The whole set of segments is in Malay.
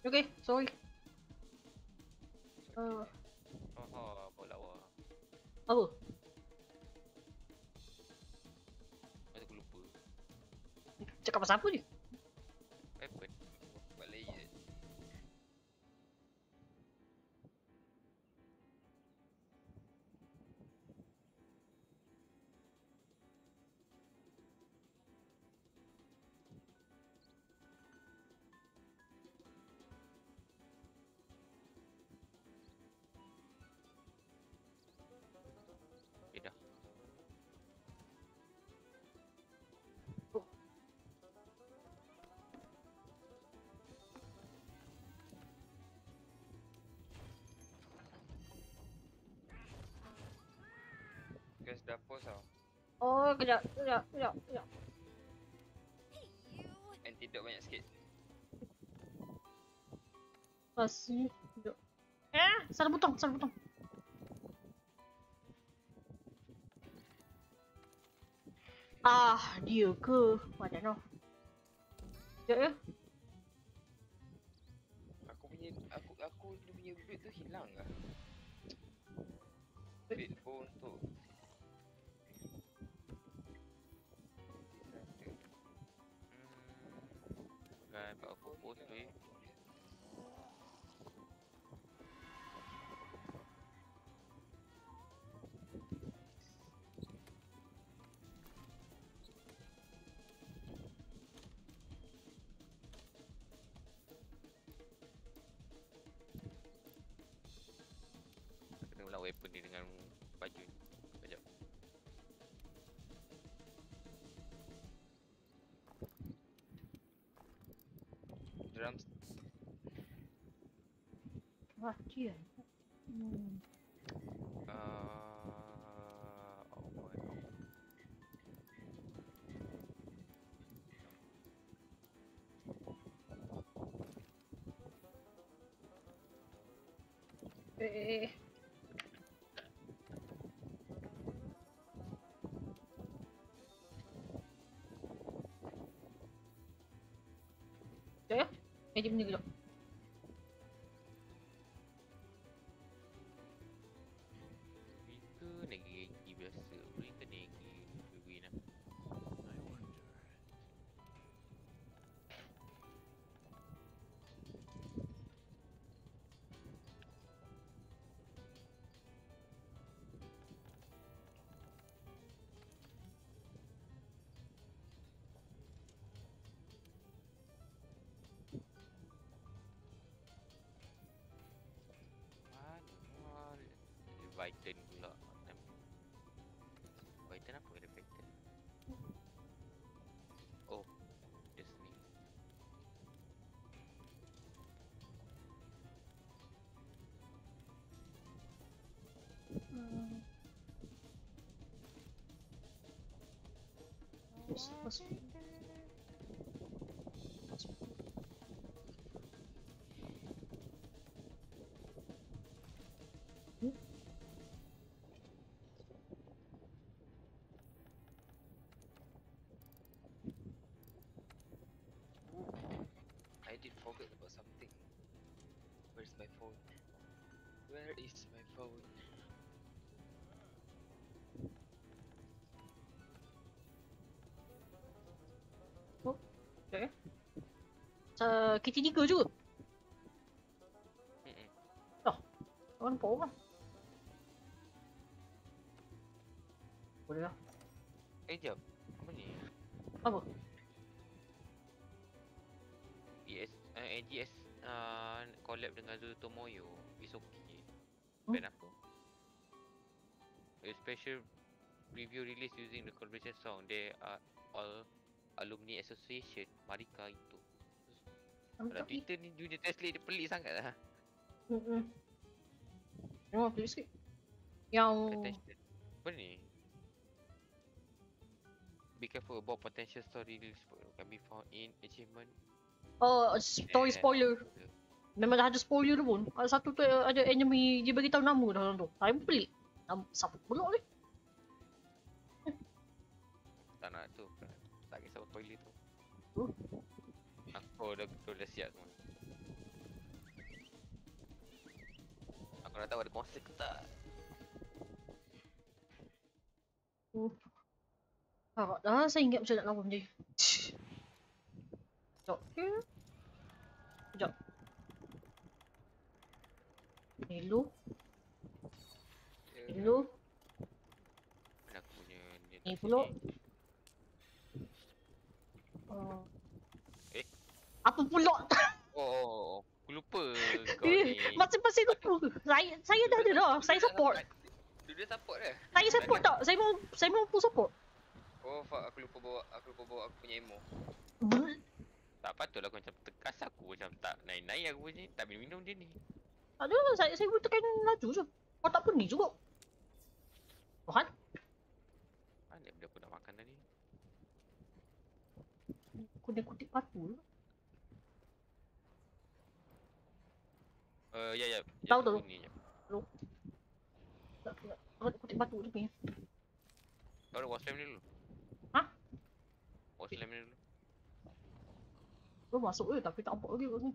Okay, sorry. Apa lawa? Apa? Aku lupa. Cakap pasal apa ni? Weapon. Buat layer. Dah. Oh. Guys dah pause tau. Oh, kejap. Antidote banyak sikit. Masih. Kejap. Salah butang. Dia ke? Macam mana? Sekejap ya. Aku dia punya build tu hilang lah. Build pun untuk kan aku post tu kena ulang weapon ni dengan baju ni. Sekejap. Drums. Dia. Oh my god. Sekejap ya. Dia benda kejap. Itu negi biasa. Berita negi win lah. Leviathan pula. Leviathan apa Leviathan? Oh, Destiny. Pas. I did forget about something. Where's my phone? Where is my phone? Oh, sekejap ya. KT3 juga. Kawan nampak orang. Boleh lah. Jap. Apa ni? Apa? NGS collab dengan Zotomoyo. It's okay. Hmm? Band apa? A special preview release using the collaboration song. They are all alumni association. Marika itu. Kalau Twitter ni dunia translate dia pelik sangat lah. Memang pelik sikit. Yang... Attention. Apa ni? Be careful about potential story release can be found in achievement. Story spoiler. Memang dah ada spoiler tu pun. Ada satu tu ada enemy dia bagi tahu nama dalam tu. Saya pun pelik. Siapa pula ni? Tak nak tu. Tak kisah toilet tu. Oh. Aku dah siap semua. Aku nak tahu ada monster ke tak. Dah saya ingat macam nak lawan dia. Sekejap. Sekejap. Hello. Hello. Mana aku punya Ni pula. Apa pula? Oh, aku lupa kau ni. Masing-masing lupa. Saya dah ada dah. Saya support. Dia support dah. Saya support tak? Saya mau full support. Oh fuck, aku lupa bawa aku punya ammo. Tak patutlah kau macam tekas aku macam tak naik-naik aku punya. Tak minum dia ni. Ada saya boleh tekan laju je. Kau tak pening juga. Tuhan. Mana benda aku nak makan tadi? Kutip batu. Ya. Tahu. Ni je. Lu. Kutip batu tu punya. Baru watch slam ni dulu. Hah? Watch slam ni dulu. Lu masuk je tapi tak nampak lagi kat ni.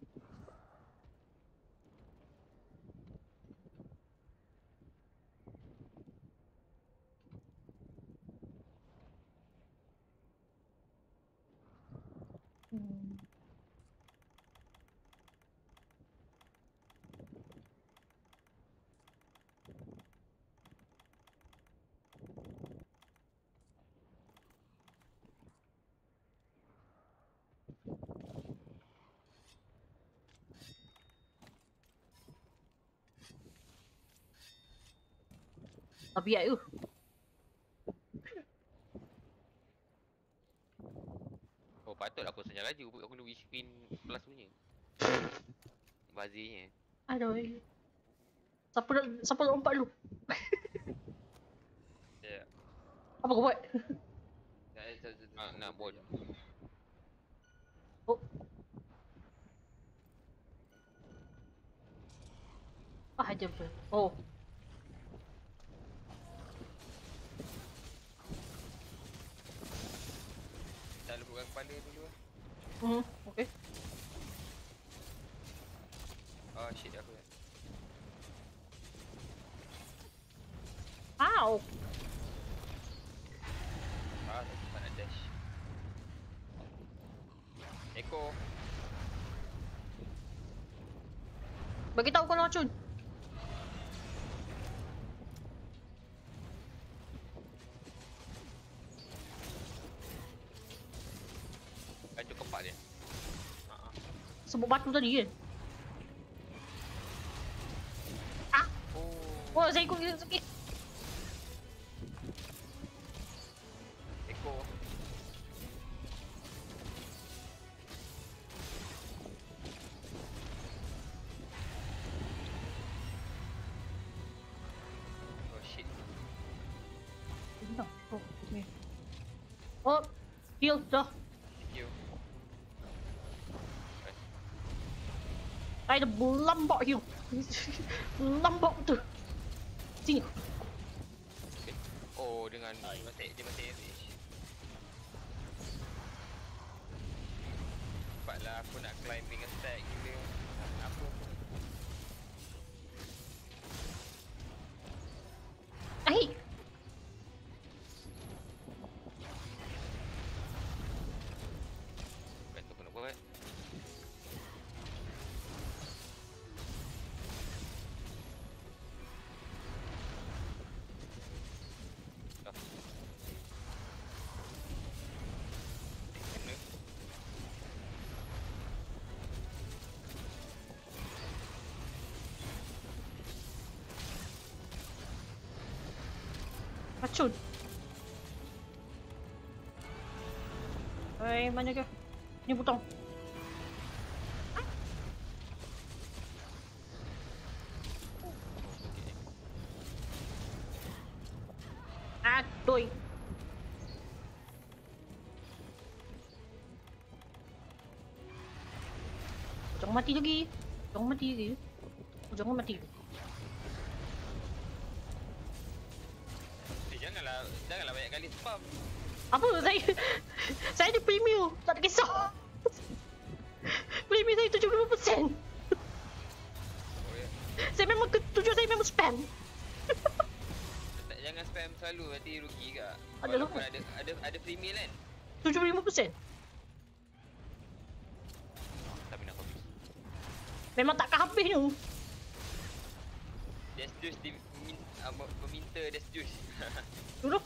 Tapi ya tu. Oh patutlah aku senyap laju. Aku kena wish pin plus punya. Bazirnya. Aduh. Siapa nak lompat dulu? Ya. Apa kau buat? Nak buat. Oh. Apa aja ber? Oh. Tak lepaskan kepala dulu lah. Okay. Oh shit aku ya. Ow. Aku tak nak dash. Echo. Bagi tahu kalau racun. Hancur kepak dia. Sebut batu tadi kan? Oh, saya ikut dia sikit. Echo. Oh shit. Dah. Oh, ni. Oh, heal dah. Thank you. Saya dah berlambak heal. Lambak tu. Sini. Oh dengan dia masih rage. Cepatlah aku nak climbing attack gila. Apa? Ai. Betul aku nak buat. Racun. Mana ke? Ni butang. Aduh. Jangan mati lagi. Jangan mati lagi. Jangan mati. Janganlah banyak kali spam. Apa saya ada premium. Tak ada kisah. Premium saya 75%. Oh ya. Saya memang tujuan saya memang spam. Jangan spam selalu, nanti rugi ke. Ada lah. Walaupun ada free meal kan. 75%. Tapi nak habis. Memang takkan habis ni. Dash juice meminta dash juice. Duduk.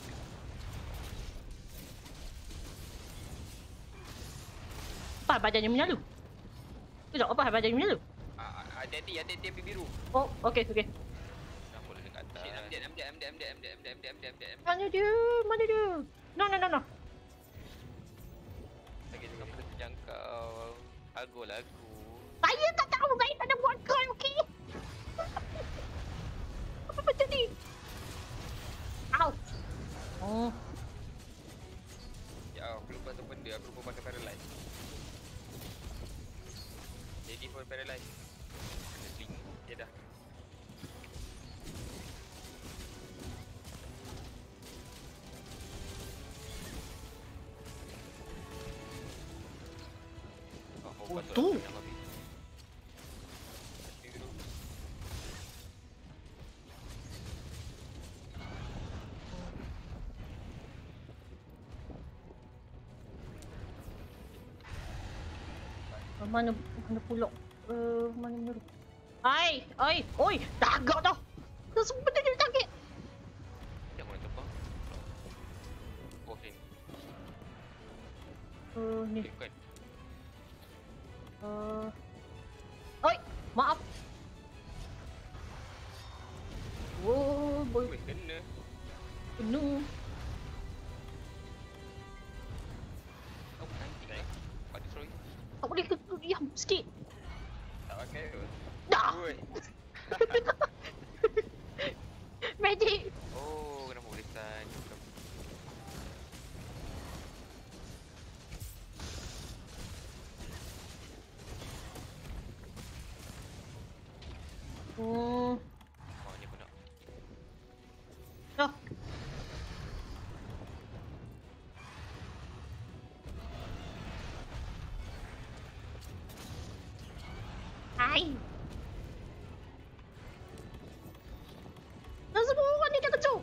Apa badannya menyala? Sekejap, apa badannya menyala? Hati-hati api biru. Oh, okey. Nak boleh dekat atas. MD. Mana dia? No. Lagi dengan benda terjangkau. Lagu. Saya tak tahu, saya tak ada buat call, okey? Apa macam ni? Au. Oh. Ya, aku lupa satu benda. Aku lupa pakai paralyze. Ready for paralyze. Ada sling. Ya dah. Oh, tu. Mana pula? Mana? Hai, oi, dah agak dah. Sebenarnya dia target. Yang mana terbang? Oh, sini. Ni. Bukan. Oi, maaf. Oh, boy. Weh, kena. Penuh. Oh, nanti kan. Pada destroy. Tak boleh ke diam sikit. Tak pakai pun. Dah. Oi. Magic. Oh, kenapa boleh stun? Oh, ni aku nak. dah. Hai. Dah semua orang ni dah kecoh.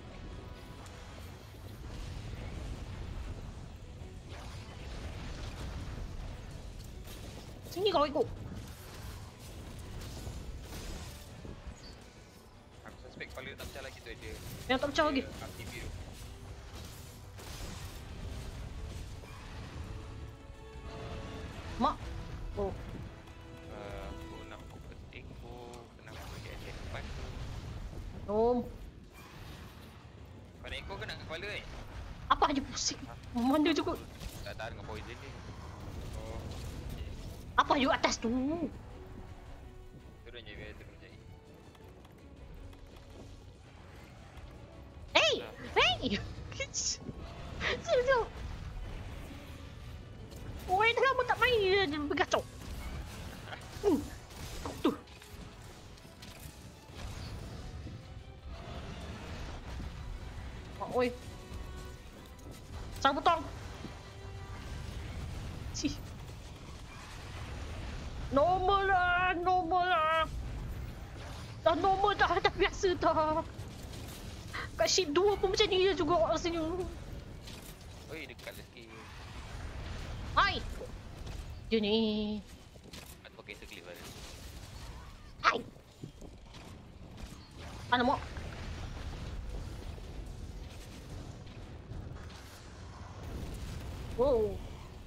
Sini kau ikut. Aku suspect kepala dia tak pecah lagi tu dia. Yang tak pecah lagi. Api biru. Mak. Oh. Aku nak petik aku. Kenapa dia ada depan? Nom. Kau nak ekor ke nak kepala ni? Apa aja pusing. Mana juga. Tak tahan dengan poison dia. Oh. Apa you atas tu? Turun je biar turun je. Hey! Hey! Siap. Orang dah lama tak main dia bergacau. Tu. Oi. Sarang botong. Cih. Normal lah. Dah normal dah biasa dah. Kat ship 2 pun macam ni juga rasanya. Oi, dekat lah sikit. Hai. Dia ni. Aku pakai seclip lah. Hai. Mana mak? Wow.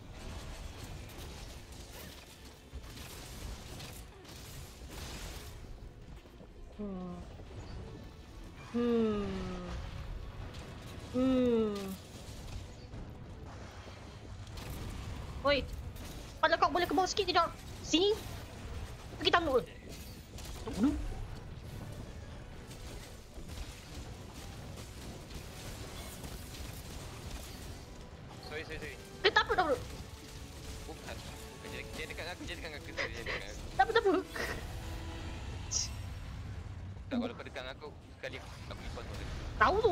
Oi. Kalau kau boleh ke bawah sikit tidak? Sini. Pergi tangguh. Tunggu. Sorry. Tak apa dah. Bukan. Dia dekat aku, dia dekat aku. Sorry, dia dekat aku. Tak apa. Tak, kalau kau dekat aku, sekali aku lipat kau. Tahu tu.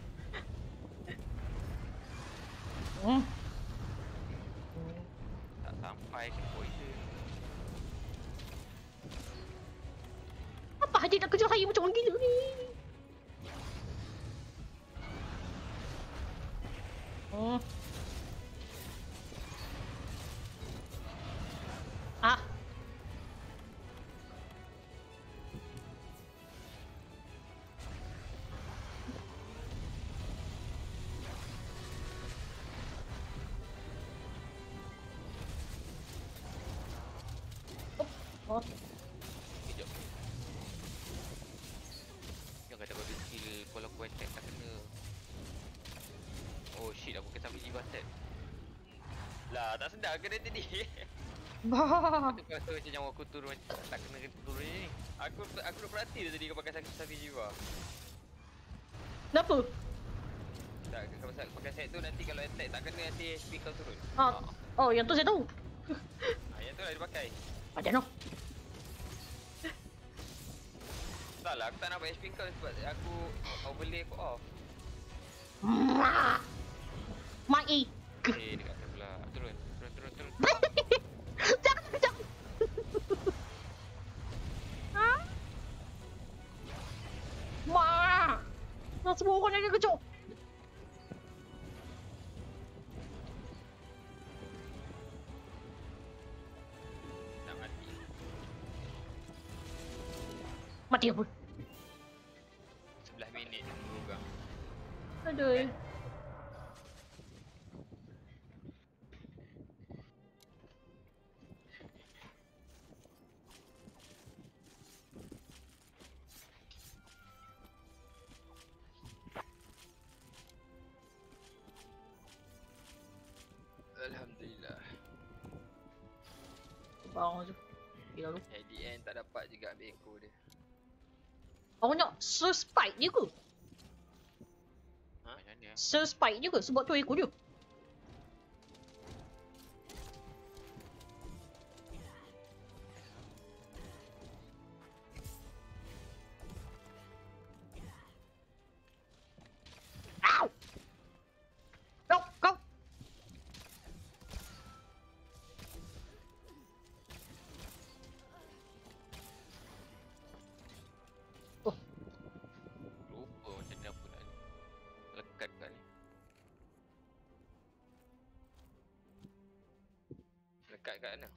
Tak sampai ke poison. Apa aja nak kejar saya macam orang gila ni. Ah. Oh. Kejap. Jangan kata kau ada skill kalau kau attack tak kena. Oh shit, aku kena sambil jibat set. Lah, tak sedar ke dia tadi? Bah. Aku rasa macam nyawa aku turun, tak kena turun ni. Aku dah perhati dia tadi kau pakai sapi jiwa. Kenapa? Tak, kau pakai set tu nanti kalau attack tak kena nanti HP kau turun. Oh, yang tu saya tahu. Yang tu lah dia pakai. Macam mana? Tak lah, aku tak nampak HP kau sebab aku overlay aku off. Mai. Dekat sana pula. Turun. Jangan. Ma. Nak semua orang yang kejut. Nak mati. Mati apa? 11 minit berubah. Aduh. Alhamdulillah. Bang tu. Gila lu. At the end tak dapat juga ambil echo dia. Aku nak spike je ke? Ha? Macam ni lah. Spike je ke? Sebab tu ekor dia. Ow! Go! Oh, Lupa macam ni aku nak lekat kat ni. Lekat kat mana?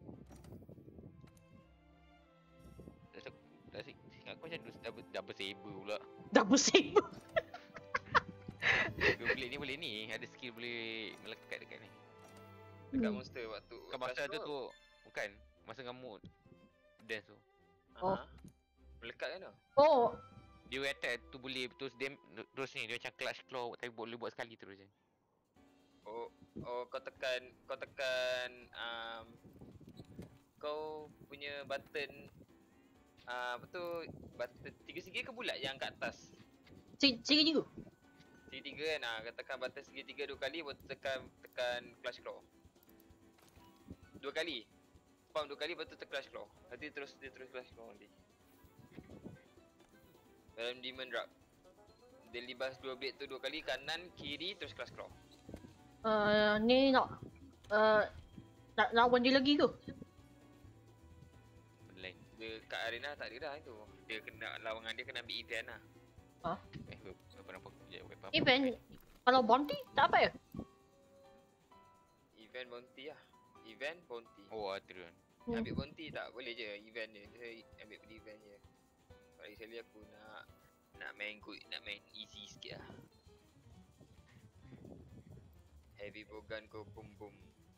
Dah ingat aku macam double saber pula. double saber. Boleh ni. Ada skill boleh melekat dekat ni. Dekat monster waktu Kan masa tu bukan. Masa kamu dance tu. Oh. Melekat kan tu? Oh, Dia attack tu boleh terus ni dia macam clutch claw tapi boleh buat sekali terus je. Oh kau tekan kau punya button apa tu button tiga segi ke bulat yang kat atas? segi juga. Segitiga kan kau tekan button segitiga 2 kali baru tekan clutch claw. 2 kali. Spam 2 kali baru tekan clutch claw. Nanti dia terus clutch claw nanti. Dalam demon drop. Dia libas 2 blade tu 2 kali kanan kiri terus clutch claw. Ni nak lawan dia lagi ke? Lain. Dia kat arena tak ada dah itu. Dia kena lawangan dia kena ambil event lah. Apa nampak je apa. Event kalau bounty tak apa ya? Event bounty lah. Event bounty. Oh, terus. Ambil bounty tak boleh je event dia. Dia ambil beli event je. Kalau sekali aku nak main good, nak main easy sikit lah. Heavy bowgun ko boom boom.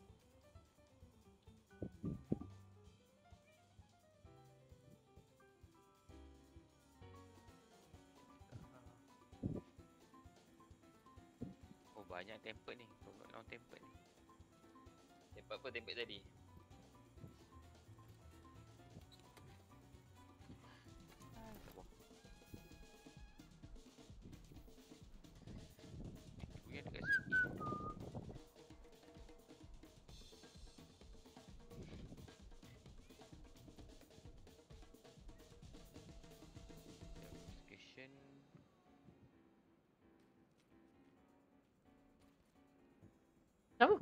Oh, banyak tempat ni. Lawan tempat ni. Tempat apa tempat tadi? Itu yang dekat sini. Investigation. Apa?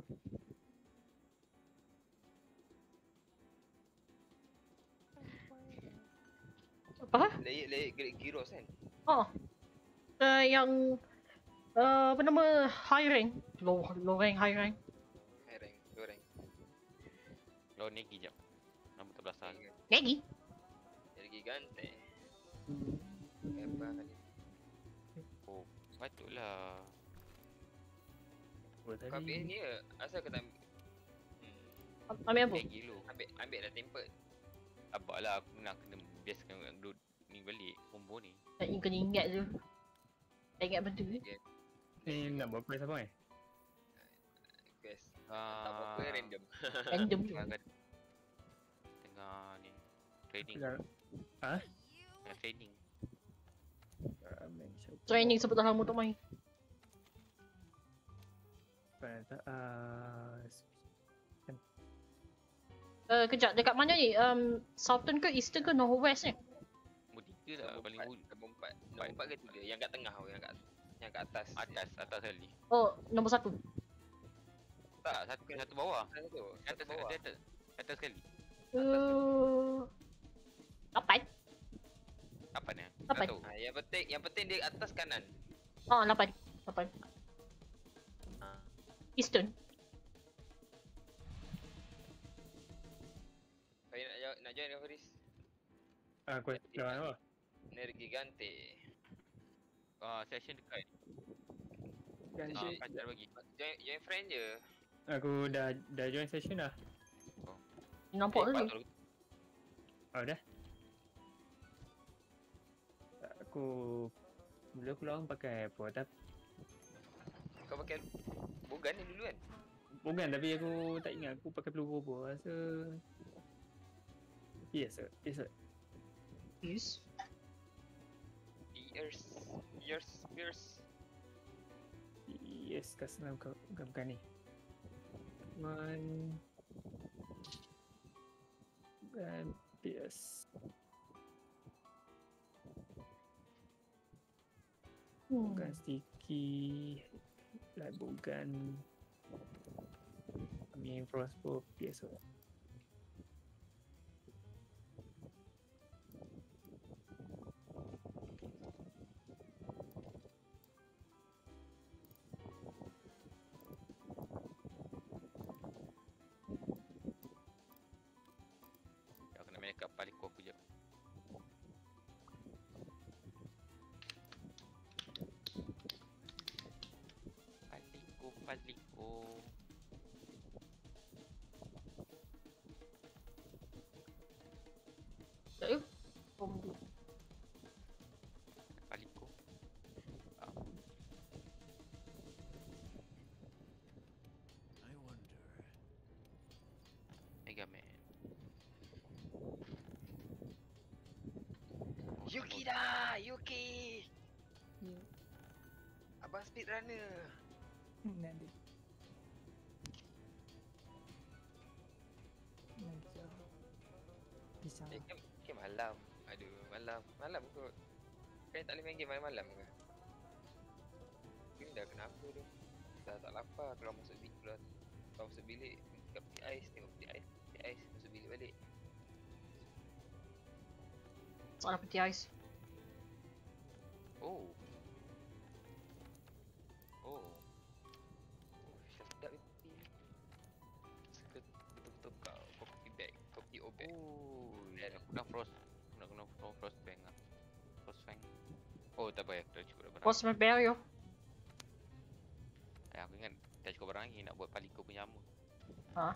Apa? layer Gyros kan? Oh. Yang apa nama, high rank. Low rank, high rank. High rank, low rank. Lawan Negi jap. Nama terbelasah. Lagi. Dari gigante. Hebat kali. Oh, patutlah. Oh, Kau ambil tadi ni ke? Asal kau tak Ambil apa? Negi lu. ambil dah tempered. Abang lah aku nak kena biasakan duduk ni balik combo ni. Tak kena ingat je. Tak ingat benda ni. ni nak buat quest apa Quest. Tak apa-apa Ah, random. Random je. Tengah ni training. Ha? Tengah training. Training sebab dah lama tak main. Kejap, dekat mana ni? Southern ke Eastern ke North West ni? Nombor 3 lah paling Nombor 4. Nombor 4 ke 3? Yang kat tengah tu, yang kat atas. atas sekali. Oh, nombor 1. Tak, satu bawah. Atas tu. Atas bawah. atas sekali. 8. Apa ni? Apa? Tak tahu. Yang penting dia atas kanan. Oh, 8. Eastern. Kau nak join ke Faris? quest lawan apa Nergigante. Session dekat. Session. Pacar bagi. Join friend je. aku dah join session dah Nampak tadi. Patut oh dah aku dulu aku lawan pakai apa tapi Kau pakai bogan ni dulu kan? bukan tapi aku tak ingat aku pakai peluru apa rasa yes sir Yes. Years. yes kat sana bukan ni one bukan yes bukan sticky like bukan main crossbow biasa Aku nak main kat Paliko aku je. Paliko. Tak ya? Paliko. Mega Man. Yuki dah! Yuki! Abang speedrunner. nanti bisa Game malam. Aduh, malam kot. Kau tak boleh main game malam-malam ke? Ini dah kenapa tu? Dah tak lapar kalau masuk bilik tengok peti ais, masuk bilik balik. Soalan peti ais. Oh. Sedap itu. Betul-betul kau kopi bag, kopi obek. Dan aku nak frost. Nak kena frost bank lah. Frost bank. Oh, tak payah. Dah cukup dah barang. Post my barrier. Aku ingat dah cukup barang lagi nak buat Paliko punya armor. Ha?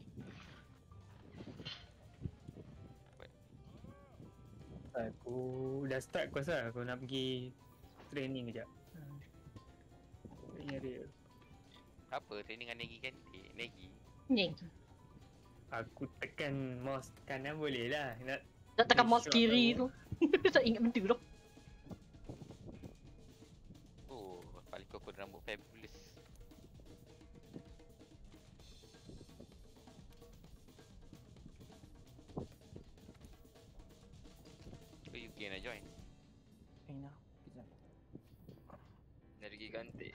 aku dah start course lah aku nak pergi training kejap ingat dia Apa? Training dengan Negi kan? Negi. Ni. aku tekan mouse kanan boleh lah nak Nak tekan mouse shot kiri tu. tu. Tak ingat benda tu. Oh, Paliko pun rambut fabulous. So Yuki nak join? Nergigante.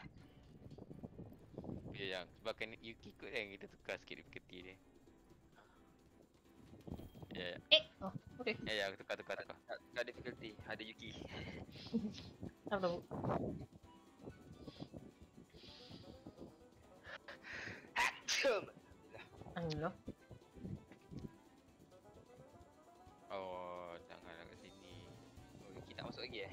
Ya yang sebabkan Yuki kot kan kita tukar sikit peti dia. Ya, Oh, okey. ya, tukar. Tukar difficulty. Ada Yuki. Tak tahu. Action! Alah. Oh, jangan kat sini. Oh, Yuki tak masuk lagi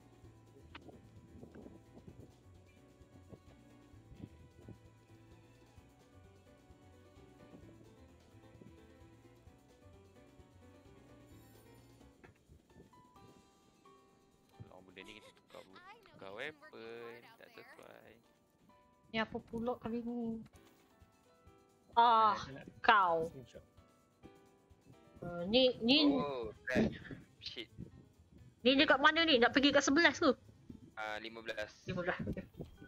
Kalau benda ni kita tukar weapon, tak sesuai. Ni apa pula kali ni? Ah, kau. Screenshot. Ni Oh, crap. Shit. ni dekat mana ni? Nak pergi kat 11 ke? 15. 15. Okay.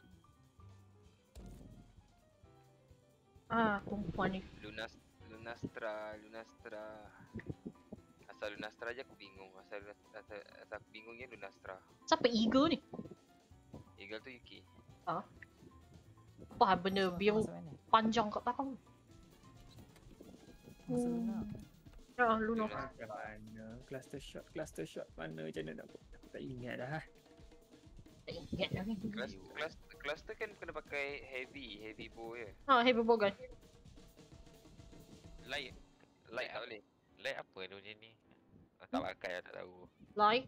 Ah, perempuan ni. Lunastra. Asal Lunastra je aku bingung. Asal aku bingungnya Lunastra. Siapa Eagle ni? Eagle tu Yuki. Apa benda biar panjang kat belakang? Masa Luna. Ya, Luna. Macam mana? Cluster shot mana macam mana nak buat? Aku tak ingat dah. Tak ingat dah ni. Cluster kan kena pakai heavy bow je. Heavy bowgun. Light Light tak boleh. Light apa tu macam ni? Tak pakai, tak tahu. Light.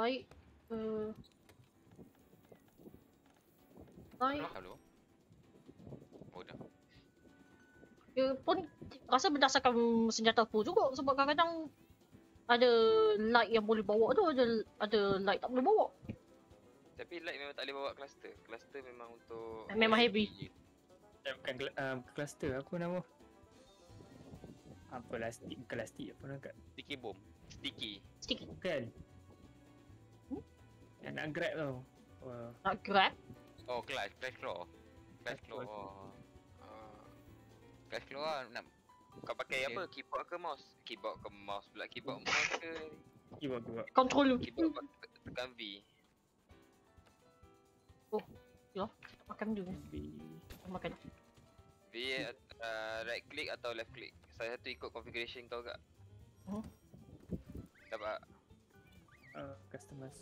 Halo? Oh dah. Dia pun rasa berdasarkan senjata apa juga sebab kadang-kadang ada light yang boleh bawa tu, ada light tak boleh bawa. Tapi light memang tak boleh bawa cluster. Cluster memang untuk Memang heavy. Bukan cluster apa nama? Apa lastik? Bukan lastik apa nama kat? Sticky bomb. sticky. Sticky. Bukan. Yang nak grab tau. Wah. Nak grab. Oh, Clash Claw. Clash Claw. Clash Claw lah nak. Kau pakai apa? Keyboard ke mouse? Keyboard mouse ke? Keyboard. Control. Keyboard tekan V. Ya, makan dulu. Makan. V right click atau left click. Salah satu ikut configuration kau kak. Dapat. Customize.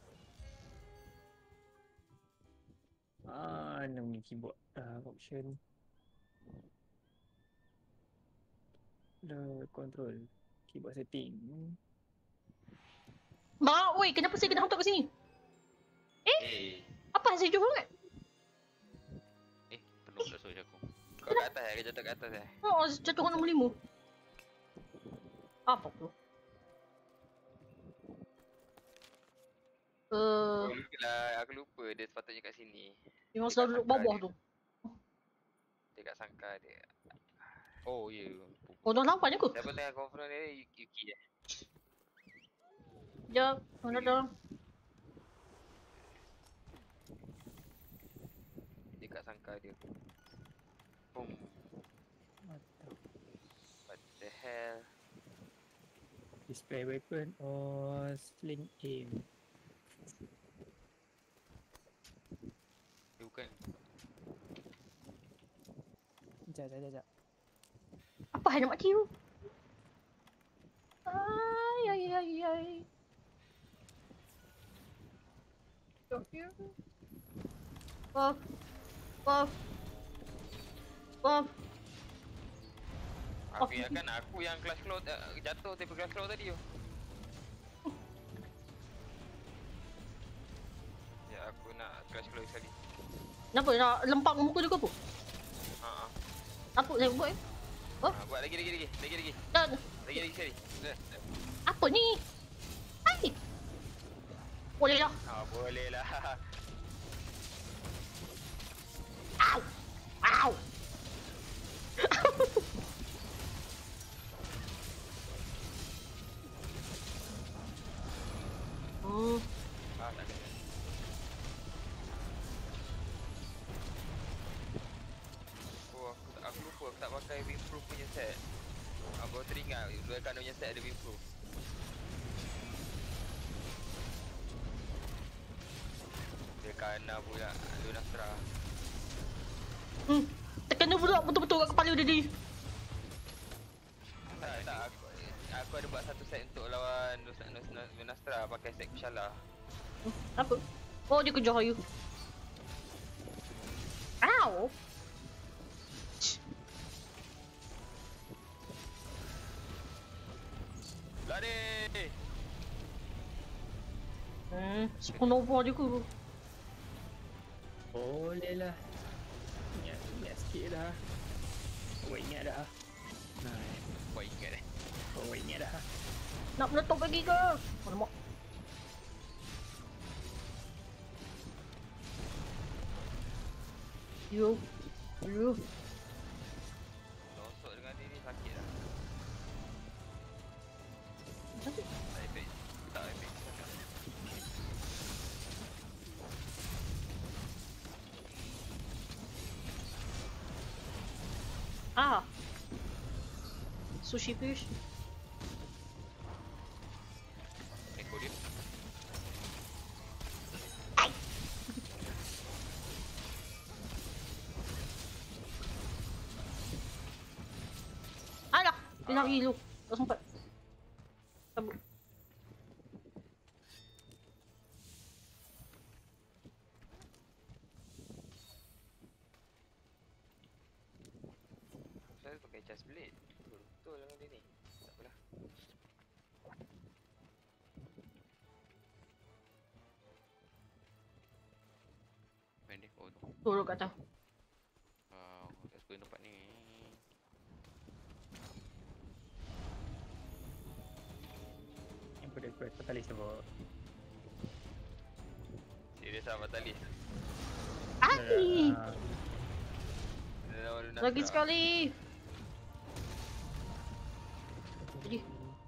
Nama ni keyboard option. The control. Keyboard setting. Mak, oi, kenapa saya kena hantar kat sini? Apa saya jumpa kan? Penuh dah suruh aku. Kau kat atas kau jatuh kat atas Oh, jatuh orang nombor 5. Apa tu? Aku lupa dia sepatutnya kat sini. Memang selalu duduk bawah tu. Dia kat sangkar dia. Oh ya. Oh, dah nampak je aku? Siapa tengah confront dia? Yuki je. Sekejap, mana dah? Dia kat sangkar dia. Boom. What the hell? Display weapon or sling aim. Bukan. Sekejap. Apa hal nak mati tu? Ay. Puff. Aku ingatkan aku yang Clash Claw jatuh daripada Clash Claw tadi tu. Ya aku nak Clash Claw sekali. Kenapa nak lempak muka dia ke apa? Apa saya buat Buat lagi. Dan Lagi sekali. apa ni? Hai. Boleh lah. Boleh lah. Au. Tak ada. Aku lupa aku tak pakai windproof punya set. Baru teringat dua kanu punya set ada windproof. Dia kena pula Lunastra. Terkena pula betul-betul kat kepala dia ni. Tak aku ada buat satu set untuk lawan Nusra pakai set Kushala. Apa? Oh, dia kejar you. Ow! Lari! Supernova dia ke? Boleh lah. Ingat sikit dah. Kau ingat dah. Nice. Kau ingat Kau ingat dah. Nak meletup lagi ke? Alamak. You. Losok dengan dia ni sakit lah. Sakit? Tak efek. Tak efek. Ah. Sushi fish. Ekor dia. Alah! Dia nak pergi dulu. Tak sempat. Cabut. Saya pakai chest blade. Betul dengan dia ni. Tak apalah. Pendek. Oh, Turun kat atas. let's go tempat ni. Yang kuat Fatalis sebab Serius lah Fatalis. Ai! Dia lawan Nusra. Lagi sekali. Jadi.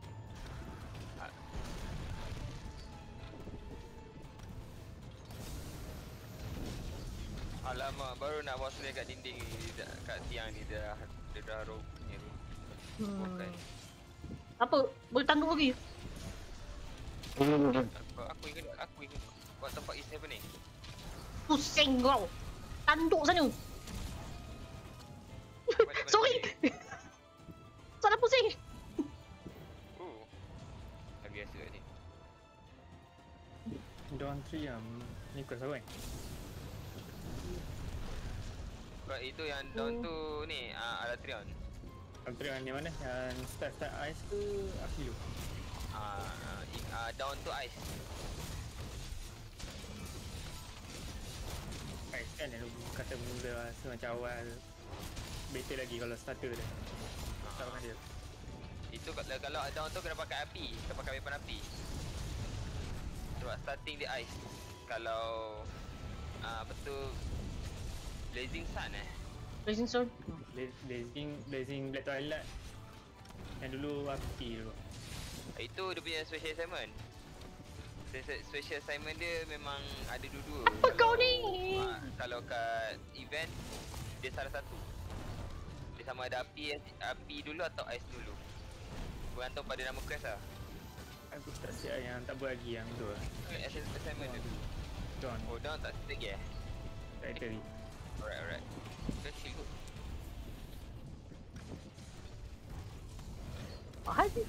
Alamak, baru nak bawa selai kat dinding ni, kat tiang ni dia dah roll ni tu. Bukan. Apa? Boleh tanduk lagi? Aku ingat what the fuck is happening? Pusing kau. Tanduk sana. Sorry. Salah pusing. Dah biasa kat ni. Dawn 3 yang ni kau sawan. Sebab itu yang down tu ni, Alatrion. Altrian yang mana? Yang start ice ke Akilu? Down tu ice. Ice kan yang lu kata mula rasa macam awal better lagi kalau starter dia. Sama dia. Itu kalau down tu kena pakai api, kena pakai weapon api. Sebab starting dia ice. Kalau apa tu Blazing Sun Blazing Sun. Blazing Black Twilight yang dulu api dulu. Itu dia punya special assignment. Special assignment dia memang ada dua-dua. Apa kau ni? Kalau kat event dia salah satu. Dia sama ada api dulu atau ice dulu. Bergantung pada nama quest lah. Aku tak siap yang tak buat lagi yang tu lah. Assignment dia. Dawn. Oh, down tak stick ya? Tak ada lagi. Alright. Kita chill kot. Mahal je.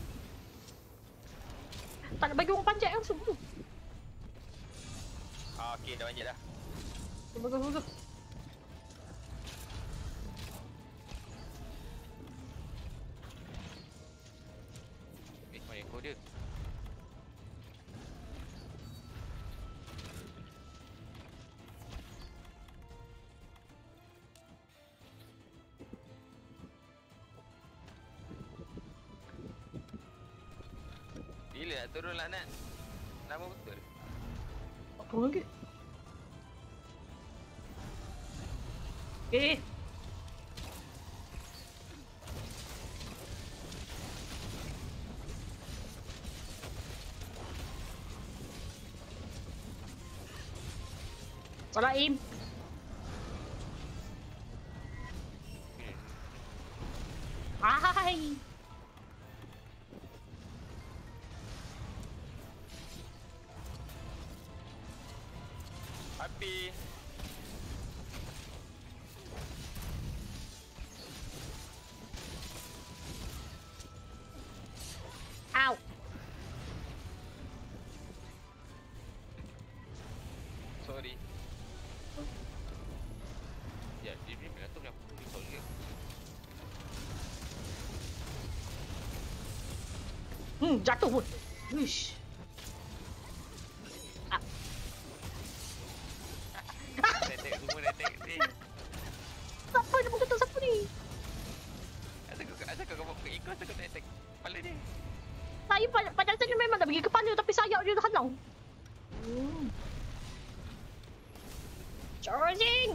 Tak nak bagi orang panjat yang semua. Okay, dah banyak dah. Bagus. Mana ekor dia? Bila nak turun laknat? Nama betul. Apa lagi? Eh. Salah aim. Ai. Api. Jatuh pun. Wish. Attack semua dah attack ni. Siapa dia mengetuk siapa ni? Asal kau buat ikhlas kau tak attack kepala dia. Saya padahal saya memang dah pergi kepala tapi sayap dia dah halang. Charging!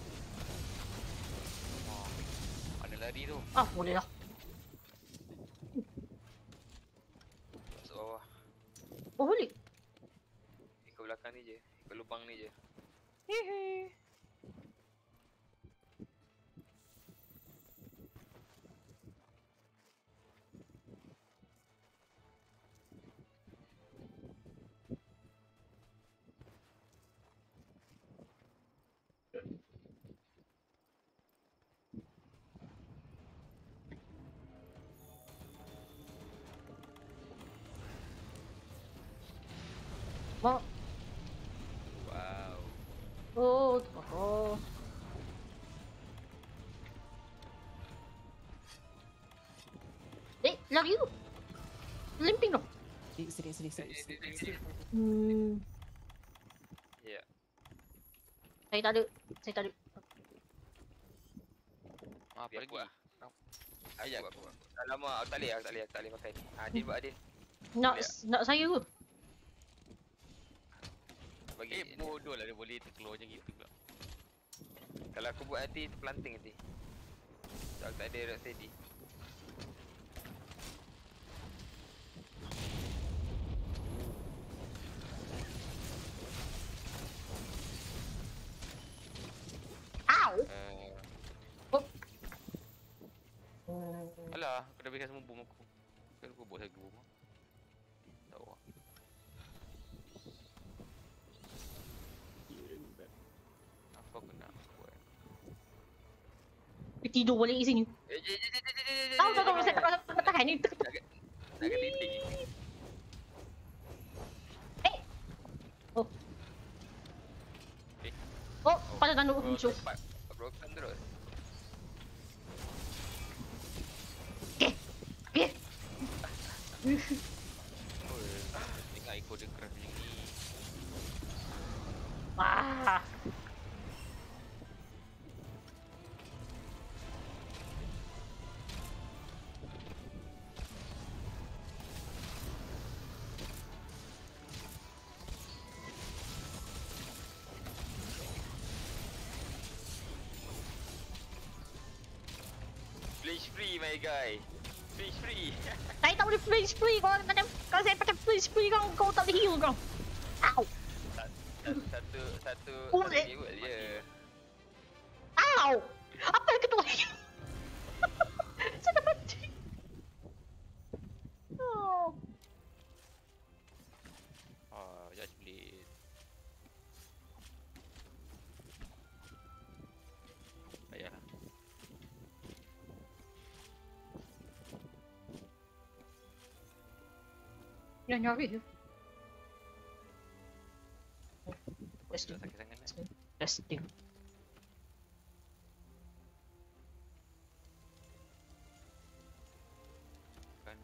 Oh, ada lari tu. Ah, boleh lah. Masuk bawah. Oh, boleh. Ikut belakang ni je. Ikut lubang ni je. Hehe. Mak. Wow. Oh. Lari tu. Limping tu. Sedih. Ya. Saya tak ada. Apa Biar lagi? aku lah. Ayat. Aku. Alamak, aku tak boleh pakai ni. Dia buat dia. Nak saya ke? Bagi Bodoh lah dia boleh terkeluar macam gitu pula. kalau aku buat nanti terpelanting nanti. Tak ada rock steady. Ow! Alah, aku dah berikan semua bom aku. Kan aku buat lagi bom. Tak tahu lah. Apa aku nak buat? Dia tidur balik di sini. Tahu saya tak tahan ni. Nak kena titik. Oh, pada tanduk muncul. Broken terus. Oh, tengok ikut dia keras macam ni. Wah. Flash free my guy. Flash free. Saya tak boleh flash free kalau saya pakai flash free kau tak boleh heal kau. Ow. Satu Boleh. keyword je. Ow. Apa yang ketua? Saya dah mati. Oh. Ah, jangan split. Tak payah. Yang nyari je. Tak sakit sangat nak. Testing. Bukan.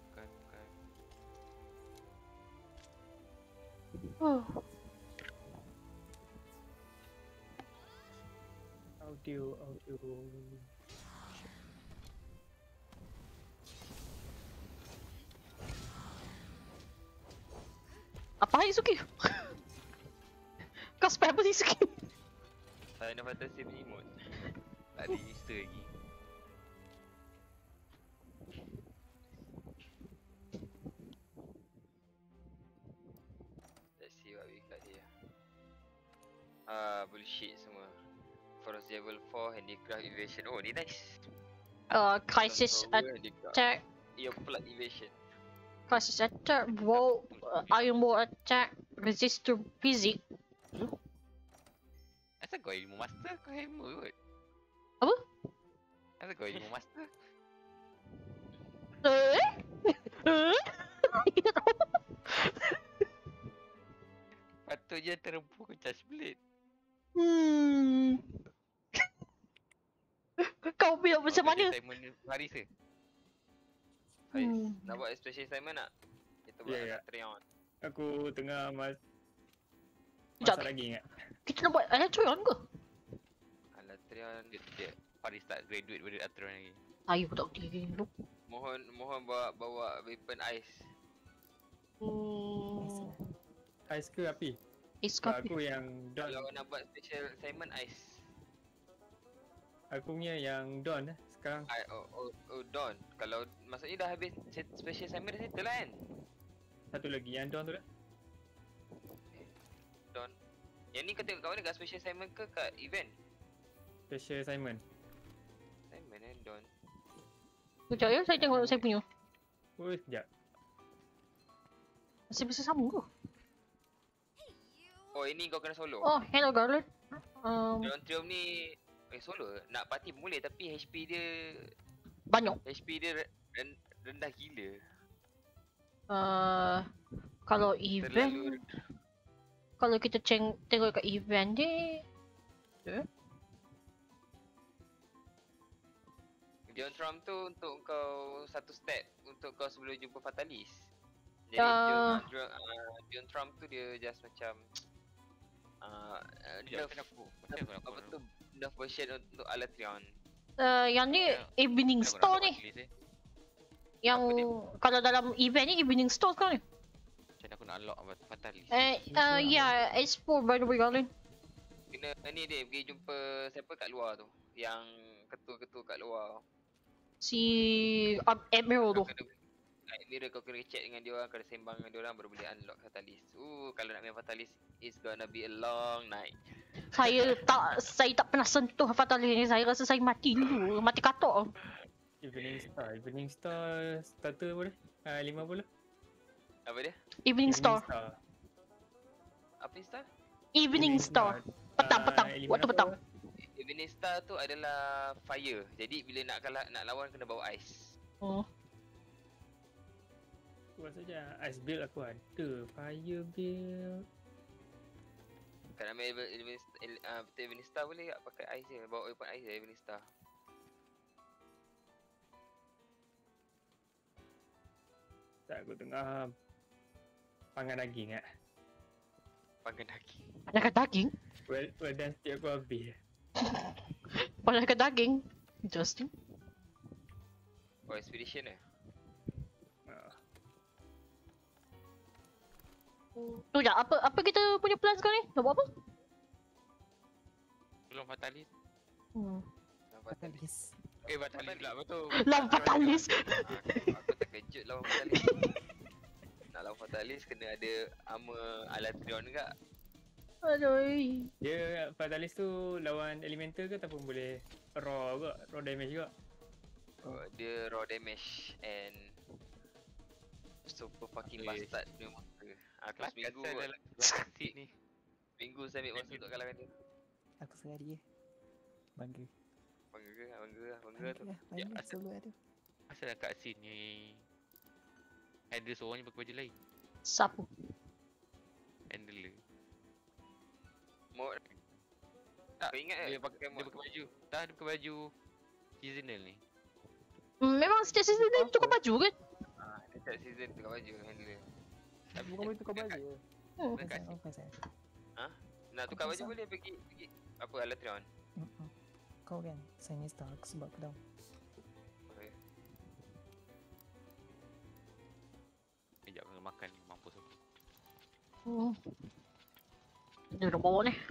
Oh. Audio. Apa yang Suki? Kau spam apa sih Suki? Final Fantasy punya emote. Tak ada Easter lagi. Let's see what we got here. Bullshit semua. Forest level 4 handicraft evasion. Oh, ni nice. Crisis Controller, handicraft. attack. Your blood evasion. Crisis attack. Wall. Iron wall attack. Resist to physics. Asal kau ilmu master? Kau hammer kot. Apa? Asal kau ilmu master? Kita tahu. Patutnya terempu kau charge blade. Kau biar macam mana? Simon Haris ke? Ais, nak buat special assignment tak? Kita buat Ya, ya. Alatreon. Aku tengah Sekejap. masak lagi ingat. Kita nak buat Alatreon ke? Alatreon. Dia Paris tak graduate pada aturan lagi. Ayo tak boleh dulu. Mohon bawa weapon ice. Ais ke api? Ice Sebab coffee. aku yang Dawn. Kalau nak buat special assignment ice. Aku punya yang Dawn sekarang. Dawn. Kalau maksudnya dah habis special assignment dah settle lah kan? Satu lagi yang Dawn tu lah. Dawn. Yang ni kau tengok kat mana? Kat special assignment ke kat event? Special assignment. Assignment Dawn. Sekejap ya, saya tengok saya punya. Oh, sekejap. Masih bisa sambung ke? Oh, ini kau kena solo. Oh, hello Garland. Dawn Triumph ni solo nak party pun boleh tapi HP dia Banyak. rendah gila. Kalau event, Terlalu kalau kita tengok kat event dia, Dawn Triumph tu untuk kau satu step untuk kau sebelum jumpa Fatalis. Jadi Dawn Triumph tu dia just macam Macam aku apa tu nerf version untuk Alatreon. yang ni evening store ni. Yang kalau dalam event ni evening store sekarang ni. Macam mana aku nak unlock Fatalis? Ya, X4 by the way Garland. Kena ni dia pergi jumpa siapa kat luar tu. Yang ketua-ketua kat luar. Si Admiral tu. Kau kena Admiral kau kena chat dengan dia orang, kena sembang dengan dia orang baru boleh unlock Fatalis. Kalau nak main Fatalis it's gonna be a long night. Saya tak pernah sentuh Fatalis ni. Saya rasa saya mati dulu. Mati katok. Evening Star starter boleh? 50. Apa dia? Evening store. Apa Star? Evening store. Petang. Waktu petang. Evening Star tu adalah fire. Jadi bila nak lawan kena bawa ice. Buat saja. Ice build aku ada. Fire build. Kalau nak main Evening Star boleh tak pakai ice je. Bawa weapon ice je Evening Star. Tak, aku tengah pangan daging Panggan daging. Pandangan daging? Well done setiap aku habis. Pandangan daging? Interesting. Oh, expedition ke? Tu je, apa kita punya plan sekarang ni? Nak buat apa? Belum Fatalis. Fatalis. Fatalis pula betul. Lawan Fatalis. Aku terkejut lawan Fatalis. Nak lawan Fatalis kena ada armor Alatreon juga. Aduh. Dia Fatalis tu lawan elemental ke ataupun boleh raw damage juga? Dia raw damage and super fucking bastard punya monster. Kelas minggu Seat ni. Minggu saya ambil monster untuk kalahkan dia. Aku sekali bangga. Bangga tu. Bangga selalu ada. Asal kat scene ni handle seorang ni pakai baju lain. Siapa? Handler. Mod. Tak, Kau ingat dia ke? pakai baju. Tak, dia pakai baju seasonal ni. Memang setiap season dia tukar baju kan? Setiap season tukar baju handler. Bukan boleh tukar baju. Dekat nak tukar baju boleh pergi apa Alatreon. Kau kan sign star aku sebab aku down. Sekejap kena makan ni, mampus aku. Dia dah bawa ni.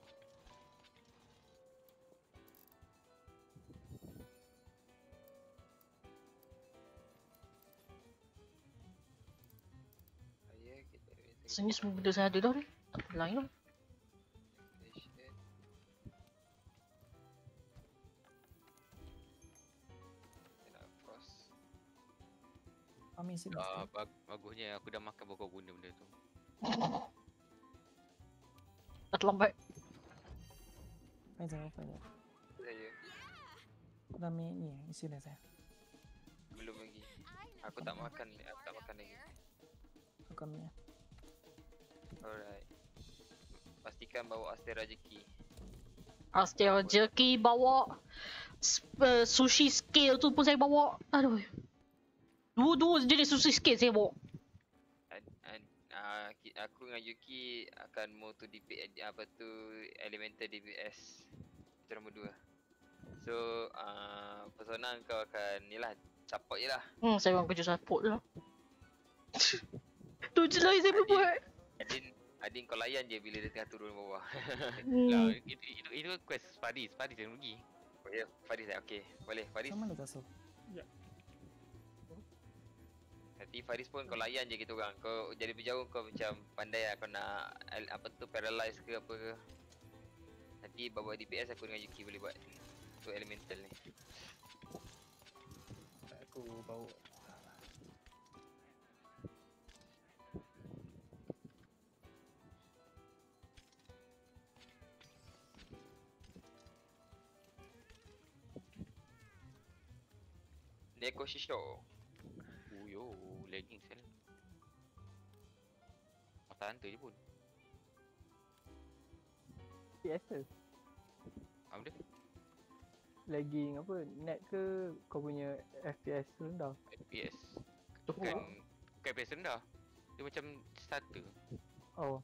Sini semua benda saya ada dah ni. Tak ada lain lah. Amin sini. Bagusnya aku dah makan baru kau guna benda tu. Dah terlambat. Faizal. Saya Aku dah ambil ni isi dah saya. belum lagi. Aku tak makan lagi. Aku ambil. Alright. Pastikan bawa Astera Jeki. Astera jerky bawa. Sushi scale tu pun saya bawa. Aduh. Dua jenis sushi scale saya bawa. aku dengan Yuki akan move to DP apa tu elemental DPS. Itu nombor 2. So persona kau akan ni lah support je lah. Saya orang kerja support je lah. Tu je lah yang saya boleh buat. Adin kau layan je bila dia tengah turun bawah. Lah, itu quest Faris yang rugi. Oh ya, Faris dah. Okey, boleh Faris. Sama ada so. Nanti Faris pun kau layan je kita orang. Kau jadi berjauh kau macam pandai lah kau nak apa tu paralyze ke apa ke. Nanti bawa DPS aku dengan Yuki boleh buat. Tu elemental ni. Aku bawa Neko Shisho. Yo, lagging sel. Mata hantar je pun. FPS Apa dia? lagging apa net ke kau punya FPS rendah? FPS. Bukan FPS rendah. Dia macam starter. Oh,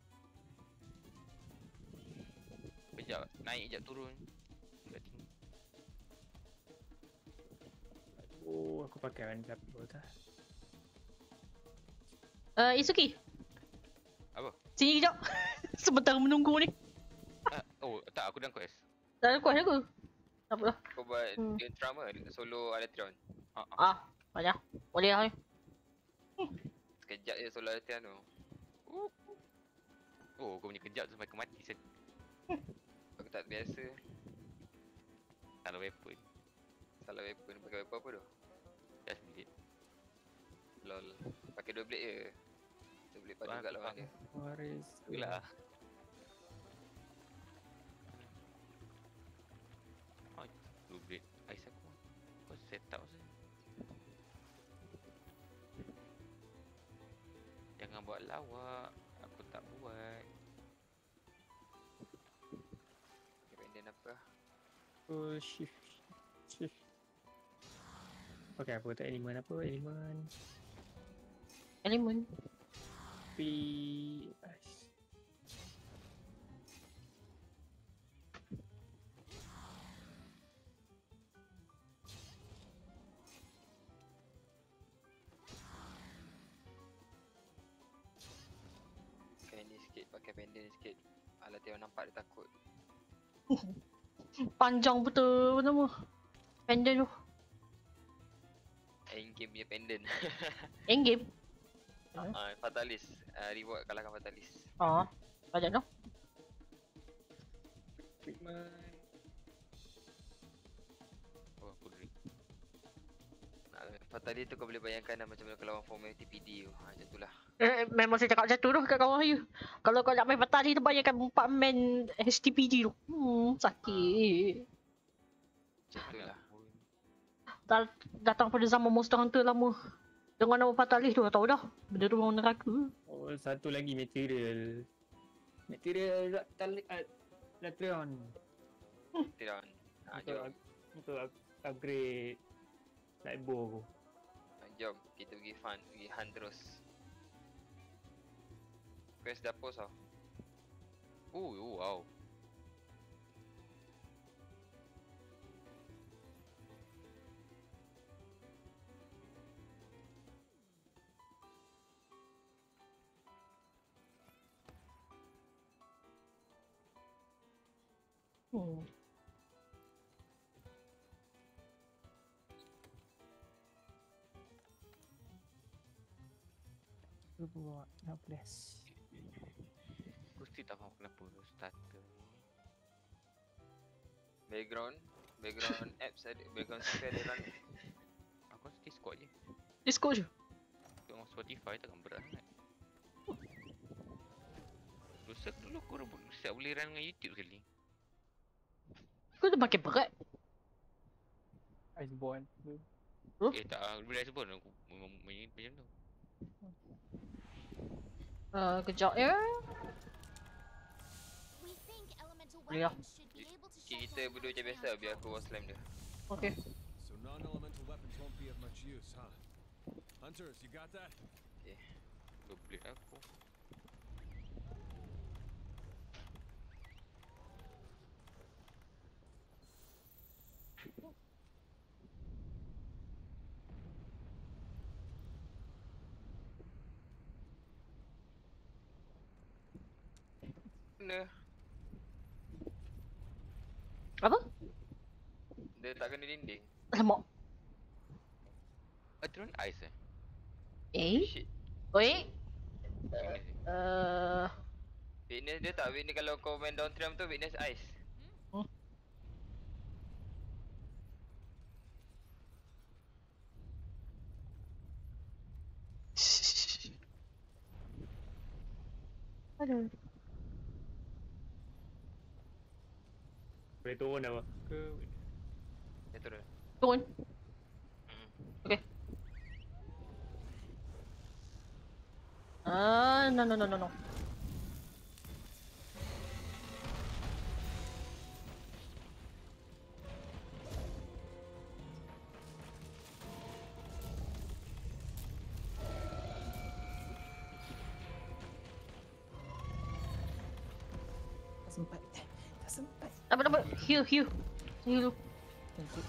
Kejap naik, kejap turun. Oh, aku pakai one double tak. Isuki. Apa? Sini kejap. Sebentar menunggu ni. Oh, tak, aku dah quest. Tak ada kuas aku. Tak apa lah. Kau buat drama solo Alatron. Banyak. Boleh lah. Sekejap je solo Alatron tu. Oh, kau punya kejap tu sampai ke mati sel. Aku tak biasa. Salah weapon. Salah weapon. Pakai weapon apa tu? Just blade. Lol. Pakai 2 blade je. 2 blade pada juga lawan dia. Waris. Itulah. Blue blade. Ais aku. Kau set up je. Jangan buat lawak. Aku tak buat. Okay, pendant apa? Oh, shift. Okay, apa tak elemen apa? Elemen. Pakai pendant sikit. Alah tengok nampak dia takut. Panjang betul nama. Pendant tu. In-game punya pendant. Endgame. Fatalis. Reward kalahkan Fatalis. Banyak tu. Treatment. Oh, aku drink. Fatalis tu kau boleh bayangkan dah macam mana kau lawan form TPD tu. Macam tu lah. Memang saya cakap macam tu kat kawan saya. Kalau kau nak main Fatali tu bayangkan 4 man HTPD tu. Sakit. Macam tu lah. Datang pada zaman Monster Hunter lama. Dengan nama Fatalis tu tahu dah. Benda tu memang neraka. Oh, satu lagi material. Latreon. Tidak. Jom. Untuk upgrade lightbow aku. Jom. Kita pergi hunt terus. Quest dah post tau. Oh, wow. Lu bawa 16. Aku still tak faham kenapa starter ni. Background apps ada. Background spell dia run. Aku rasa Discord je. Discord je. Tengok Spotify takkan berat sangat. Dosa dulu aku siap boleh run dengan YouTube sekali. Kau dah makin berat. Iceborne. Tak, bila sebut aku main macam tu. Kejap ya. Boleh lah. Kita berdua macam biasa biar aku wall slam dia. Okay. So non-elemental weapons won't be of much use, huh? Hunters, you got that? Okay. Blade aku. Kena. Apa? Dia tak kena dinding. Alamak. Drone ice eh? Eh? Shit. Oi? Weakness eh? Weakness dia tak. Weakness kalau kau main downstream tu weakness ice. Aduh. Boleh turun apa? Ke Dia turun. Turun. Hmm. Okay. No. Tak sempat. Tak sempat. Dapat. Heal. Heal dulu. Thank you.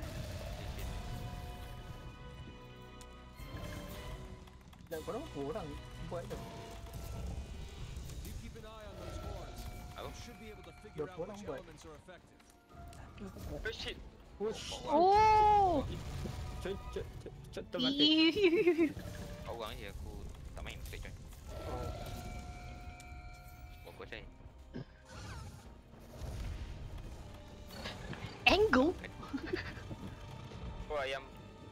Dan korang berapa orang buat tu? You keep an eye on those horns. Apa? You should be able to figure Berapa out orang which buat? elements are effective. Oh shit. Push. Oh. Cot mati. Ih. Orang je aku tak main straight join. Oh. Aku try. Angle. Oh ayam.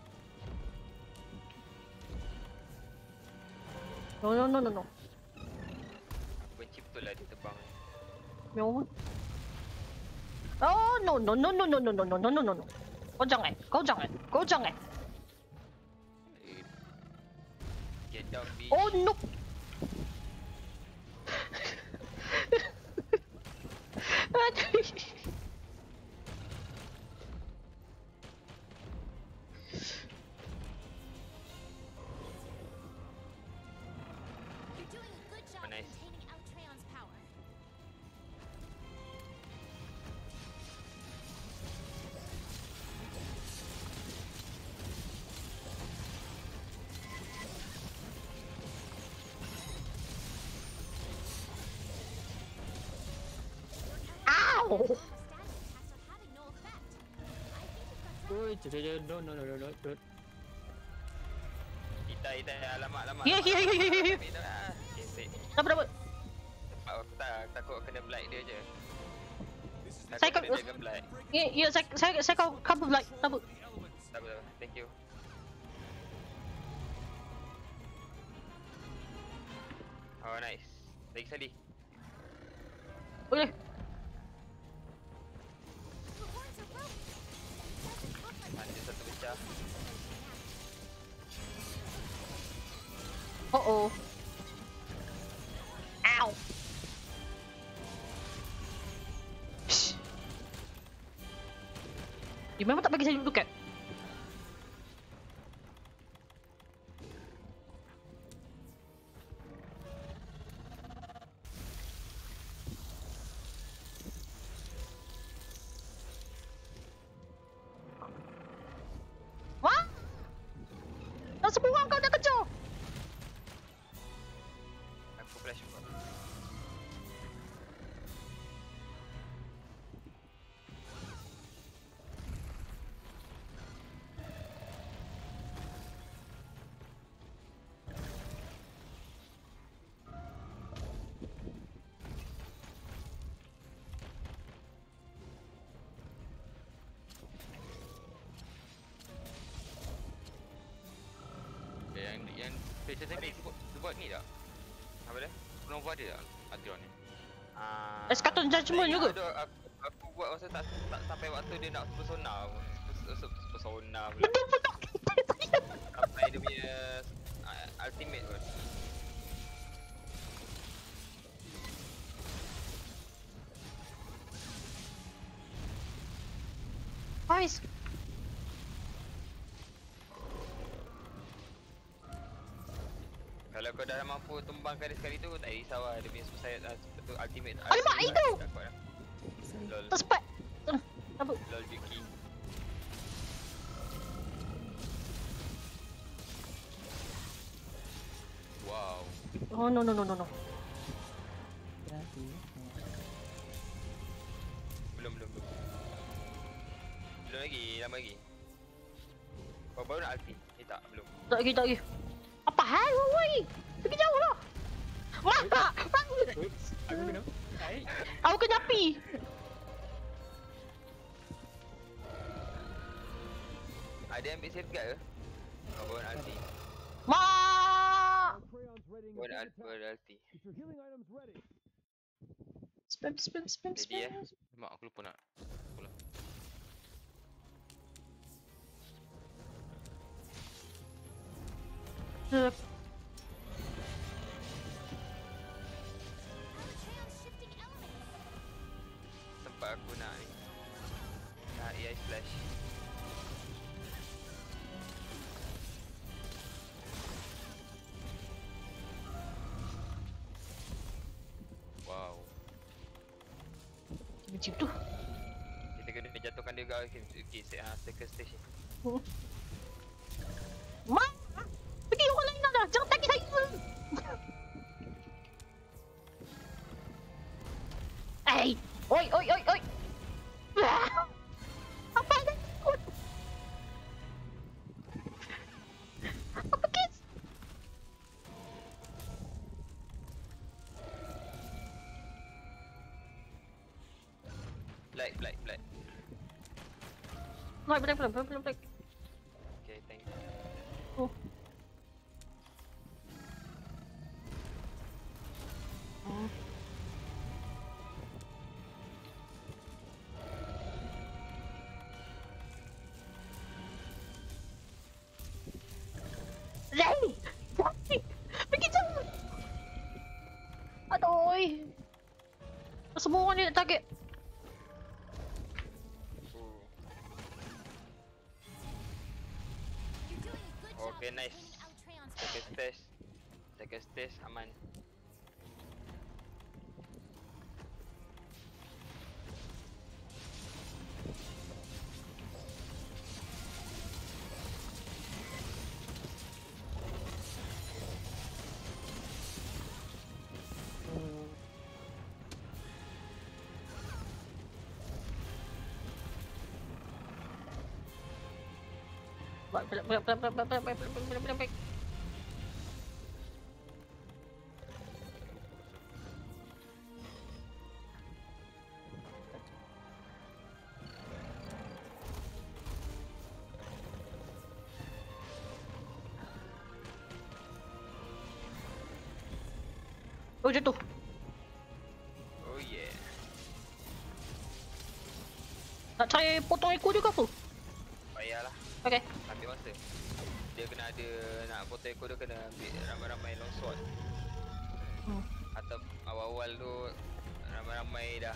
No. Aku benci betul lah dia terbang. No. Oh no. Kau jangan. Get down bitch. Oh no. Aduh. You're doing a good job Oh, nice. containing Altreon's power. Ow. Static attacks are having no effect. I think you've got No. Kita alamak. Here. Okay, safe. Dapat. Aku takut kena blight dia je. Saya Takut kau- kena dragon blight. Ya, saya kau cover like dapat. Tak apa. Thank you. Oh nice. Lagi sekali. Boleh. the horns are broken. It doesn't look like Ada satu pecah. Oh. Ow. Psst. Dia memang tak bagi saya duduk kat. Wah! Dah semua orang kau dah kejar. Aku flash pun. Yang special tadi dia buat ni tak? Apa dia? Nova ada tak? Adron ni. Eschaton Judgment juga. Aku buat masa tak sampai waktu dia nak super sonar pun. Super sonar pula. Betul. Sampai dia punya ultimate pun. Nice. Kalau kau dah mampu tumbangkan dia sekali tu, tak risau lah. Dia punya suicide betul ultimate. Alamak, itu! Tak kuat lah. Lol. Tak sempat. Apa? Lol Juki. Wow. Oh no. Hati-hati. Belum. Belum lagi, lama lagi. Kau baru nak ulti? Tak, belum. Tak lagi. Apa hal, woi? Pergi jauh lah. Mak! Aku kena. Hai. Aku kena api. Ada ambil safeguard ke? Kau baru nak ulti. Mak! Crayon's ready. Baru nak ulti. Get your healing items ready. Spam. Jadi ya. Mak aku lupa nak. Pula. Alatreon's shifting elements. Tempat aku nak ni. AI splash. Wow. Macam tu. Kita kena jatuhkan dia ke second stage ni. Mak! Pergi orang lain dah. Jangan tagih saya. Hey! Oi! Apa ni? Apa kes? Black. Black. Okay, thank you. Oh. Ray! Pergi jauh! Aduh! Semua orang ni nak target. You're doing a good job Okay, nice. containing Alatreon's Second stage aman. Baik. Oh, jatuh. Oh yeah. Nak try potong ekor juga apa? Payahlah. Okay. Ambil masa. Dia kena ada nak potong ekor dia kena ambil ramai-ramai long sword. Atau awal-awal tu ramai-ramai dah.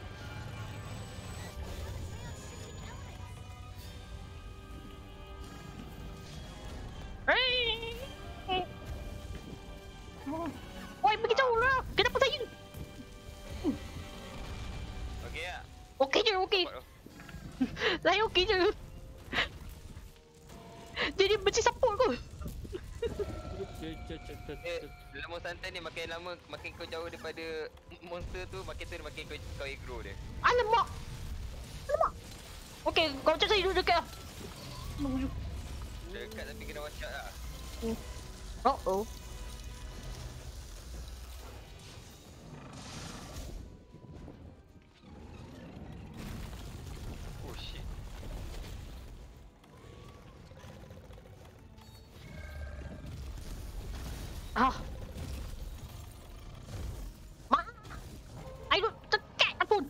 Oi, pergi jauh lah. Kenapa saya? Okey tak? Okey je, okey. Dapat tu. Saya okey je. Jadi benci support tu. Dalam Monster Hunter ni makin lama makin kau jauh daripada monster tu makin kau aggro dia. Alamak. Okey, kau macam saya duduk dekat lah. Dekat tapi kena watch out lah. Oh. Oh shit. Mak. Ayo tekat pun.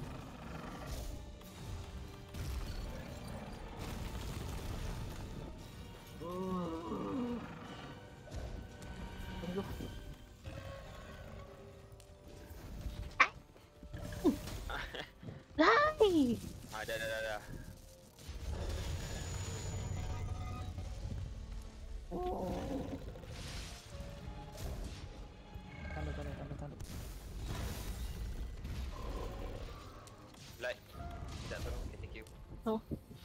Lai. Dah. Oh.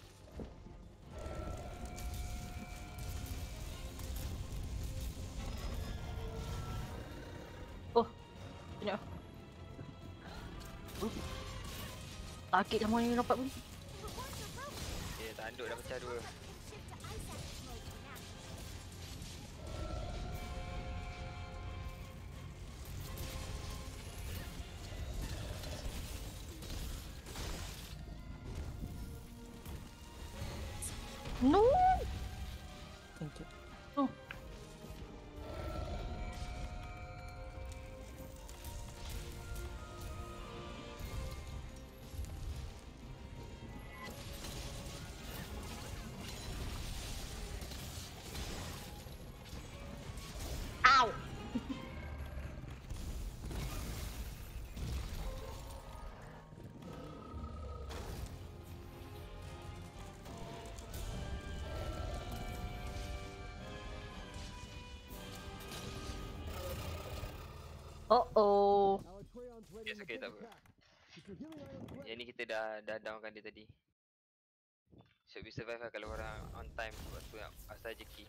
Oh. Banyak. Sakit sama ni dapat pun. Tanduk dah pecah dua. No. Thank you. Oh. Ow. Uh-oh. Our Creon's ready It's in the okay, big tak apa. attack. Keep your healing items ready. Yang ni kita dah downkan dia tadi. Should be survive lah kalau orang on time. Sebab tu yang asal je key.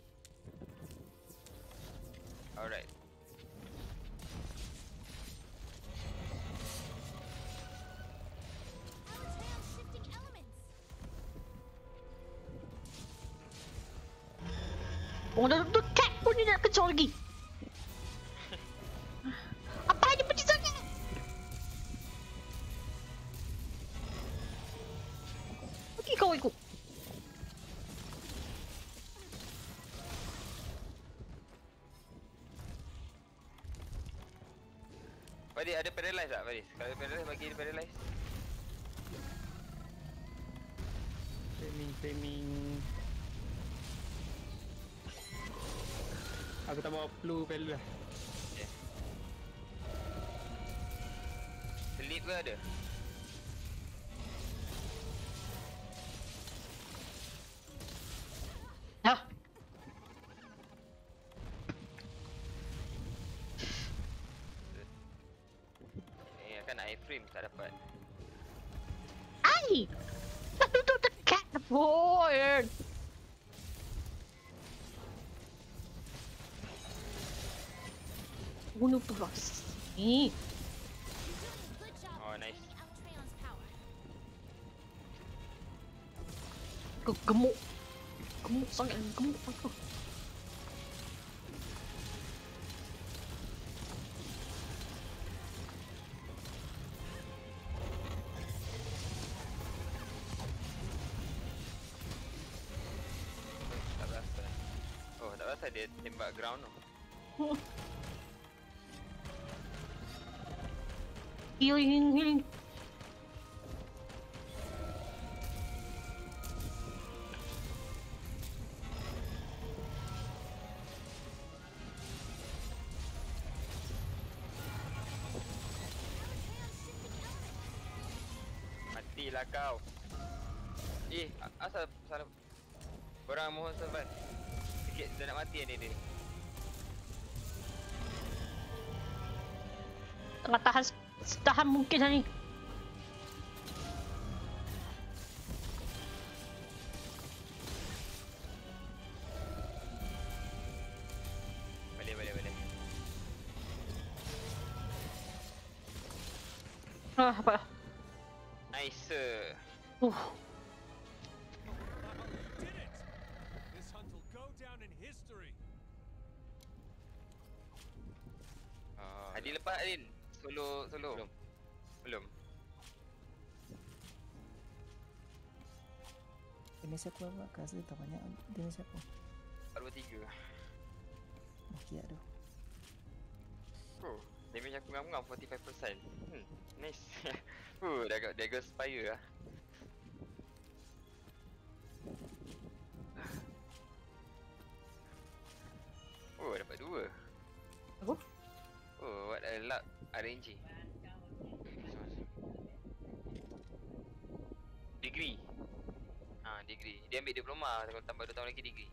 Alright. Our trail's shifting elements. Oh, dah dekat pun dia nak kecoh lagi. Apa dia pergi sangat? Pergi kau ikut. Fadis ada paralyze tak Fadis? Kalau ada paralyze bagi dia paralyze. Flaming. Aku tak bawa blue value lah. Sleep ke ada? Dah. Kan iframe tak dapat. Ai! Dah duduk dekat pun. Bunuh terus. Ni. You're doing a good job Oh, of nice. bringing out Trail's power. Gemuk. Gemuk sangat gemuk aku. Tak rasa. Oh, tak rasa dia tembak ground tu. Healing. Matilah kau. Asal salah. Korang mohon survive. Sikit dah nak mati ni dia. Tengah tahan mungkin lah ni. Boleh. Apa? Nice. Did it! This hunt will go down in history. Adin lepas Adin. Solo. Belum. Damage aku apa? Aku rasa tak banyak damage aku. 43. Okey aduh. Oh, damage aku ngam-ngam 45%. Nice. Dah go spire lah. Oh, dapat 2. Apa? Oh, what a luck RNG. Degree. Degree. Dia ambil diploma, kalau tambah 2 tahun lagi degree.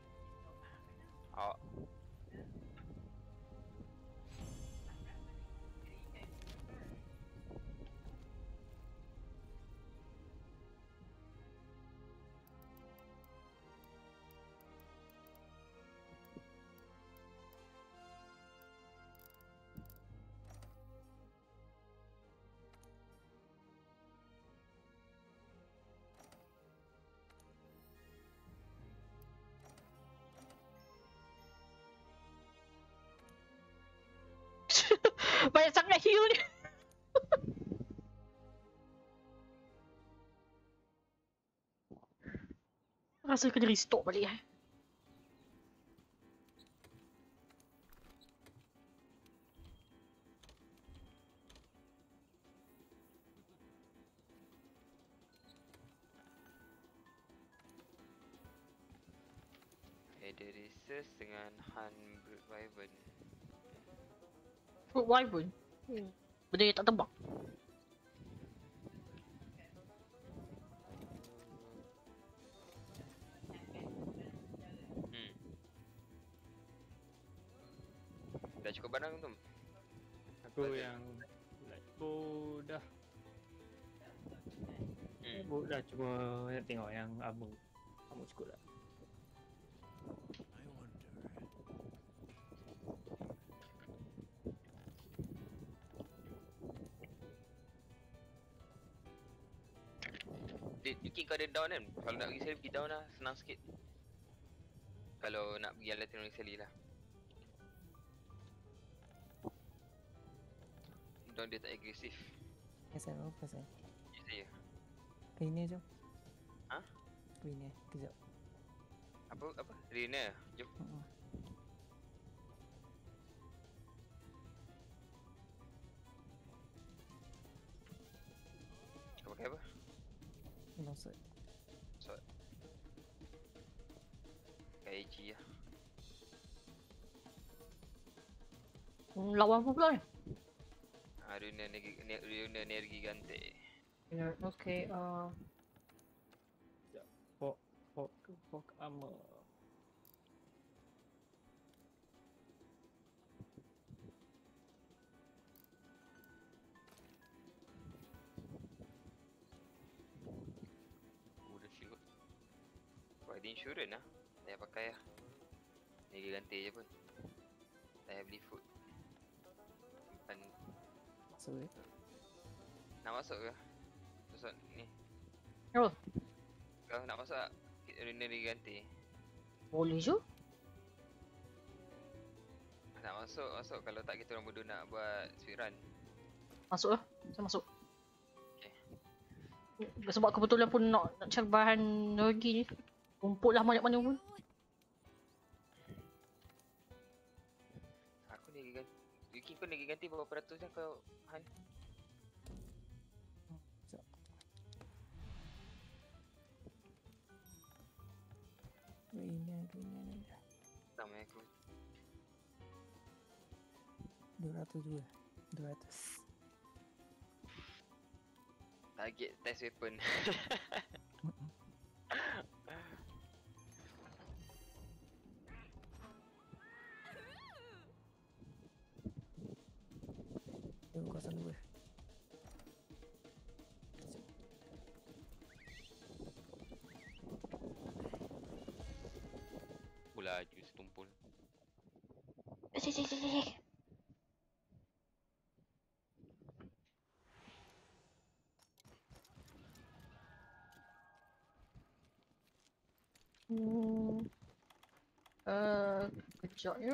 Oh. heal ni. Rasa kena restore balik eh. Ada research dengan Hundred Wyvern. Fruit wyvern. Benda yang tak tebak. Dah cukup barang tu? Aku yang light bow dah. Bow dah, cuma nak tengok yang armor. Armor cukup tak? Yuki kau ada down kan? Kalau nak pergi seli pergi down lah, senang sikit. Kalau nak pergi Latin seli lah. Down dia tak agresif. Pasal apa pasal? Ya saya. Rina jom. Ha? Rina, kejap. Apa? Rina, jom. Kau pakai apa? Longsword. Sword. Pakai AG lah. Lawan apa pula ni? Runa energi gante. Ya, okay. Fog armor. Udah shield. Kau ada insurance lah. Tak payah pakai lah. Energi gante je pun. Tak payah beli food. Simpan. So, Nak masuk ke? Masuk ni. Apa? Kau nak masuk tak? Energi gante. Boleh je. Nak masuk. Kalau tak kita orang berdua nak buat speedrun. Masuk lah. Saya masuk. Okay. Sebab kebetulan pun nak cari bahan energi ni. Rumput lah banyak-banyak pun. Aku energi ganti. Yuki kau energi ganti berapa peratus dah kau Han? sekejap. Rina. Sama aku. 200 juga. 200. Target test weapon. Dia kawasan 2. Pula laju setumpul. Sini. Kejap ya.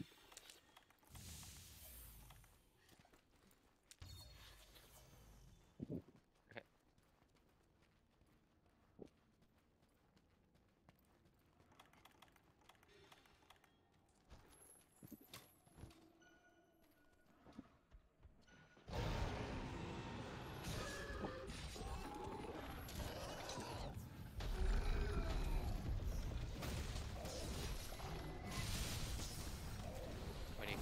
Mana?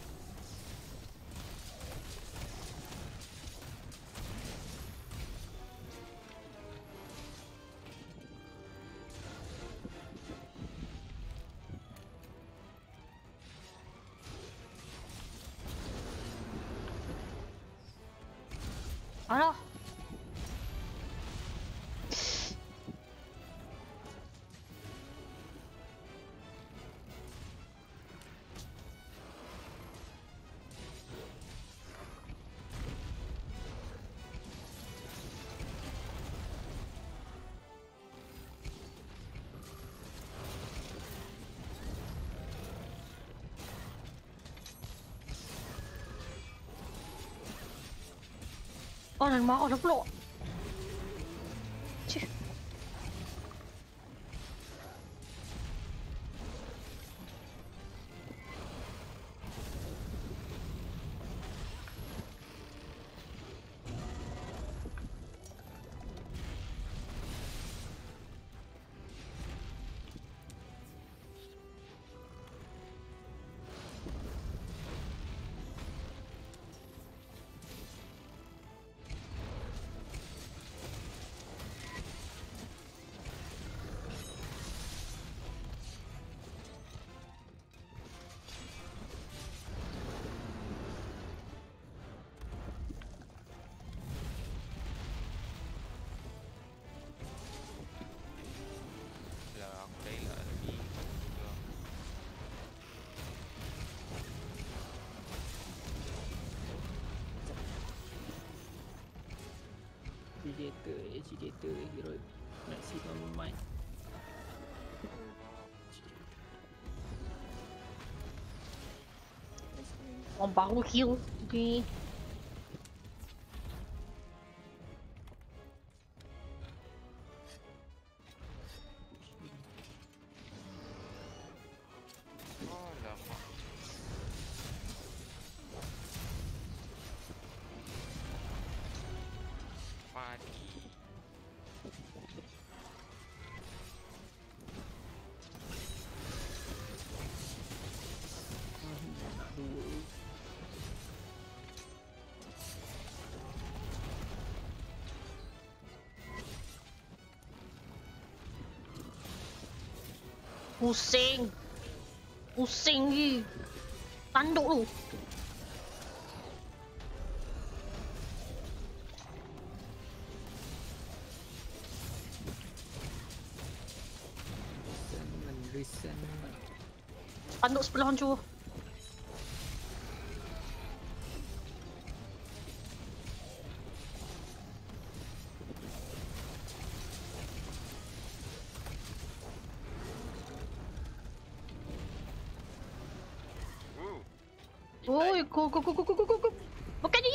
Alah. Oh, dan marah dah pula. Cih. Lah aku dah elak lagi. Agitator, hero maximum might. Orang baru heal ni. Alamak. Mati. Nak dua. Pusing. Pusing ni. Tanduk tu. Resentment. Tanduk sebelah hancur. Oi, go. Bukan ni.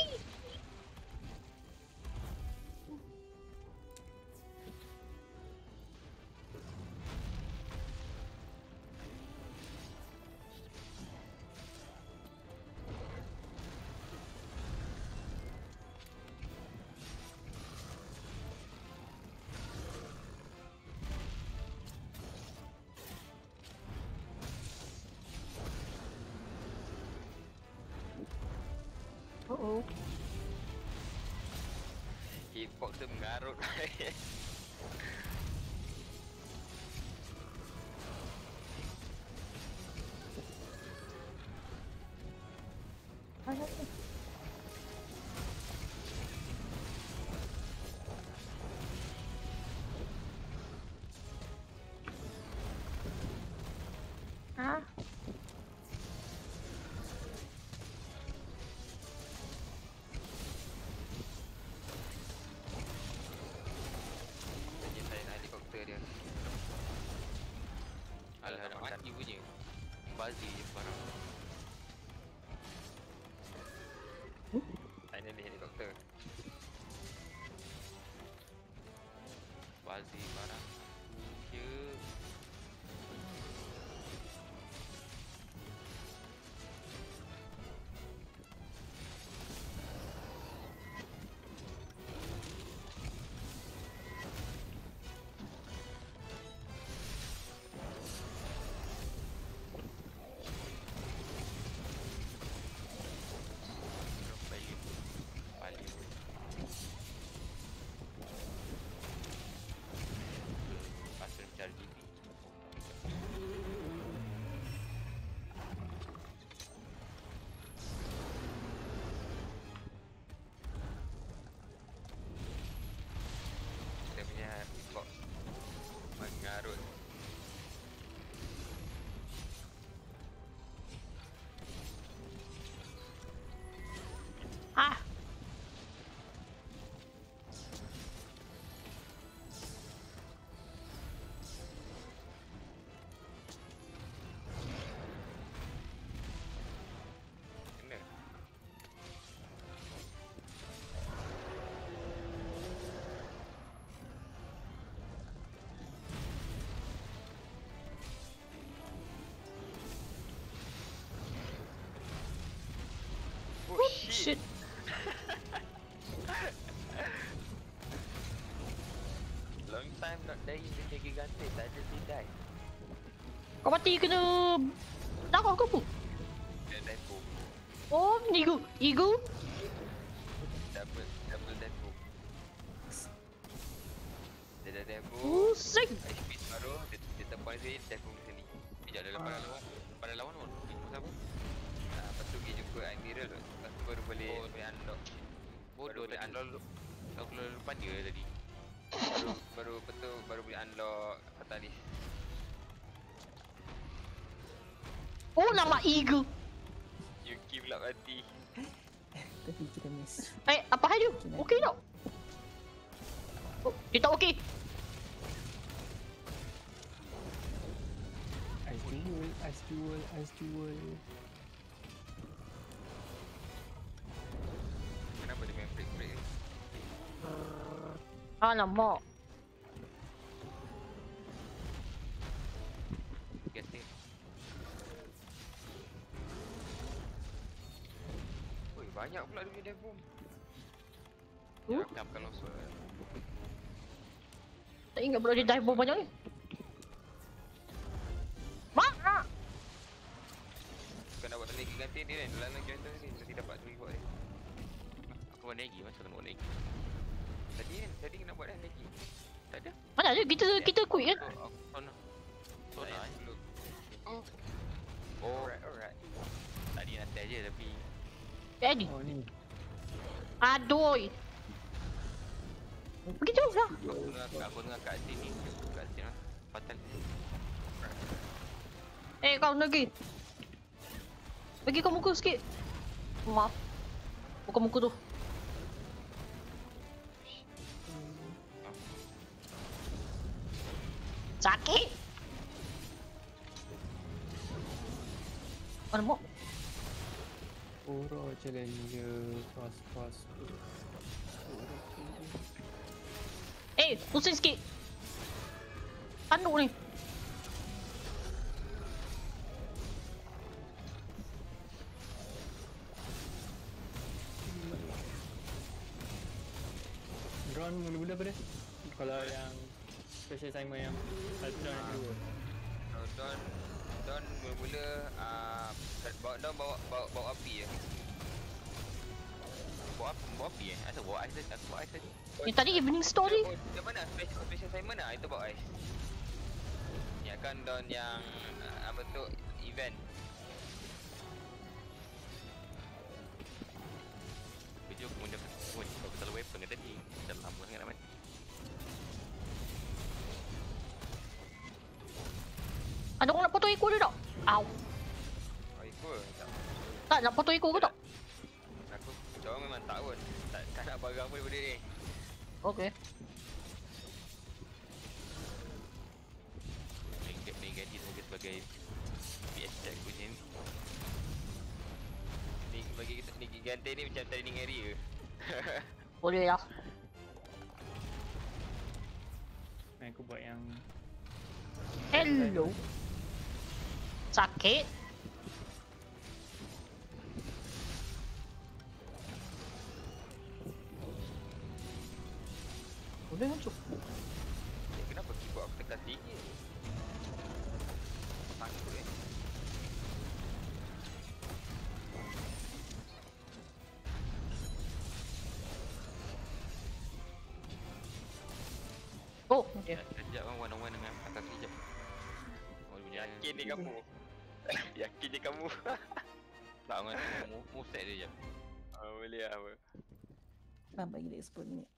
Oh. Hitbox tu mengarut. Ha? Jadi saya nak helikopter dia. Alah nak mati punya. Bazir je barang. Finally helikopter. Bazir barang. Ya. Balik. Long time not dying with Gigante. Suddenly die. Kau mati kena darah ke apa? Dia depo. Oh, ego. Double depo. Dia dah depo. Pusing. HP baru dia tepuan sini, depo sini. Sekejap dalam pada lawan pun. Siapa? Lepas tu pergi jumpa Admiral tu. Lepas tu baru boleh unlock. Bodoh Baru tadi. Kau keluar depan dia tadi. baru boleh unlock Fatalis. Oh, nama ego. Yuki pula mati. Tapi kita miss. Apa hal dia? Okey tak? Oh, dia tak okey. Ice duel. Kenapa dia main break? Alamak. Guessing. Oi, banyak pula dia punya depo. Oh. Ya, kalau suara. Tak ingat pula dia dive bomb banyak ni. Mak! Bukan nak buat lagi ganti dia kan. Dalam kereta ni nanti dapat reward dia. Aku buat lagi. Macam mana buat lagi? Tadi nak buat dah lagi. Tak ada. Mana ada kita quick kan? So nak. Belum. Oh. Alright. Tadi nak test je tapi Jadi. Oh ni. Aduh. Begitu lah. aku dengar kat sini. Kat sini fatal. Kau lagi. Bagi kau muka sikit. Maaf. Bukan muka tu. Sakit. Mana mau? Oro challenger pas. Pusing sikit. Tanduk ni. Drone mula-mula apa dia? Kalau yang special assignment yang Ultron yang kedua. Don mula-mula bawa api je. Bawa api Asal bawa ais tadi? Aku bawa ais tadi. Yang tadi evening story. Dia mana special assignment lah itu bawa ice. Ni akan Don yang apa tu event. Kejap aku mula kau salah weapon ke tadi. Dah lama sangat nak mati. Ada orang nak potong ekor dia tak? Au. Oh ikut tak. Tak nak potong ekor ke tak? Aku orang memang tak pun. Tak nak barang pun benda ni. Okay. Main gadget saja sebagai PS check punya ni. Ni bagi kita ni gigante ni macam training area. Boleh lah. Aku buat yang Hello. Sakit. Boleh masuk. Kenapa keyboard aku tekan tinggi? Takut Oh, okay. Sekejap kan one-on-one dengan atas sekejap. Oh, dia Yakin ni kamu. Yakin ni kamu. tak kan move set dia je. Boleh lah apa. Nampak gila 10 minit.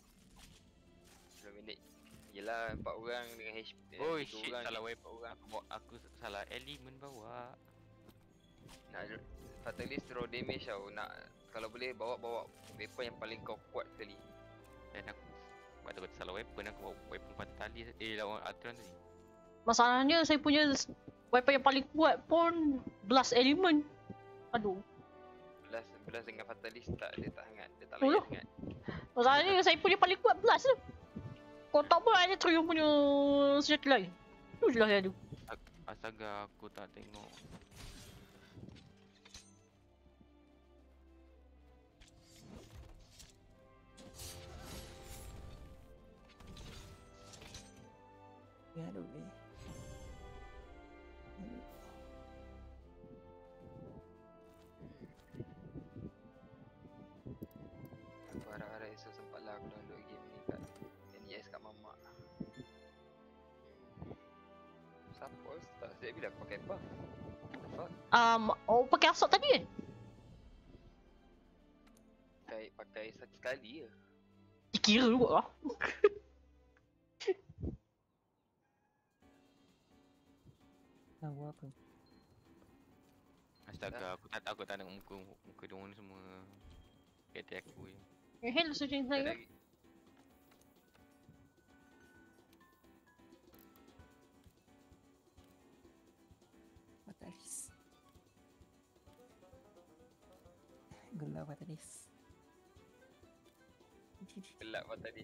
10 minit. Yelah 4 orang dengan HP. Oh 3 shit, orang, salah 4 weapon. orang. Aku salah elemen bawa. Nak Fatalis throw damage tau. Nak kalau boleh bawa weapon yang paling kau kuat sekali. Dan aku betul-betul salah weapon. Aku bawa weapon Fatalis. Lawan Ultron tadi. Masalahnya saya punya weapon yang paling kuat pun Blast Element. Aduh. Belas dengan Fatalis tak, dia tak hangat. Dia tak Oh, layan sangat. Masalahnya saya punya paling kuat Blast tu. Kau tak pun ada Triumph punya senjata lain. Tu je lah saya ada. Astaga, aku tak tengok. Gaduh weh. Aku harap-harap esok sempatlah aku download game ni kat NES kat mamak. Siapa All-Star? Sejak bila aku pakai buff? What? Oh pakai assault tadi kan? Pakai satu sekali je. Dikira juga lah. Tahu apa? Astaga, aku tak nak muka diorang ni semua. Kayak aku je. Hell sudah Dia saya. lagi Batalis. Gelap batalis. gelap tadi.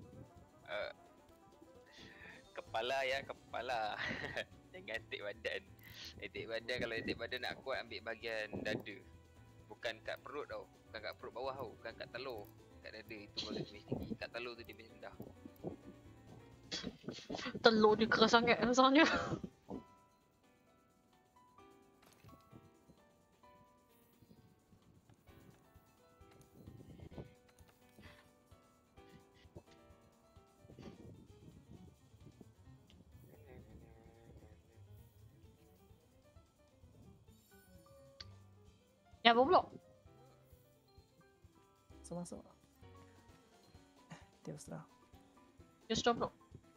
Kepala ya, kepala. Jangan atik badan. Atik badan, kalau atik badan nak kuat ambil bahagian dada. Bukan kat perut tau. Bukan kat perut bawah tau. Bukan kat telur. Kat dada itu boleh damage tinggi. Kat telur tu damage rendah. Telur dia keras sangat rasanya. Ya apa pula? Masuk. Teostra. Just stop pula.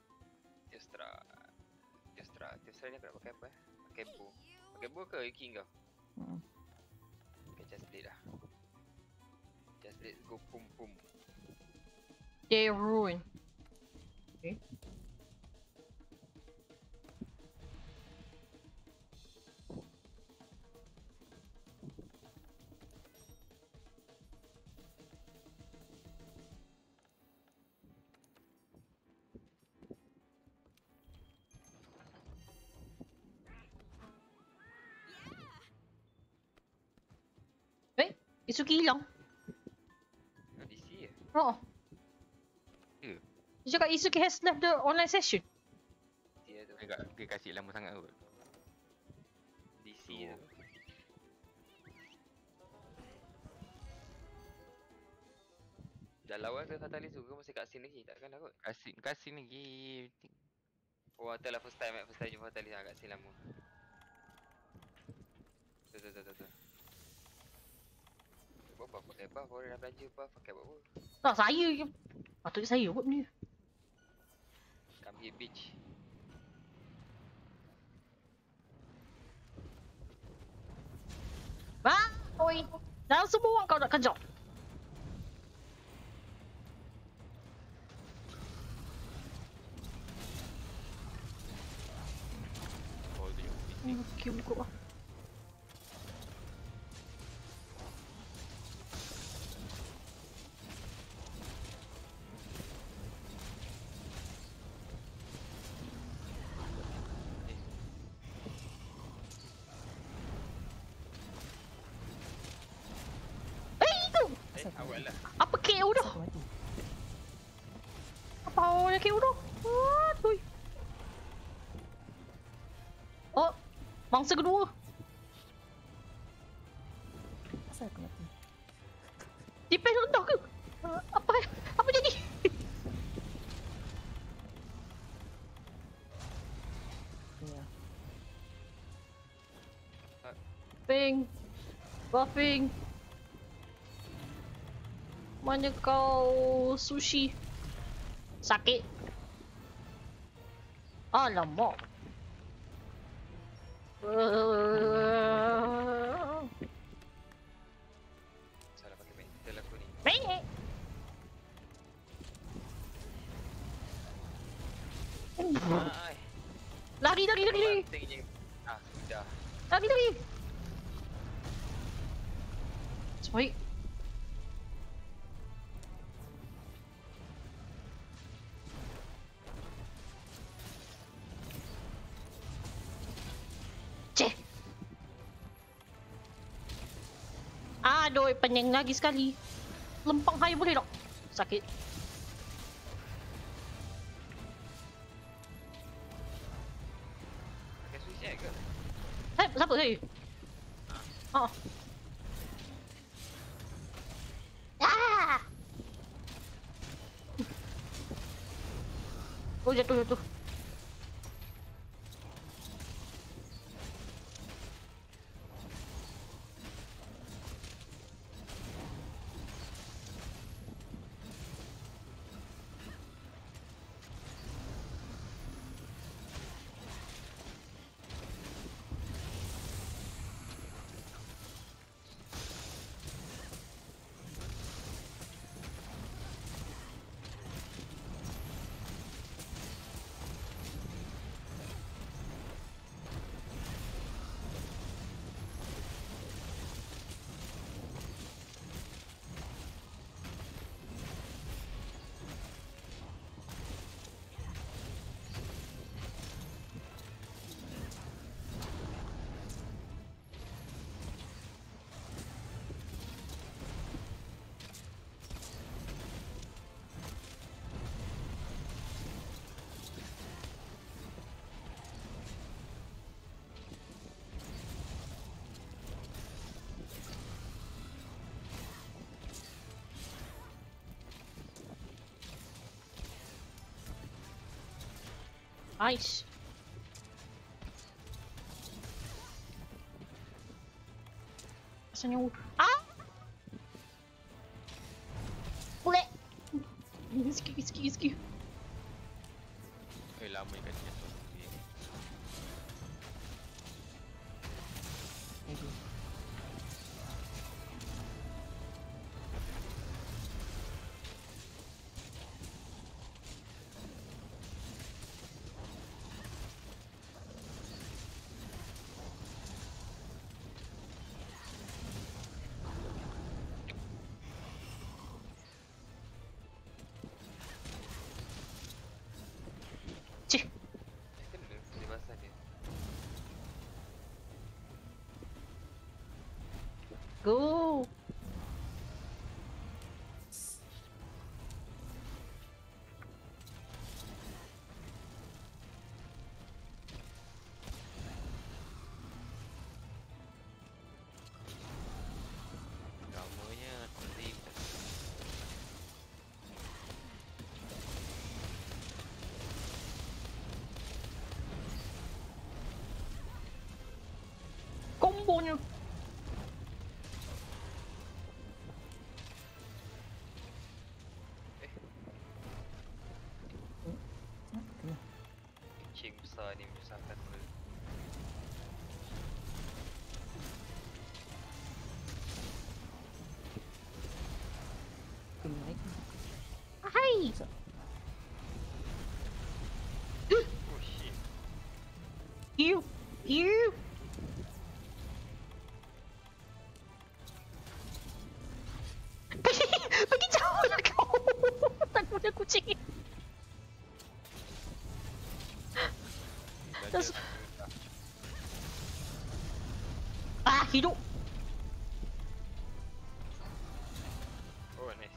Teostra ni aku nak pakai apa Pakai bow. Pakai bow ke Yuki kau? Pakai chest blade dah. Chest blade go pum pum. They ruin. Okay. Isuki hilang. DC je. Oh. Ya. Dia cakap Isuki has left the online session. DC tu. Dia kasih lama sangat kot. DC tu. Dah lawan ke Fatalis tu ke masih kat scene lagi? Takkan lah kot. Kasih lagi. Oh, tu lah first time jumpa Fatalis kat scene lama. Tu. Buat apa? Pakai buff, orang dah belanja buff, pakai buat apa? Tak, saya je. Patutnya saya buat ni. Kami bitch. Oi. Dalam semua orang kau nak kejap. Oh, tu je. Okay, buka lah. Awal lah. Apa KO dah? Aku mati. Apa awalnya KO dah? Aduh. Oh, mangsa kedua. Asal aku mati? DPS rendah ke? Apa jadi? Ya. Buffing. Buffing. Mana kau sushi? Sakit. Alamak. Salah pakai mental aku ni. Bengek. Ai. Lari. Pentingnya. Sudah. Lari. Baik. Ceh. Aduh, pening lagi sekali. Lempang hai boleh tak? Sakit. Siapa saya? Oh. Ah! Oh, jatuh. Nice. Rasanya ah! Boleh. Ski. Lama kan dia tu. Cih. Kena dia basah dia. Go. Namanya Zim. Kombonya. Kucing besar ni menyusahkan mulut. Kena naik. Hai. Oh shit. You. Pergi jauh lah kau. Tak punya kucing. Terus- Ah, hidup. Oh nice.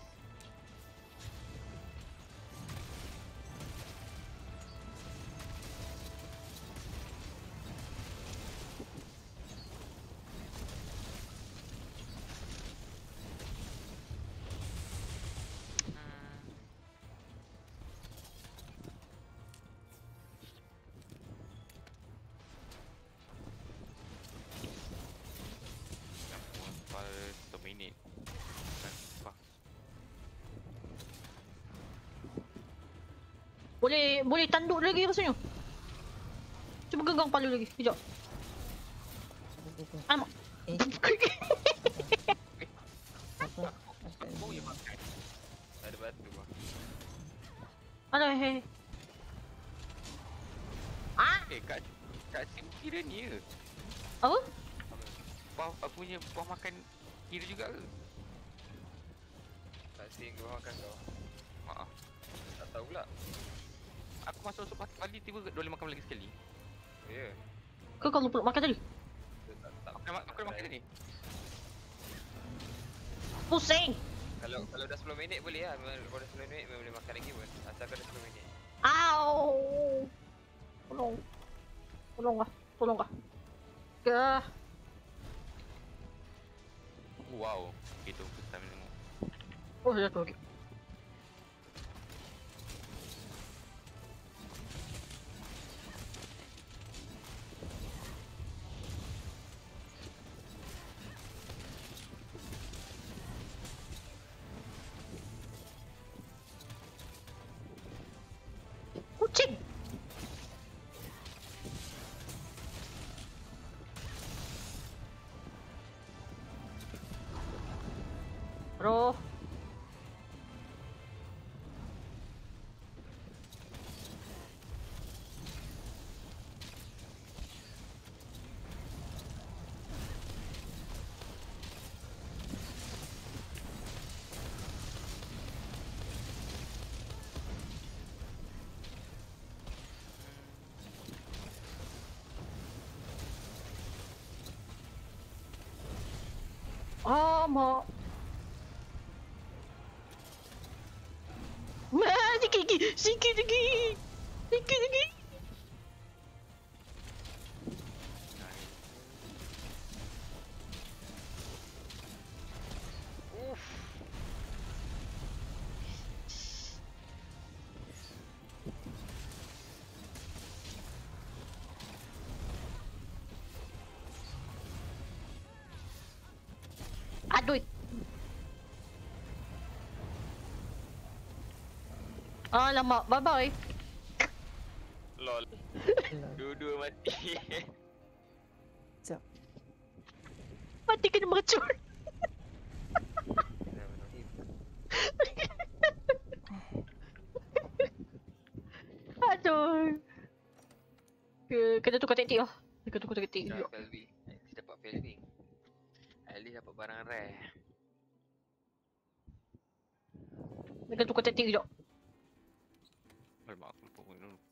Minit. Boleh tanduk lagi rasanya. Cuba genggam kepala lagi. Sekejap. Alamak. Apa? Ada batu bang. Aduh, hei. Ah, Kat Sim kira ni ke? apa? Aku punya buah makan kira juga ke? Tak sing kau makan kau. Maaf. Tak tahu pula. Aku masuk pagi tiba boleh makan lagi sekali. Ya. Kau lupa makan tadi? Tak. Aku dah makan ni. Pusing. Kalau dah 10 minit boleh lah. Kalau dah 10 minit boleh makan lagi pun. Asalkan dah 10 minit. Au. Tolong. Tolong kah? Kah. Wow. Itu first time tengok. Oh, jatuh lagi. Kucing! Bro. Mak. Sikit lagi. Sikit lagi. Sikit lagi. Aduh. Alamak, bye-bye. Lol. Dua-dua mati. Sekejap. Mati kena mercun. Aduh. Kena tukar taktik lah. Kena tukar taktik. Dah Pelvi. Nanti dapat Pelvi. At least dapat barang rare. Kena tukar taktik sekejap. Alamak, aku lupa point dulu.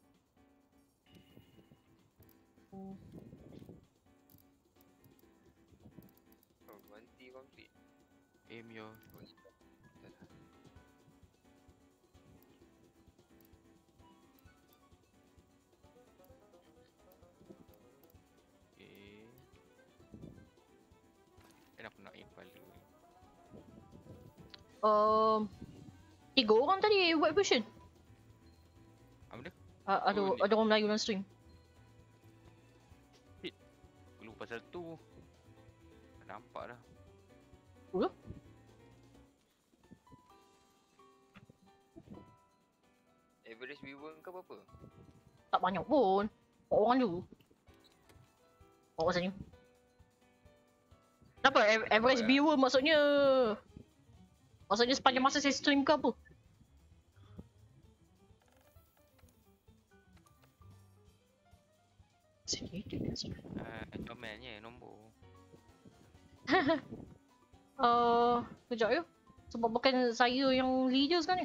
Oh, ganti complete. Aim your. Oh, dah. Okay. Kenapa nak aim paling? 3 orang tadi buat version. Apa dia? Ada orang Melayu dalam stream. Aku lupa pasal tu. Nampak dah. Oh, Average viewer kau berapa? tak banyak pun. 4 orang dulu. Bawa pasal ni. Kenapa? Average viewer maksudnya... Maksudnya sepanjang masa saya stream ke apa? Sini, dia sini. Comelnya nombor. Kejap ya. Sebab bukan saya yang leader sekarang ni.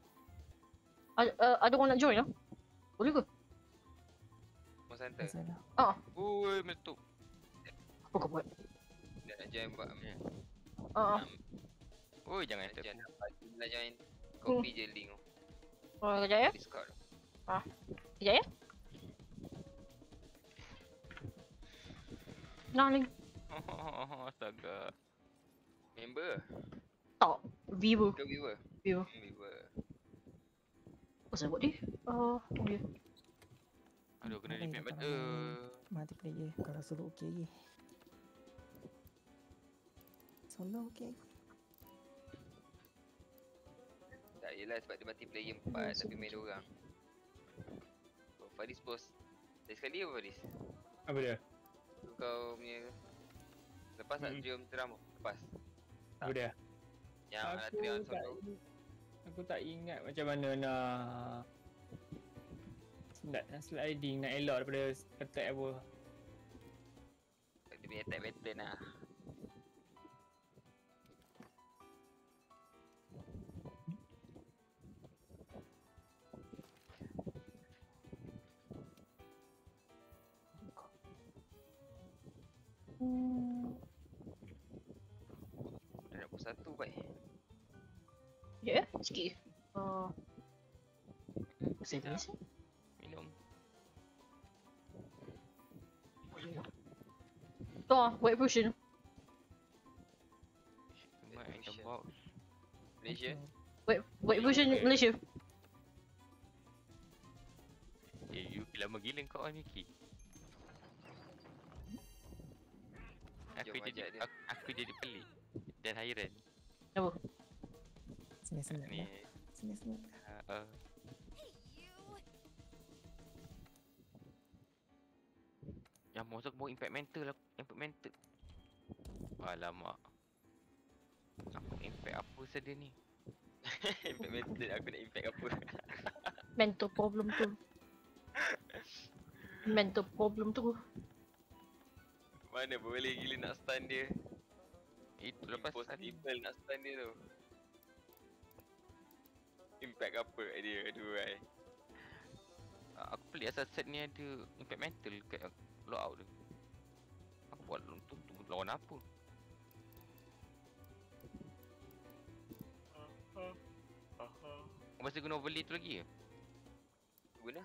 Ada orang nak join lah? Boleh ke? Mau center. Masalah. Ui, meletup. Apa kau buat? Dah nak join buat Ya. Ui, jangan enter Jangan aku. dapat. Nak join. Copy je link tu. Kejap ya. Discord. Kejap ya. Nah, link. Astaga. Member Tak. Viewer. ke viewer? Viewer. Viewer. Apa saya buat ni? Oh ya. Aduh, kena Boleh remake tak betul. Multiplayer. Kalau solo okey lagi. Solo okey lagi. Tak yelah sebab dia multiplayer 4 tapi main 2 orang. Oh, Faris post. Dah sekali apa Faris? Apa dia? Kau punya lepas tak Triumph Tramo? Lepas. Apa dia? Yang anak Triumph solo. Aku tak ingat macam mana nak sliding, nak elok daripada attack apa. Dia punya attack pattern lah. Dah nak pukul 1 baik. Ya, sikit. Saya ni sih. Minum. Tu ah, White Fusion. Cuma in the box. Malaysia. White Fusion Malaysia. You lama gila kau ni Ki. Jom ajak dia. Aku jadi pelik dan hairan. Apa? Sini Ni ya. Sini. yang masuk bawa impact mental lah. Impact mental. Alamak. Aku impact apa sedia ni? Impact mental, aku nak impact apa? Mental problem tu. Mental problem tu. Mana boleh gila nak stun dia. Itu lepas tadi. Impossible nak stun dia tu. Impact apa dia? Aduh ai. Aku pelik asal set ni ada impact mental kat loadout tu. Aku buat tu lawan apa? Kau masih guna overlay tu lagi ke? Guna.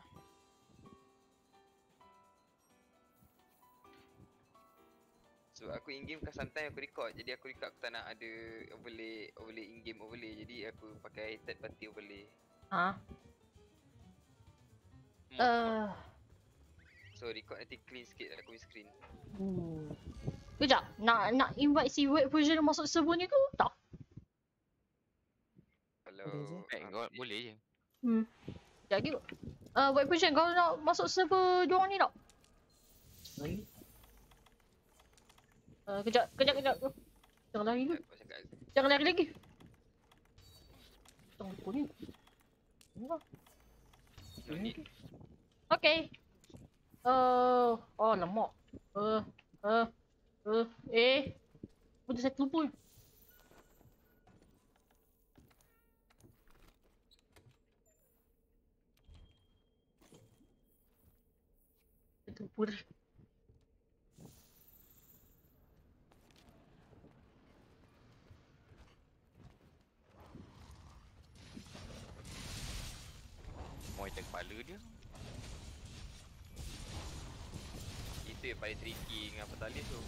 So aku in-game kan santai aku record. Jadi aku record aku tak nak ada overlay in-game overlay. Jadi aku pakai third party overlay. Ha? So record nanti clean sikit aku punya screen. Kejap, nak invite si White Fusion masuk server ni ke tak? Kalau Boleh je. Jadi White Fusion kau nak masuk server diorang ni tak? Kejap. Jangan lari dulu. Jangan lari lagi. Jangan lupa ni. Okay. Oh lemak. Udah saya terlupa. Saya terlupa dah. Mau item kepala dia. itu yang paling tricky dengan petalis tu.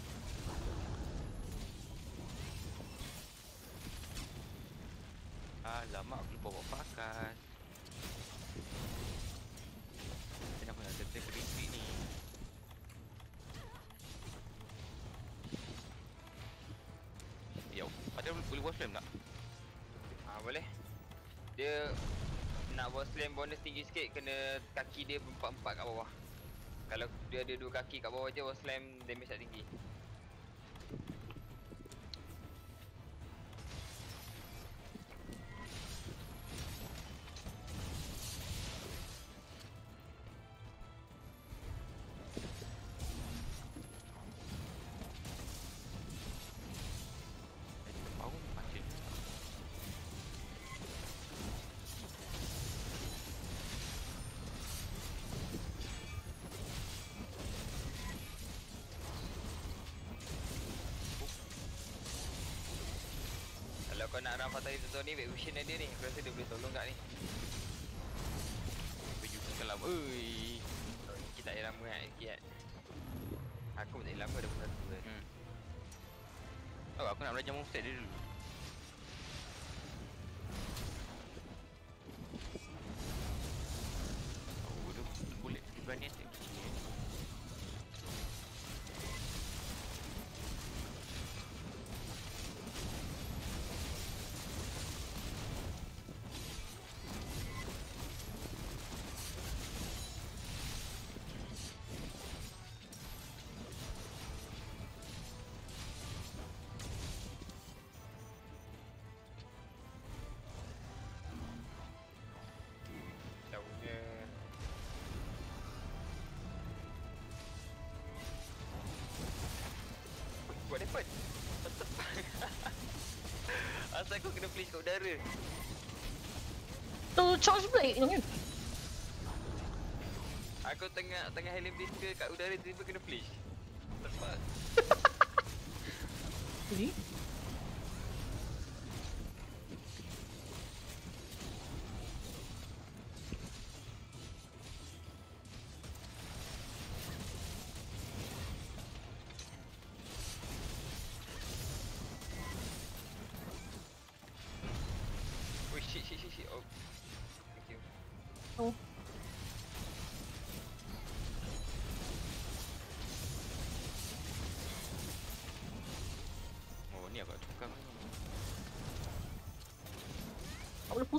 Alamak, aku lupa bawa pakas. Kenapa nak tetap retreat ni? Ya, ada boleh buat slam tak? Boleh. Dia nak buat slam bonus tinggi sikit, kena kaki dia berempat-empat kat bawah. Kalau dia ada dua kaki kat bawah je, buat slam damage tak tinggi. Kalau kau nak run Fatality Tutorial ni, White Vision ada ni. Aku rasa dia boleh tolong kat ni. Berjukan lama. Ui. Kita tak payah lama kan, kan. Aku pun tak payah lama dah pun satu kan. Oh, aku nak belajar moveset dia dulu. Oh, dia boleh. Dia berani attack. Buat dapat. Asal aku kena flash kat udara. Tu charge blade tu kan? Aku tengah Helen Blister kat udara, tiba-tiba kena flash. Tepat. Jadi?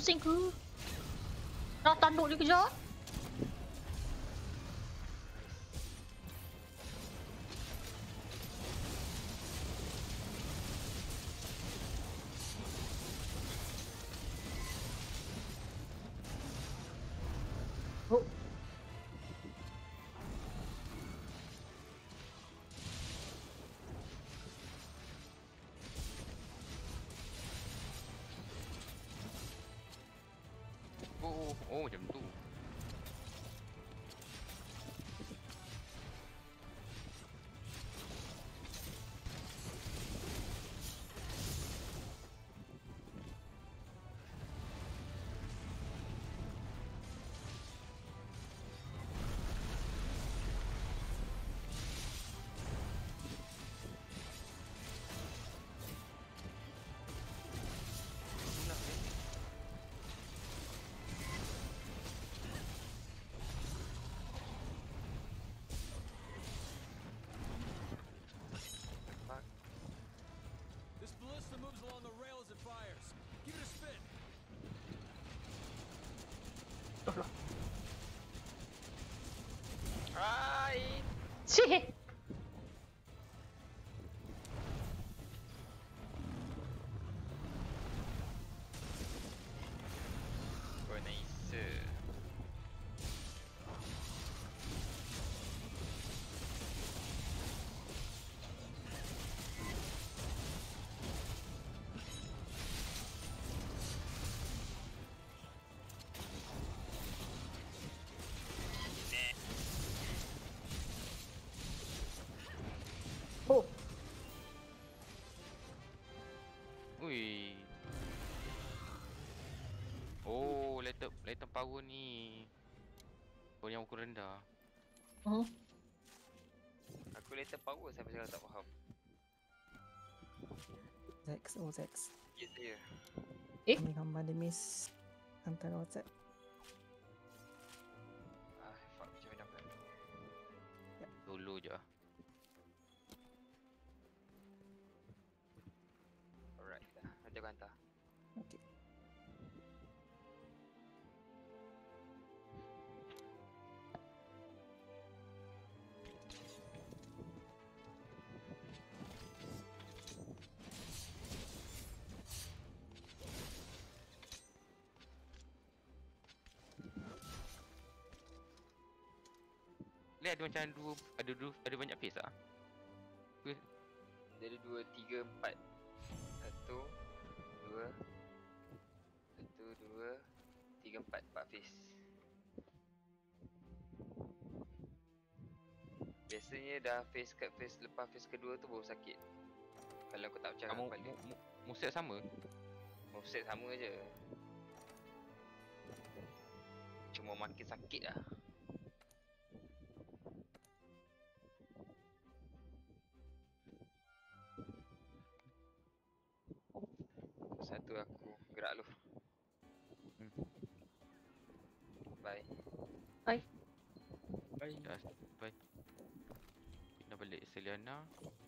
pusing ke? Nak tanduk dia kejap. Oh. Oh macam tu. This ballista moves along the rails and fires. Give it a spin. Hai. Cih. Oh nice. Oh. Ui. Oh, letter power ni. Oh, yang ukur rendah. Hmm. Aku later power sampai sekarang tak faham. Zex, oh Zex. Ya saya. Eh? Kami gambar dia miss antara WhatsApp. Ah, fuck macam mana pula. Dulu je. Alright dah. Nanti aku hantar. Okay. Lihat ada macam ada banyak face ah. Dia ada 2, 3, 4. 1, 2 3, 4 face. Biasanya dah face kat face lepas face kedua tu baru sakit. Kalau aku tak percaya Kamu balik. moveset sama. Moveset sama je. Cuma makin sakit lah. Satu aku gerak lu. Bye. Bye. Bye. Just bye. Kita balik Selena.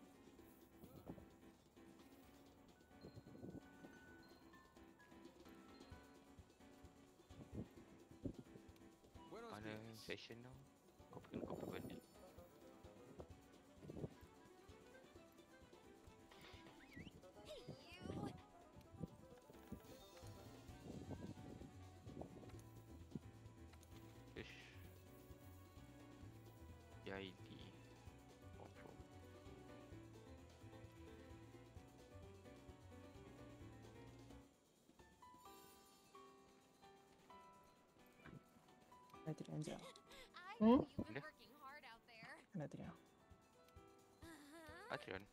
Buenos Mana dias. session tu? Kau pergi balik. Ish. ID. Confirm. Ada tidak anjak. I Hmm? know you've been Udah. working hard out there. Ada tidak. Atrion.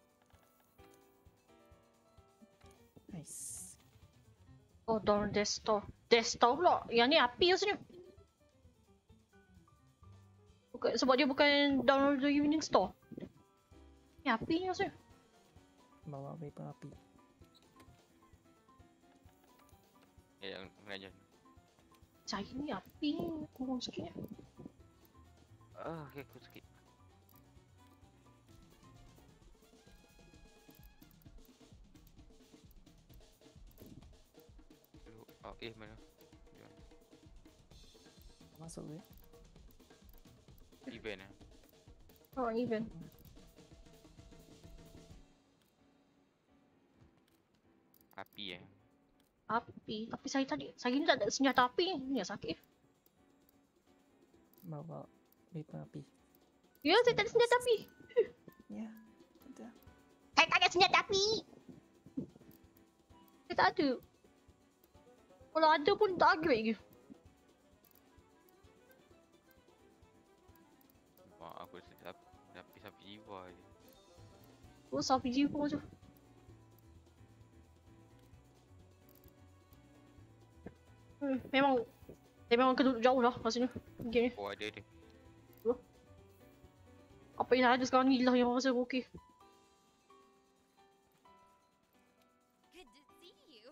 Nice. Oh, download desktop. Desktop pula. Yang ni api rasanya. Bukan, sebab dia bukan download the evening store. Ni api ni rasanya. Bawa vapor api. Yang rajan. Cahaya ni api ni. Kurang sikit. Okay, aku sikit. Look up. Mana? Masuk ke? Event Oh, event. Api Api. Tapi saya ni tak ada senjata api. Ni yang sakit. Bawa vapor api. Ya, saya tak ada senjata api. Ya, ada. Saya tak ada senjata api. Saya tak ada. Kalau ada pun tak agree ke. Wah, aku rasa sapi jiwa je. Oh, sapi jiwa je. Memang saya memang kena duduk jauh lah rasanya. Game ni. Oh, ada. Apa yang ada sekarang ni lah yang rasa okey. Good to see you.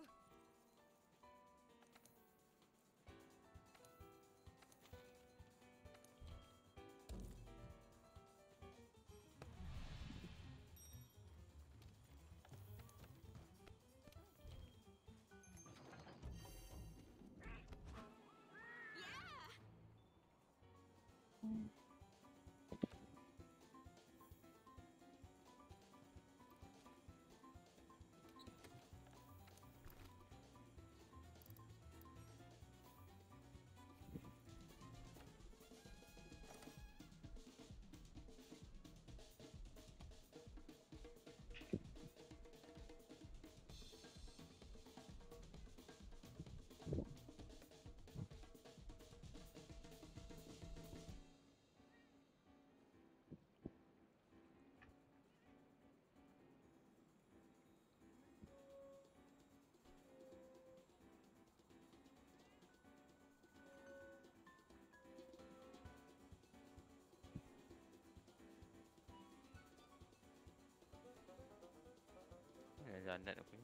Zanat apa ni?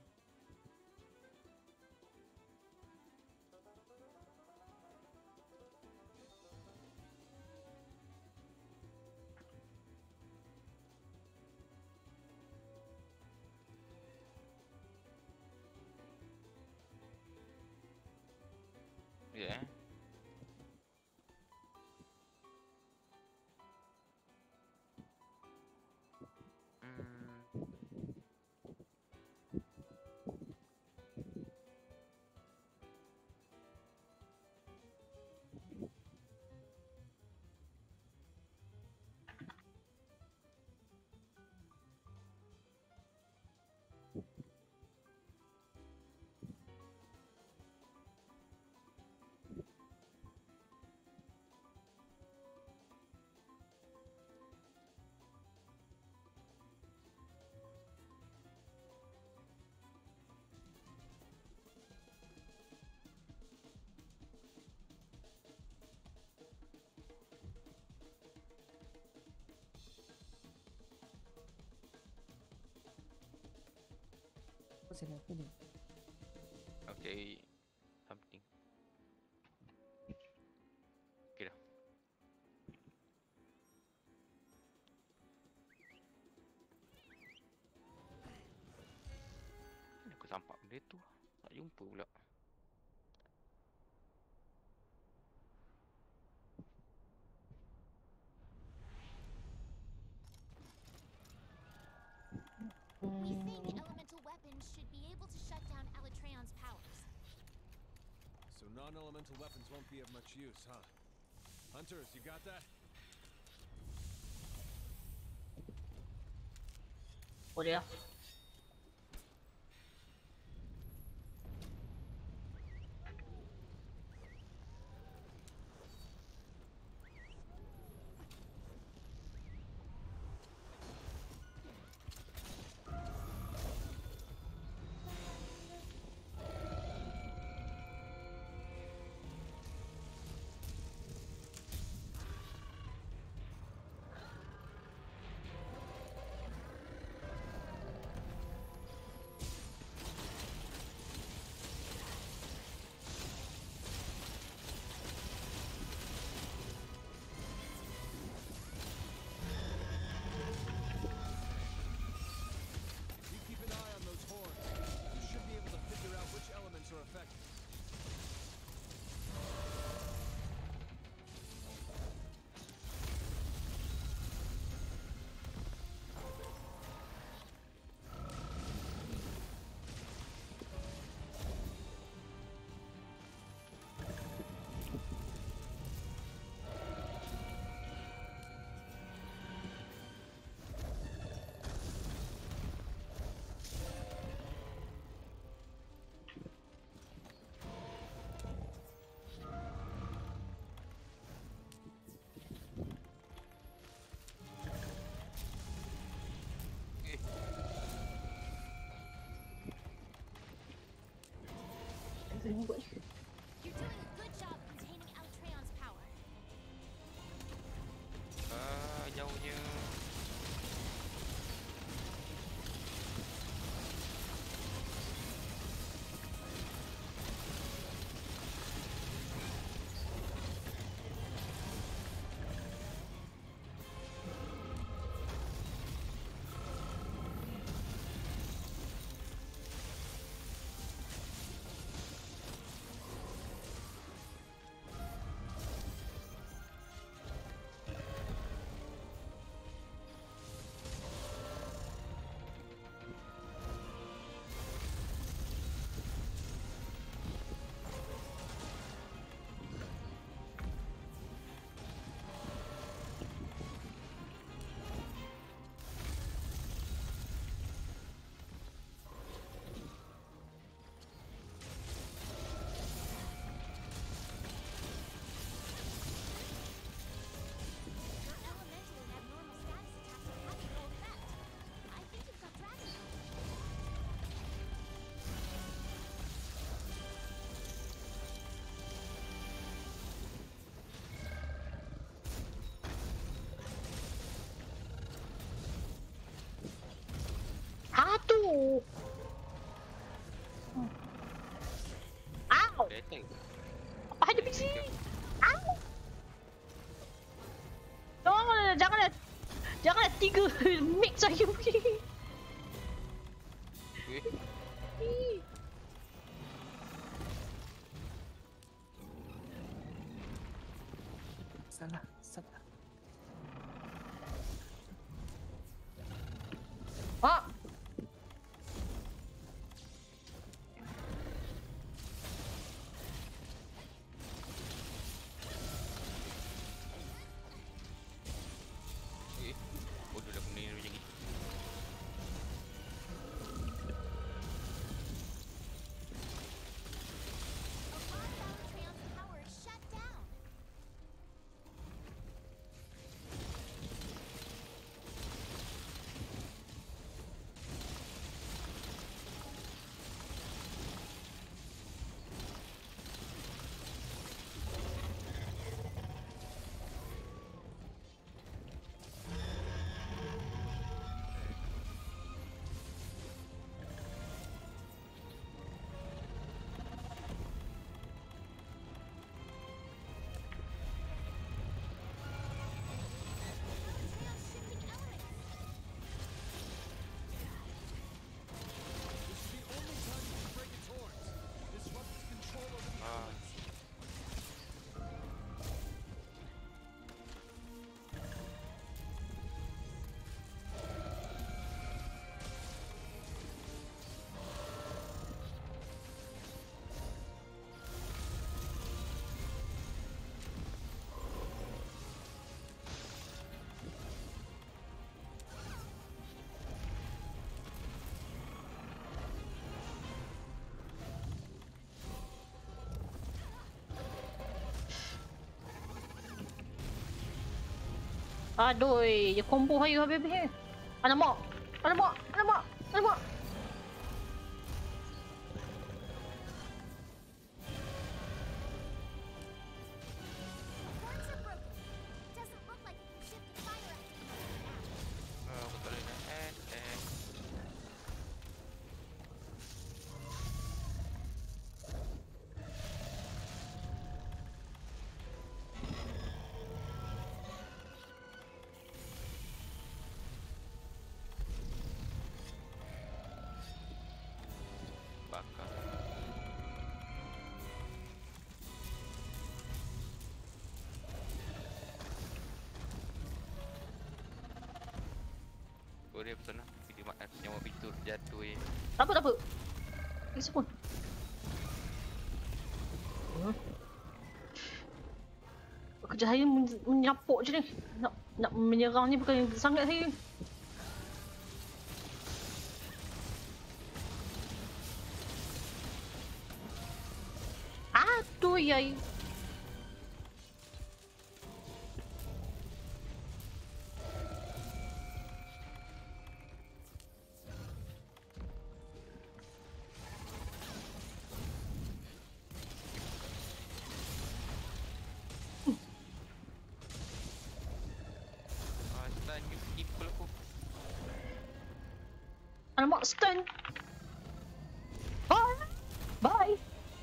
Ya. Apa saya apa ni? Okay. Something. Okay dah. Mana aku sampak benda tu? Tak jumpa pula. We think elemental weapons should be able to shut down Alatreon's powers. So non-elemental weapons won't be of much use, huh? Hunters, you got that? Oh dia. ni buat ni. You're doing a good job containing Altreon's power. Jauhnya. Your elemental and abnormal status attacks are having no effect. I think you've got dragon. Aduh. Ow. Dia attack. Apa hanya bisi? Ow. Janganlah. Janganlah 3 mix saya pergi. Weh. Salah, salah. Ah. Bodoh dah benda ni macam ni. A lot of Altreon's power is shut down. Altreon's shifting elements. This is the only time you can break its horns. Disrupt its control over the Ah. elements. Aduh, dia combo saya habis-habis. Alamak. Alamak. Alamak. Alamak. The horns are broken. Doesn't look like it can shift the fire activity now. Aku tak boleh nak attack. Bakar. Korea betul lah. Nyawa pintu jatuh je. Tak apa, tak apa. It's pun. Kerja saya menyapuk je ni. Nak menyerang ni bukan sangat saya. Aduh, yai. Alamak, stun. Ah! Bye.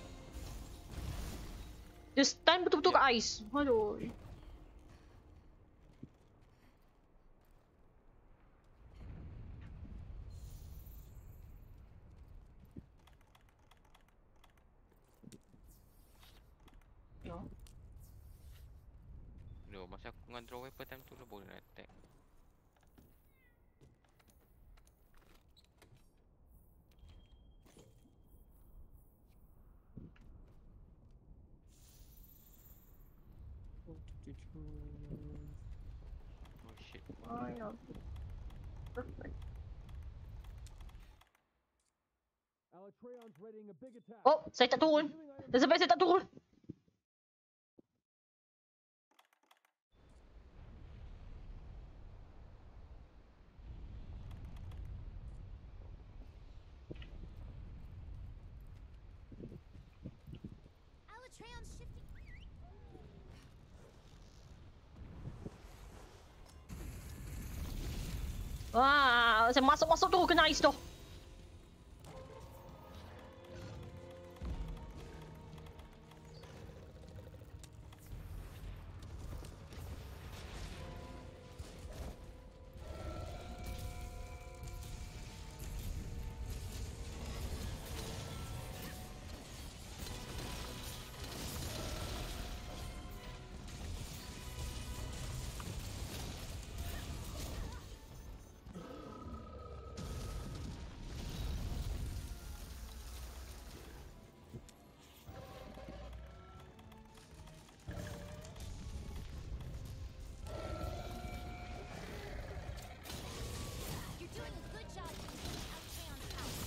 Dia stun betul-betul kat ice. Aduh. Ya. No, masa aku dengan draw weapon time tu lah boleh nak attack. Oh shit. Oh, ya. Perfect. Alatreon's readying a big attack. Oh, saya tak turun. Nasib baik saya tak turun. Alatreon's shifting. Wah, saya masuk-masuk tu kena ice tu. You're doing a good job containing Alatreon's power.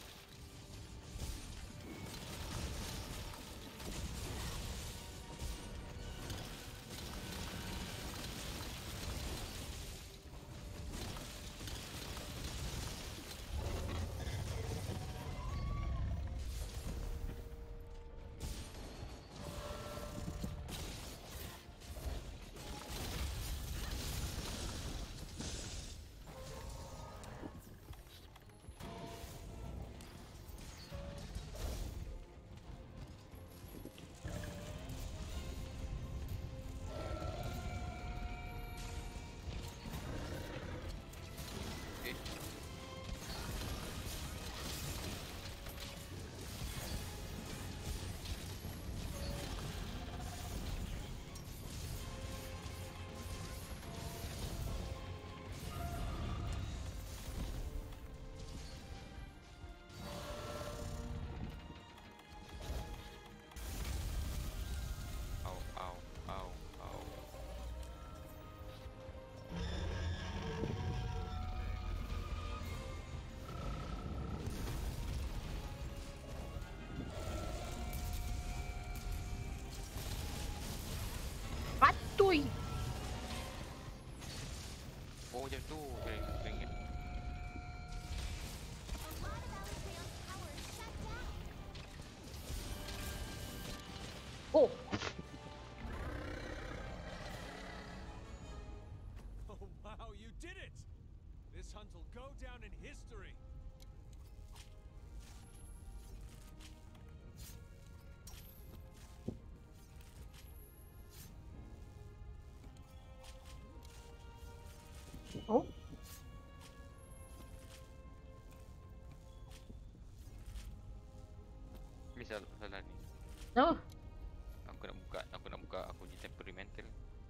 Ow, ow, ow, ow. Patui. Oh macam tu. Saya ingat. A lot of Alatreon's power is shut down. Oh, Oh wow, you did it! This hunt will go down in history. oh. Misal salah ni. Oh. Aku nak buka aku punya temporary mental.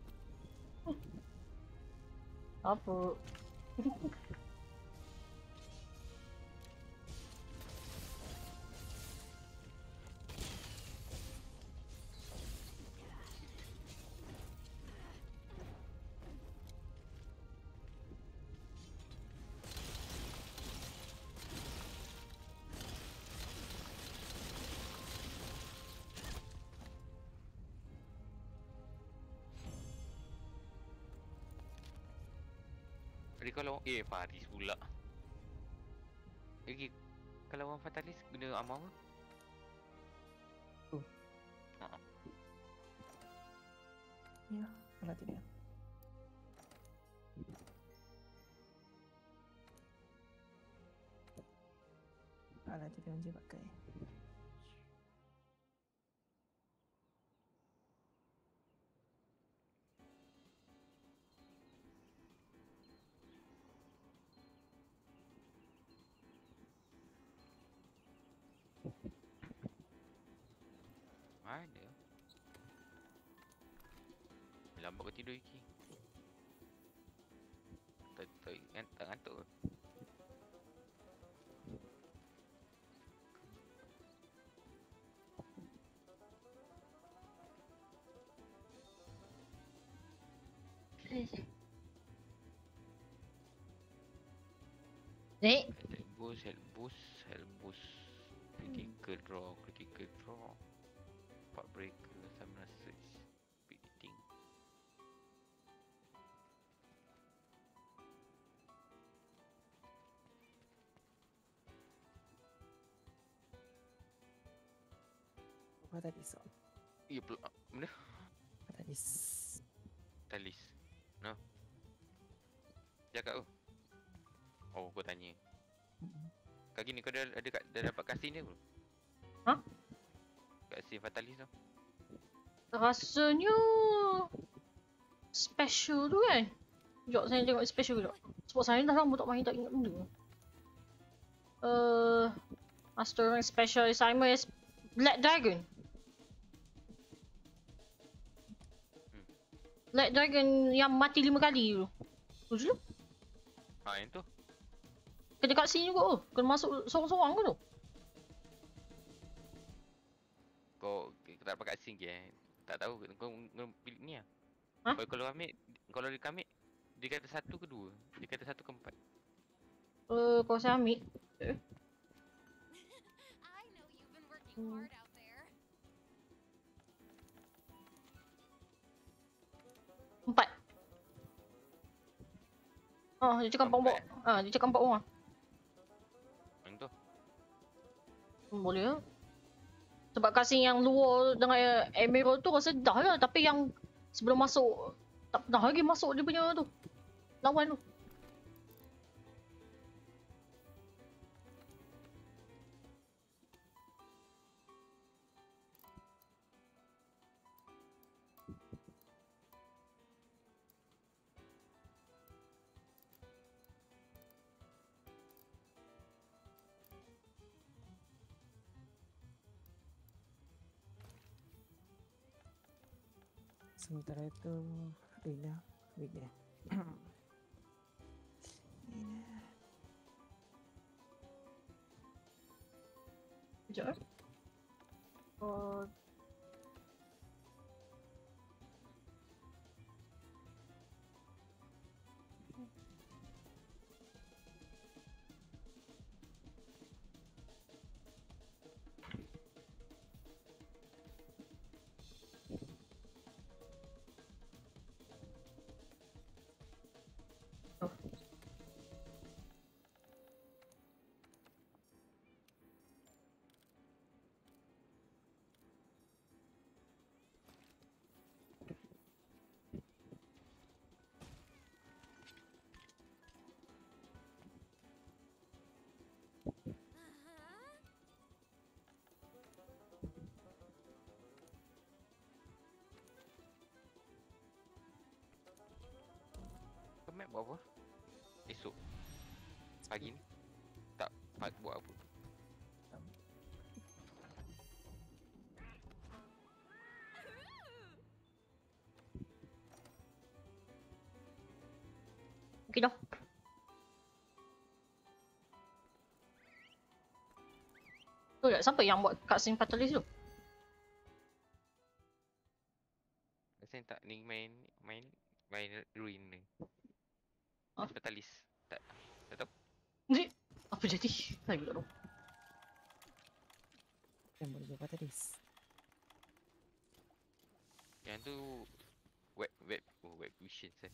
Apa? Jadi kalau Faris pula. Lagi kalau orang Fatalis guna armor apa? Oh. Ha. Ya, kalau tidak. Diorang je pakai. Mana? Lambat kau tidur Yuki. Tak ngantuk ke? Nek, Helbus. Critical draw. Part breaker, stamina search, speed eating. Apa tadi so? Ya, benda? Apa tadi? Talis. No. Cakap tu. Oh, kau tanya. Kak gini kau dah dapat kasih dia belum? Hah? Kasih Fatalis tu. rasanya special tu kan. Sekejap saya tengok special kejap. Sebab saya dah lama tak main, tak ingat benda. Master Rank Special Assignment is Black Dragon. Black Dragon yang mati 5 kali tu. Tu je tu. Yang tu. Kena kat sini juga tu. Kena masuk sorang-sorang ke tu. Kau tak dapat kat sing ke? Tak tahu kau pilih ni lah. Ha? Kalau ambil, kalau dia ambil, dia kata 1 ke 2. Dia kata 1 ke 4. Kau saya ambil. I know you've been working hard out there. 4. Dia cakap 4 Empat, orang. Dia cakap 4 orang. Yang tu. Boleh lah. Sebab casing yang luar dengan Emerald tu rasa dah lah. Tapi yang sebelum masuk, tak pernah lagi masuk dia punya tu. Lawan tu. Sementara itu Rina Rina Sekejap. Kau map buat apa? Esok. Pagi ni. Tak buat apa. Okay dah. Tu tak? Siapa yang buat cutscene Fatalis tu? Rasanya tak ni main Ruin ni. Fatalis. Tak tahu. Ni apa jadi? Saya tak tahu. yang boleh buat tadi. Yang tu web vision saya.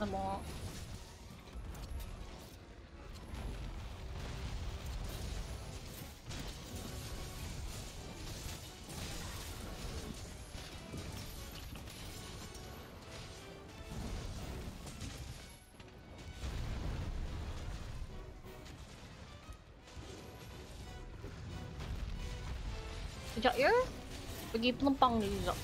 Alamak. Sekejap ya. Pergi penumpang ni sekejap.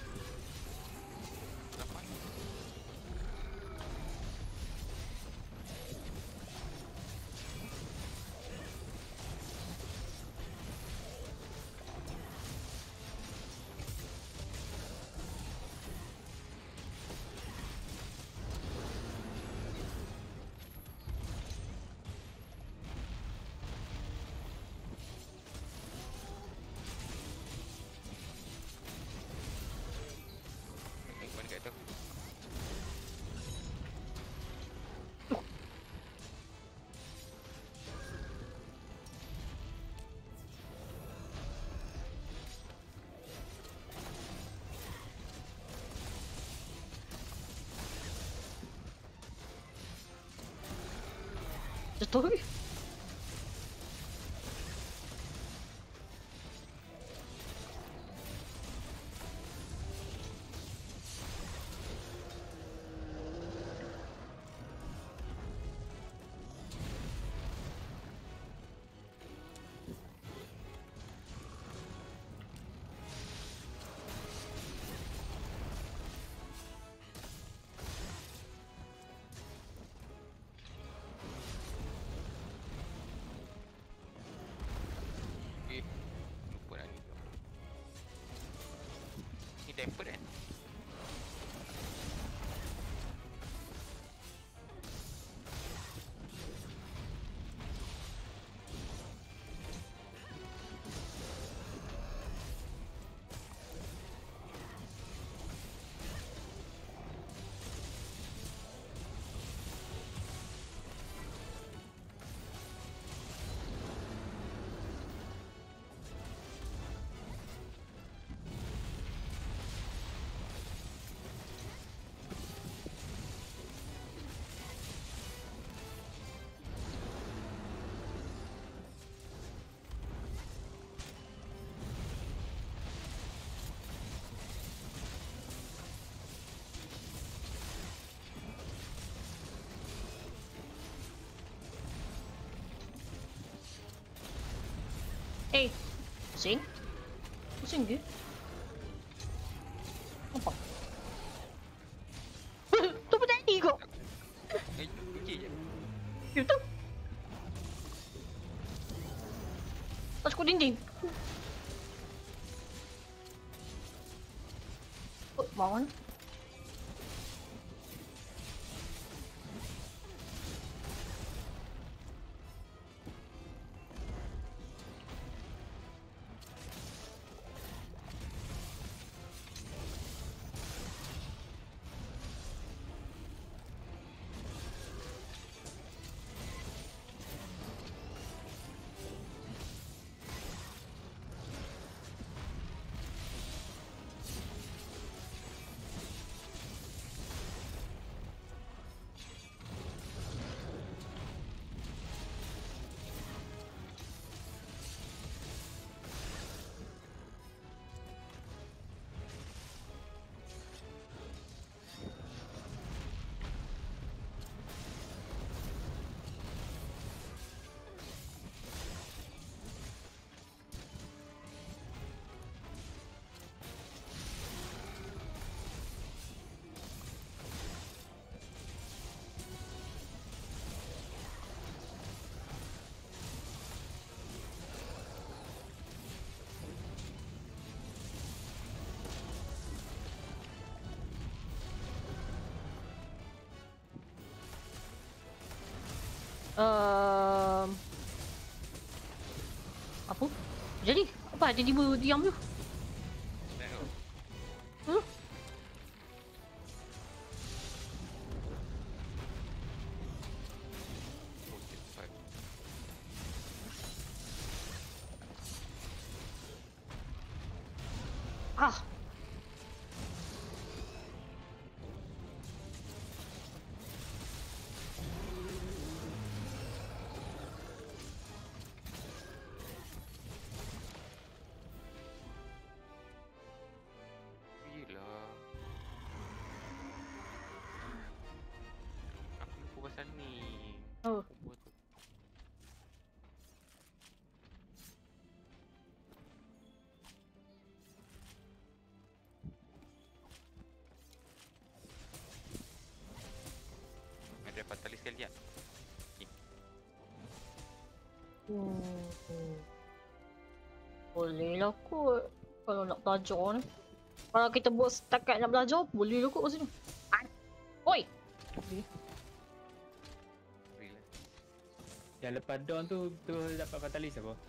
Mana kat tu? Jatuh. Okay. Lupa nak ni. Ni temper kan? Eh, pusing? Pusing ke? Apa? Tu pun tadi kok. Okey je. Ya tu. Tak cukup dinding. Oh, bawah ni. Apa? Jadi? Apa? Dia diam tu? Huh? Ah! Hmm. Boleh lah kot. Kalau nak belajar ni. Kalau kita buat setakat nak belajar, boleh lah kot kat sini. Oi! Relax. Yang lepas dawn tu terus dapat fatalis apa?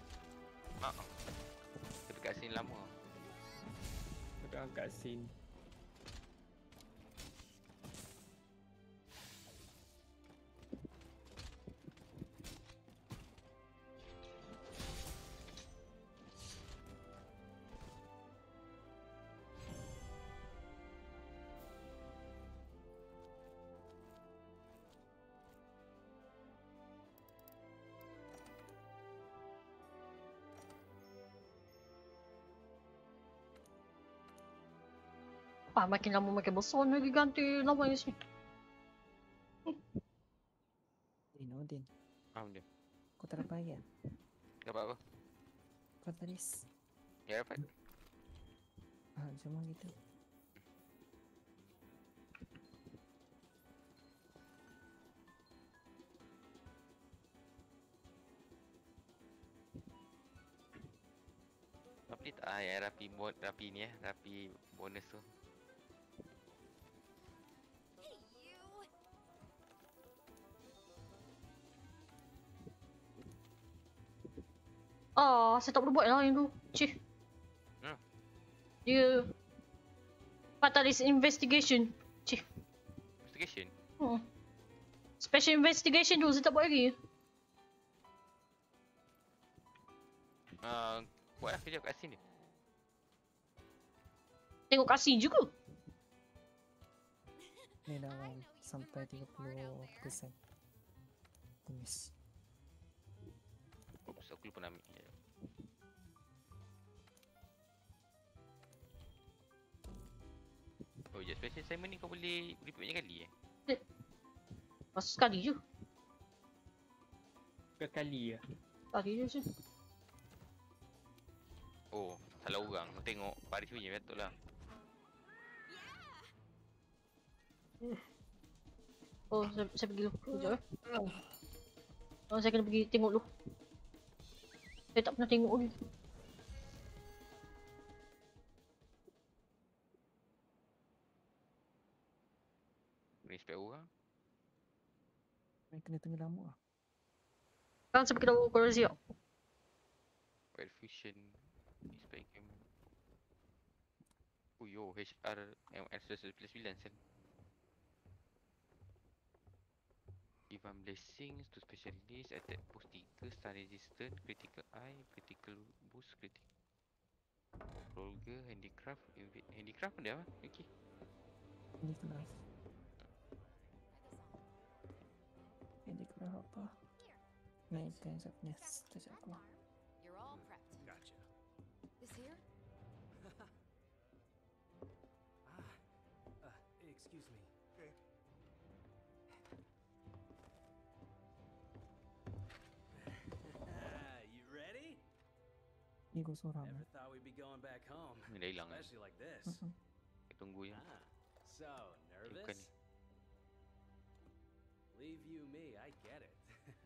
Tapi kat sini lama. Dekat kat scene. Makin lama makin besar lagi ganti nama ni sini. Din, oh Din. Dia. Kau tak dapat lagi kan? Dapat apa? Fatalis. Ya dapat. Cuma gitu. Tapi tak yang rapi ni rapi bonus tu. Hey, you! Saya tak boleh buat lah yang tu. Cih. Hmm. Dia Fatalis Investigation. Cih. Investigation. Special Investigation tu saya tak buat lagi. Buatlah kerja kat sini. Tengok kasih juga. Ni dah sampai 30%. Tumis. Oops, aku lupa nak ambil. Oh ya, special assignment ni kau boleh repeat banyak kali Masa sekali je. Kali ya. Sekali je. Oh, salah orang. Kau tengok Paris punya betul lah. Oh, saya pergi dulu. Sekejap saya kena pergi tengok dulu. Saya tak pernah tengok lagi. Respect orang. Kena tengah lama lah. Sekarang saya pergi tahu korang siap. Wild Fusion. Respect game. Oh yo, HR MR99 sen. Give them blessings to specialist, attack boost 3, stun resistant, critical eye, critical boost, critical Roger, handicraft, handicraft pun dia apa? Okay. Ini kenal. Ini kenal apa? Naikkan saya punya stage aku. You're all prepped. Gotcha. This here? Excuse me. Okay. You ready? Ni kau seorang. Never thought we'd be going back home. Ni dah hilang kan? Especially like this. Kita tunggu je. So, nervous? Bukan ni. Leave you me, I get it.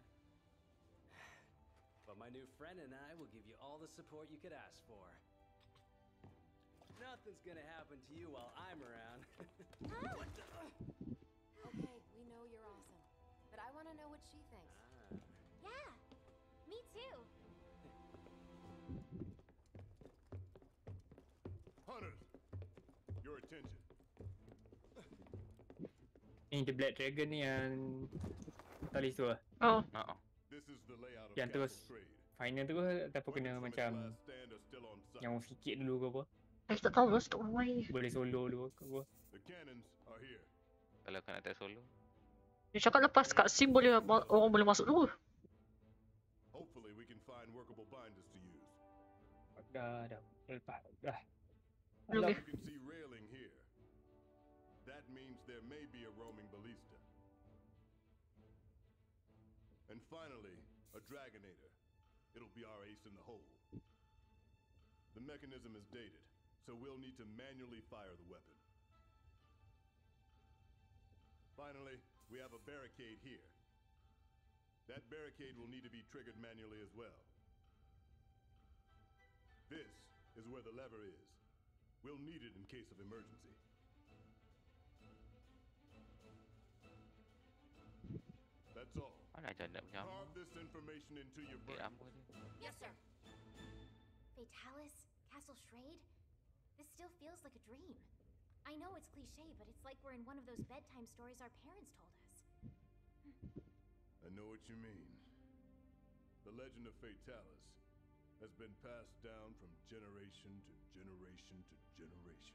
But my new friend and I will give you all the support you could ask for. Nothing's gonna happen to you while I'm around. What the? Okay, we know you're awesome. But I want to know what she thinks. Yeah, me too. Hunters, your attention. Ni The Black Dragon ni yang fatalis tu lah. Oh. This is the layout of Yang terus Castle Trade. final tu ataupun kena Weapons from its macam last stand are still on site. yang sikit dulu ke apa. Saya tak tahu lah, saya tak boleh main. Boleh solo dulu ke apa. The cannons are here. Kalau kau nak attack solo. Dia cakap lepas kat sim boleh orang boleh masuk dulu. Hopefully we can find workable binders to use. Dah lepas dah. Okay. You can see railing here. That means there may be a roaming ballista. And finally, a Dragonator. It'll be our ace in the hole. The mechanism is dated, so we'll need to manually fire the weapon. Finally, we have a barricade here. That barricade will need to be triggered manually as well. This is where the lever is. We'll need it in case of emergency. That's all. Mana ajar nak punya Carve this information into your brain. armor dia. Yes, sir. Fatalis, Castle Shrade? This still feels like a dream. I know it's cliche, but it's like we're in one of those bedtime stories our parents told us. I know what you mean. The legend of Fatalis has been passed down from generation to generation to generation.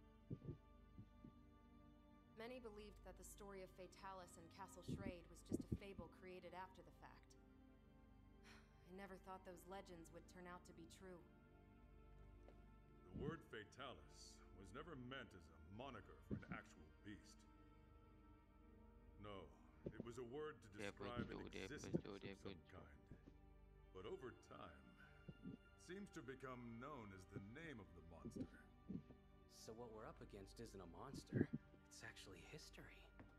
Many believed that the story of Fatalis and Castle Shrade was just a fable created after the fact. I never thought those legends would turn out to be true. The word Fatalis was never meant as a moniker for an actual beast. No, it was a word to describe an existence of some kind. But over time, it seems to become known as the name of the monster. So what we're up against isn't a monster, it's actually history.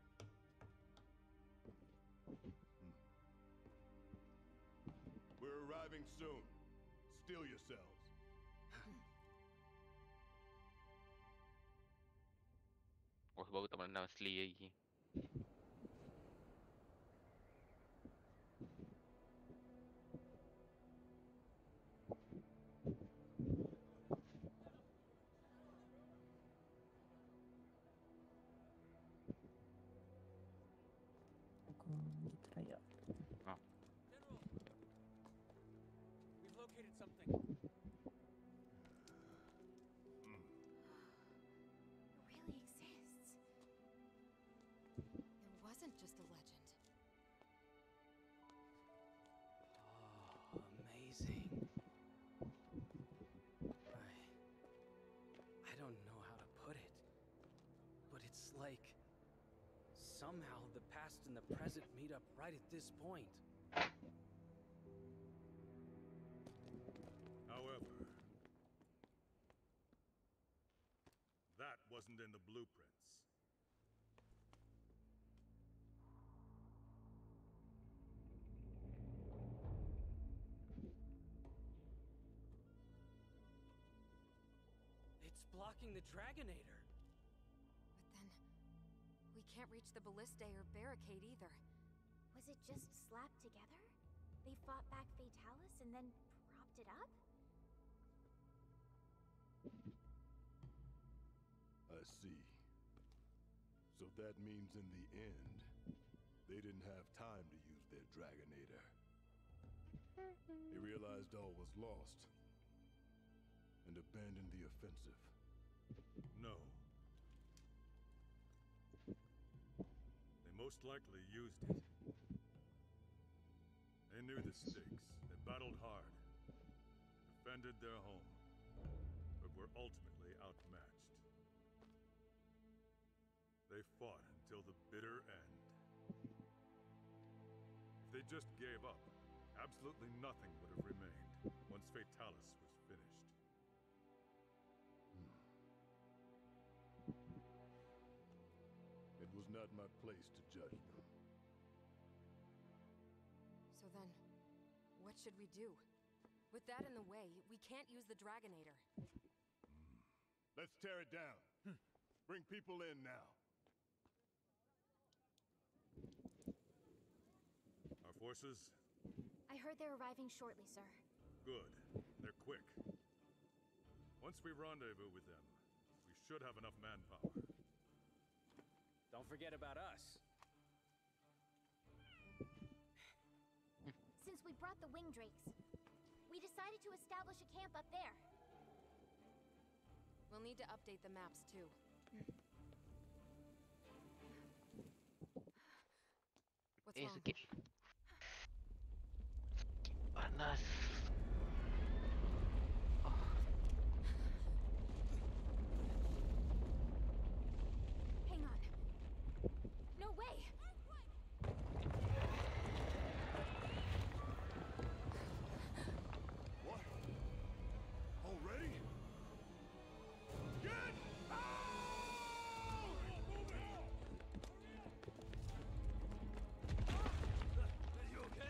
We're arriving soon. Steel yourselves. Oh, baru tak pernah Slay lagi. Aku try up. Ah. We've located something. It really exists. It wasn't just a legend. Oh, amazing. I don't know how to put it, but it's like somehow the past and the present meet up right at this point. However, that wasn't in the blueprints. It's blocking the Dragonator. But then, we can't reach the ballistae or barricade either. Was it just slapped together? They fought back Fatalis and then propped it up? I see. So that means in the end, they didn't have time to use their Dragonator. They realized all was lost and abandoned the offensive. No. They most likely used it. They knew the stakes. They battled hard, defended their home, but were ultimately outmatched. They fought until the bitter end. If they just gave up, absolutely nothing would have remained once Fatalis was finished. It was not my place to judge them. So then, what should we do? With that in the way, we can't use the Dragonator. Let's tear it down. Bring people in now. Our forces? I heard they're arriving shortly, sir. Good. They're quick. Once we rendezvous with them, we should have enough manpower. Don't forget about us. Since we brought the wing drakes, we decided to establish a camp up there. We'll need to update the maps too. What's wrong? Sikit. Panas. Hang on. No way! What? Already? Get out! Move it! You okay?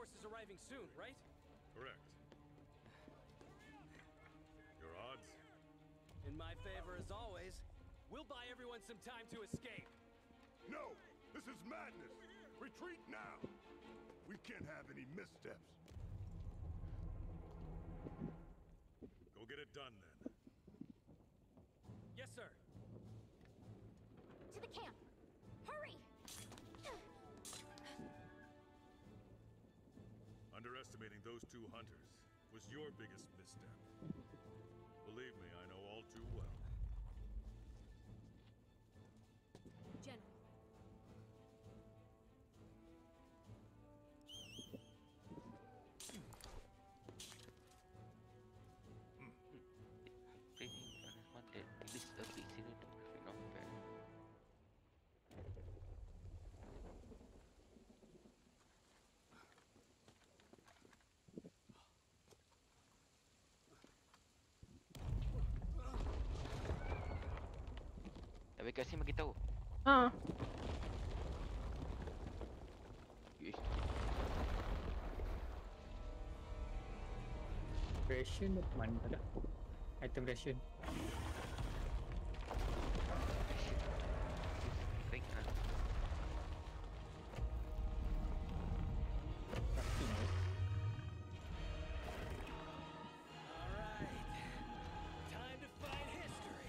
reinforcements arriving soon, right? Correct. Your odds? In my favor as always. We'll buy everyone some time to escape. No! This is madness! Retreat now! We can't have any missteps. Go get it done then. Yes, sir. To the camp! Hurry! Underestimating those two hunters was your biggest misstep. Believe me, I know all too well. General. Training unwanted. Release a big signal to prevent off bad. Tapi Kasim bagi tahu. Ha. Yes. Ration mana dah? Item ration. Baik ah. Time to find history.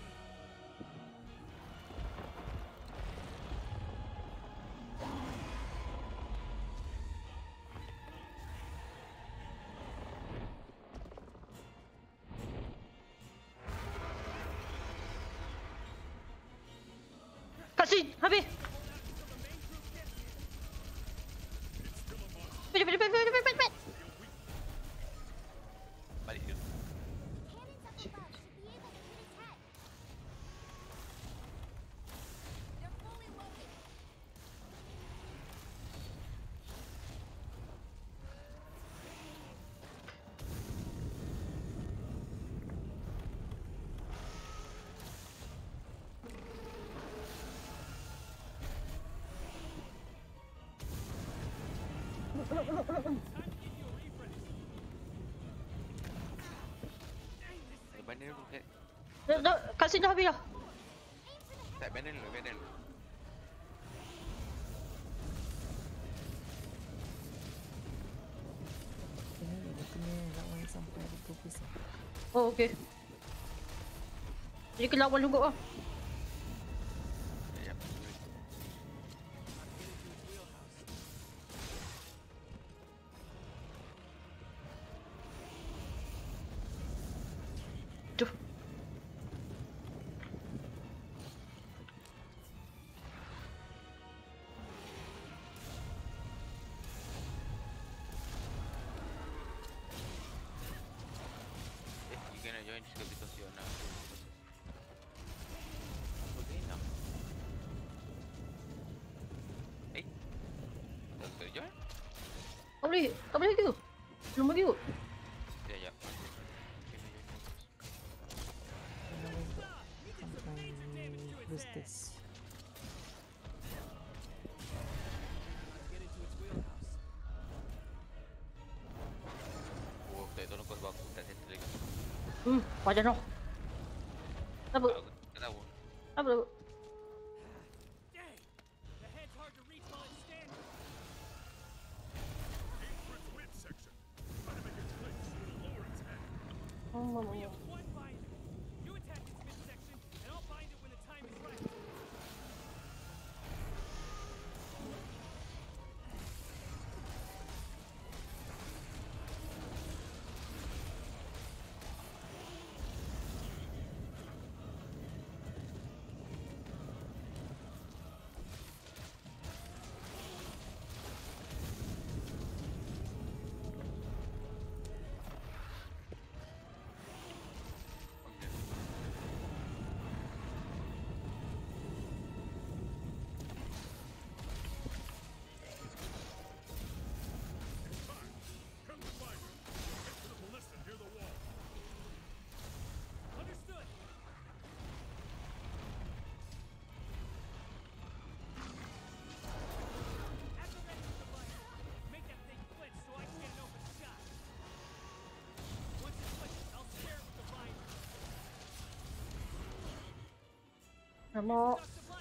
Kasih, habis. Cepat. Balik dulu. Cannons up above should be able to hit his head. They're fully loaded. Banner dulu kat. Kasih dah habis dah. Tak banner dulu, banner dulu. Ini dia kena lawan sampai 20%. Oh, okey. Jadi kena lawan juga ah. Ya. Tuh. You cannot join this because you are now. Okay, now. Eh? Tak boleh join? Tak boleh lagi tu. Belum lagi tu. Sekejap. Sampai close test. Get into its wheelhouse. Oh, tak tolong kau sebab aku tak settle lagi. Wajar noh. Apa? Aku tak tahu. Apa? Dang! The head's hard to reach while it's standing. Aim for its midsection. Try to make it clinch and lower its head. Oh, We have one binder. You attack its midsection, and I'll bind it when the time is right. Namo.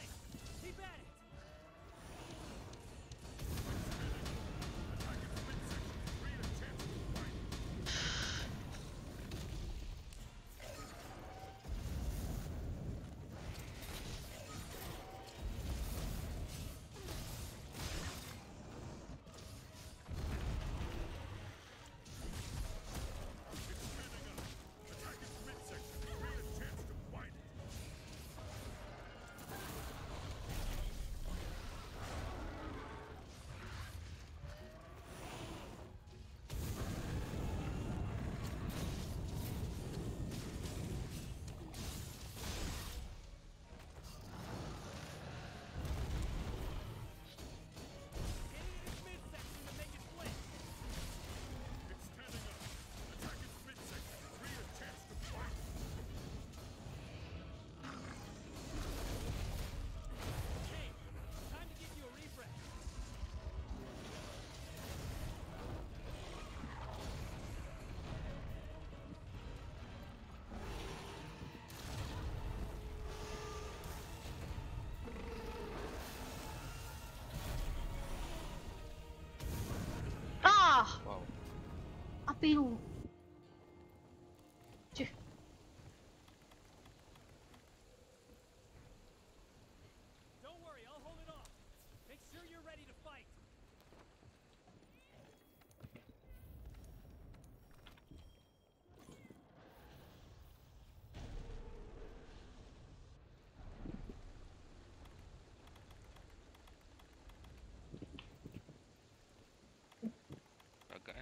Wow. Apa itu? Cih. Don't worry, I'll hold it off. Make sure you're ready to fight. Agak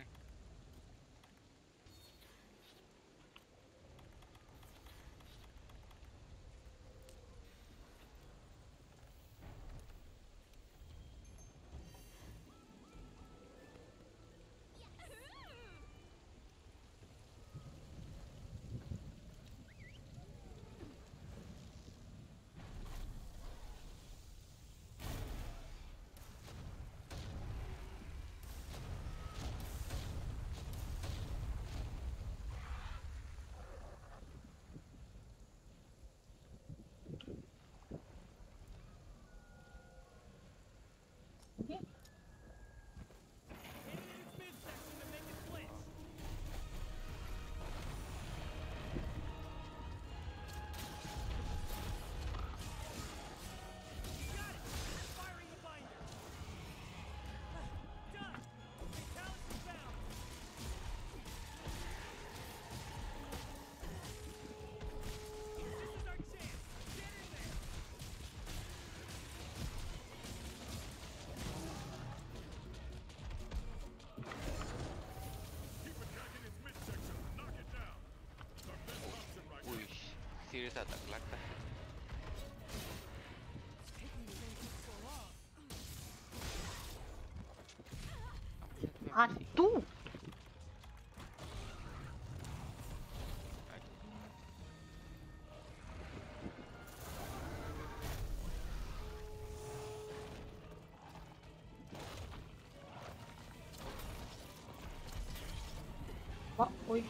serius tak kelakar. Aduh. Wah, oi.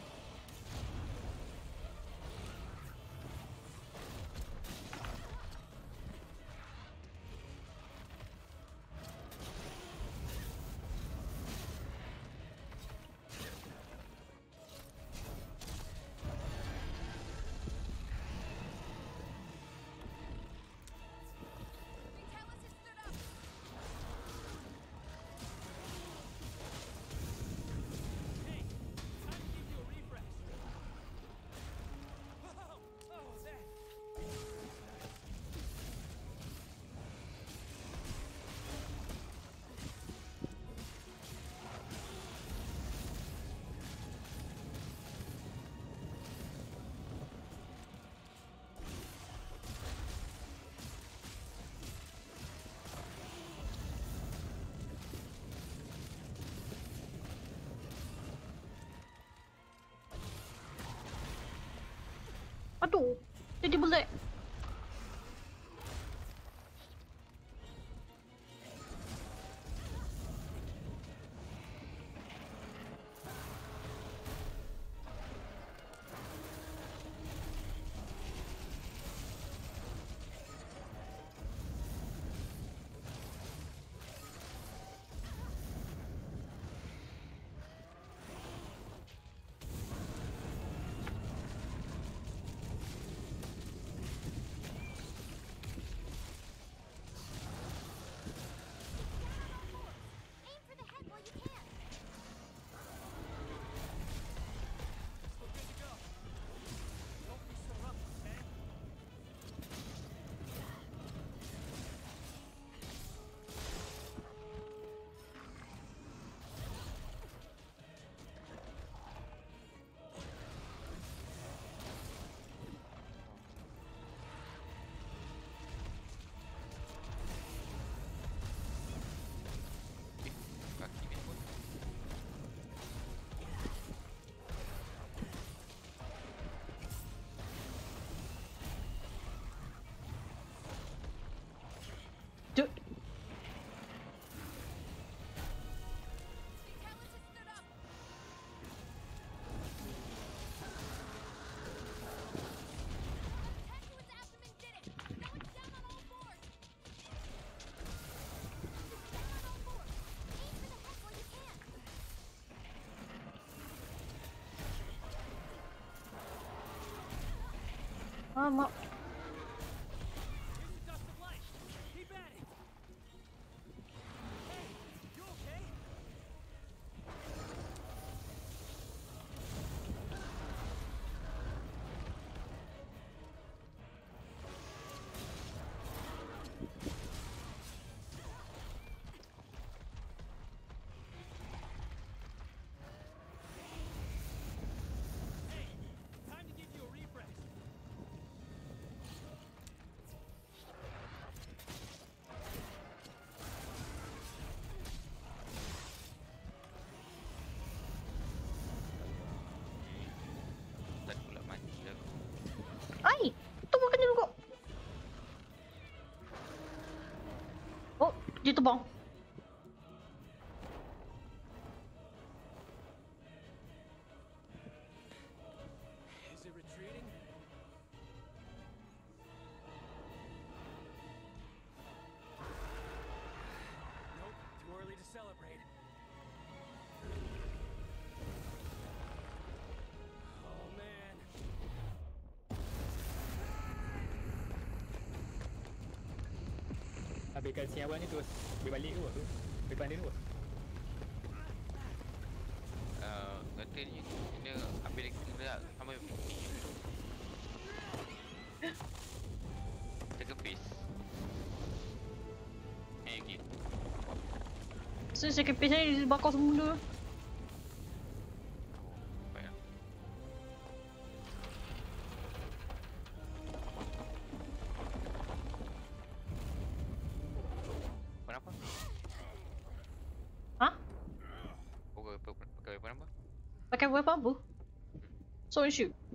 Aduh, jadi belek. Mak. Here's the dust of light. Keep at it. Hey, you okay? Hey, time to give you a refresh. Tak pula mati lah aku. Ai! Tu makan dulu kok. Oh, dia terbang. Is it retreating? Nope, too early to celebrate. Oh man. Habiskan si awal ni terus boleh balik ke tu? Depan dia tu. Kata ni kena ambil kena sampai ni. Second phase. Okay. So, second phase ni bakar semula. Baik lah. Kenapa? Hah? Pakai weapon apa? Pakai weapon apa? Sword and shoot.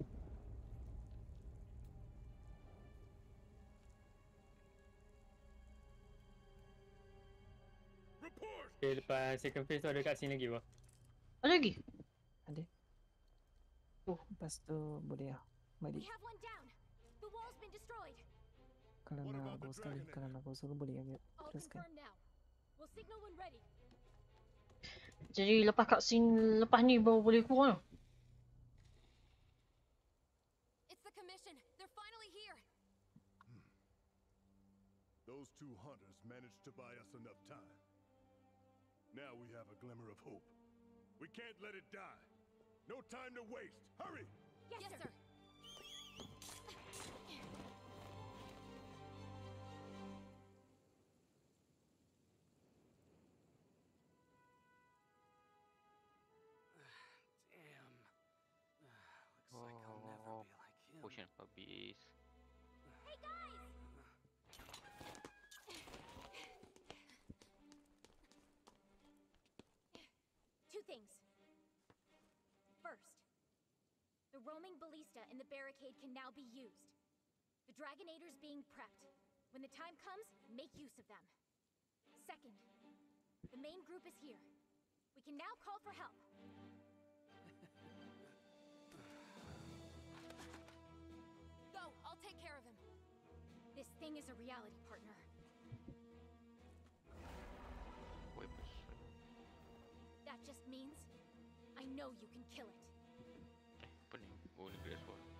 Okay, lepas second phase tu ada cutscene lagi apa? Ada lagi? Ada. Lepas tu boleh lah. We Balik. have one down. The wall's been destroyed. Kalau nak go sekali. Kalau nak go solo boleh ambil. I'll Teruskan. confirm now. We'll signal when ready. Jadi lepas cutscene lepas ni baru boleh keluar. It's the commission. They're finally here. Those two hunters managed to buy us enough time. Now we have a glimmer of hope. We can't let it die. No time to waste. Hurry! Yes, sir. Damn. Looks like I'll never be like him. Potion habis. Hey guys! Two things. First, the roaming ballista in the barricade can now be used. The Dragonator's being prepped. When the time comes, make use of them. Second, the main group is here. We can now call for help. Go, I'll take care of him. This thing is a reality, partner. Weapons. That just means I know you can kill it. Apa ni? Oh, ni great sword.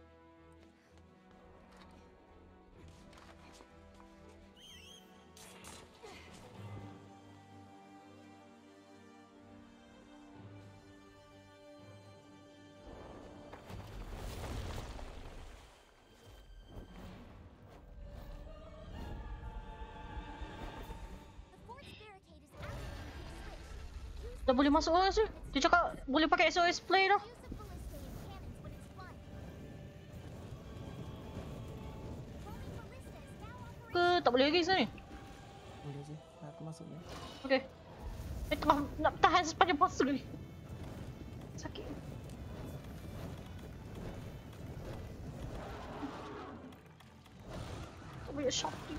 The fort's barricade is activating the switch. Dah boleh masuk lah sih. Dia cakap boleh pakai SOS play dah. Use the ballista and cannons when it's flying. Roaming ballista is now operational. Ke tak boleh lagi sini? Boleh je. Aku masuk ni. Okay. Tengah nak tahan sepanjang masa ni. Sakit. Tak boleh shot ni.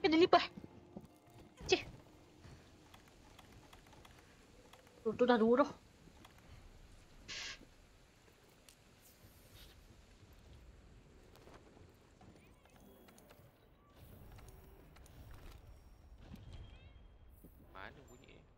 Kena lipas. Cih. Tu dah 2 dah. Mana bunyi ni?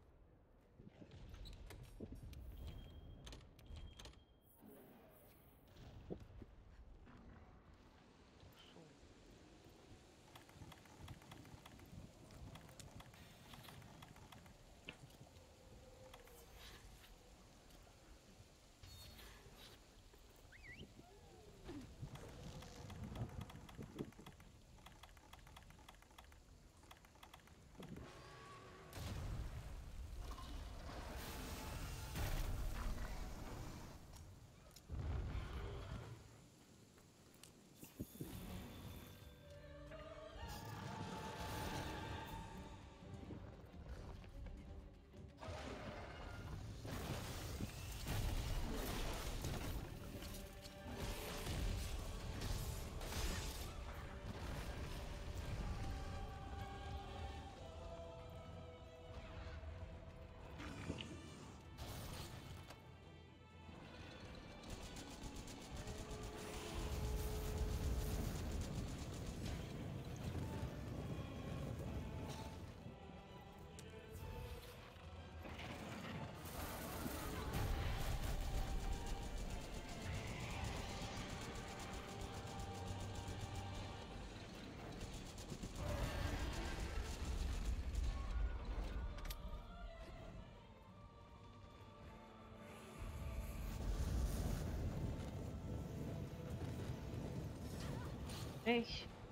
Hey.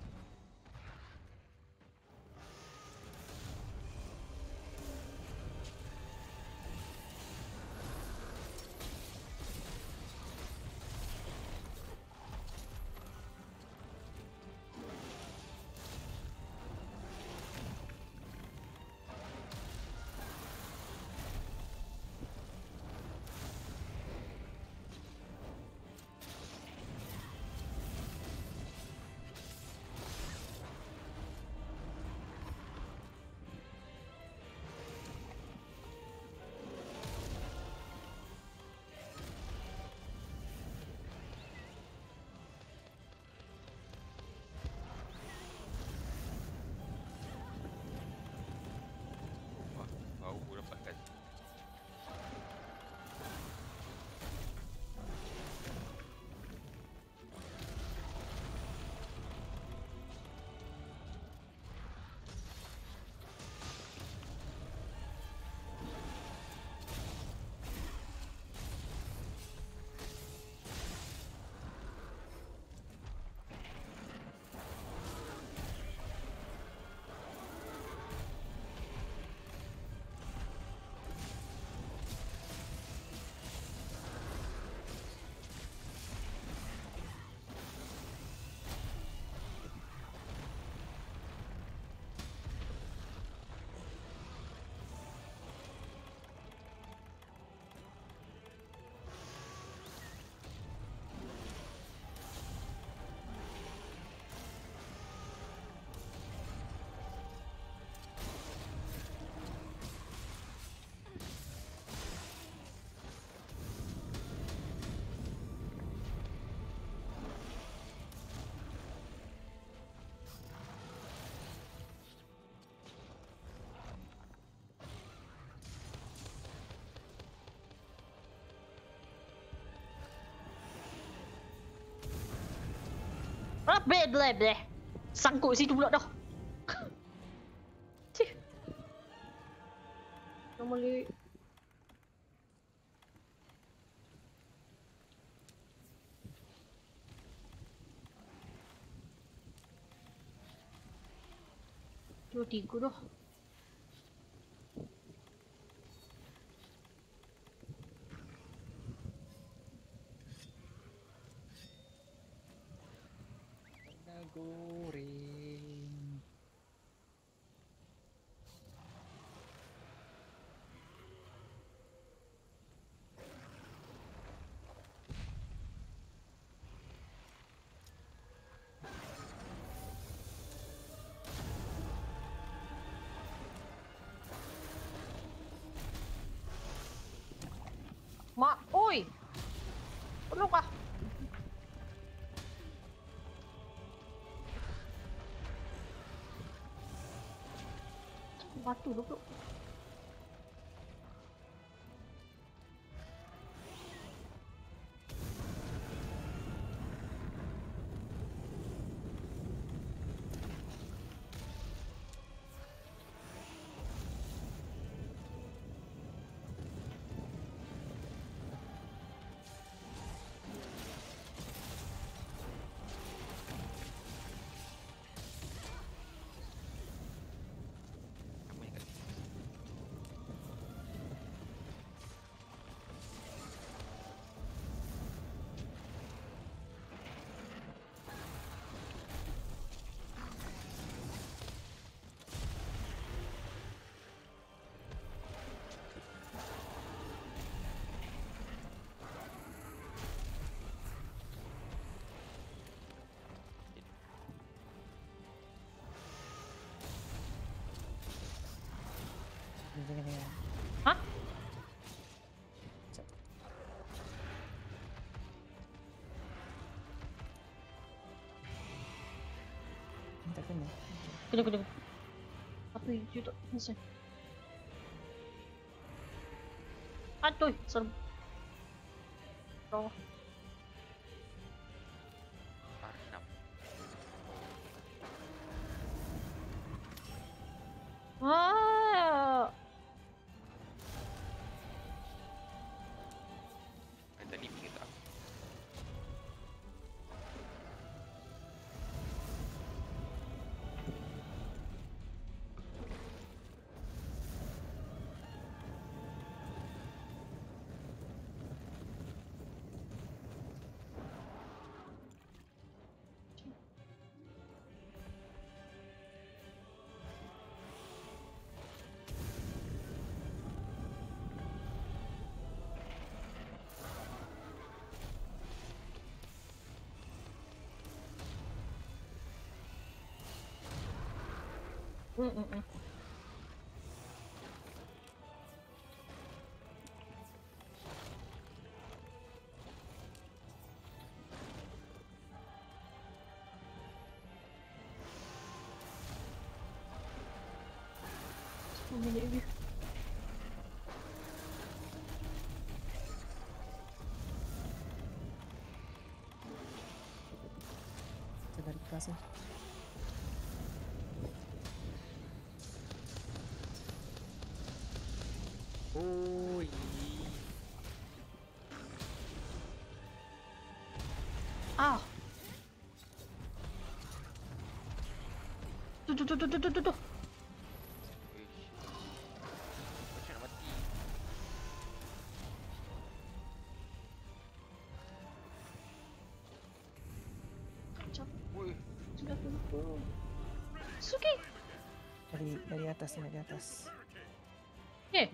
Baru dapat kan. Bleh. Sangkut situ pula dah. Cih. Normally. Dua tiga dah. Goreng. Tolong kah? Batu dulu. Jangan. Hah? Tak kena. Kena. Apa itu tak bisa? Aduh, serem. Oh. Ah. Tadi pergi tak? Minit lagi. Kita dari kelas ya. Oi. Ah. Tuh. Macam nak mati. Kacau. Woi. Sudah tutup. Suki. Dari atas ni, dari atas. Eh.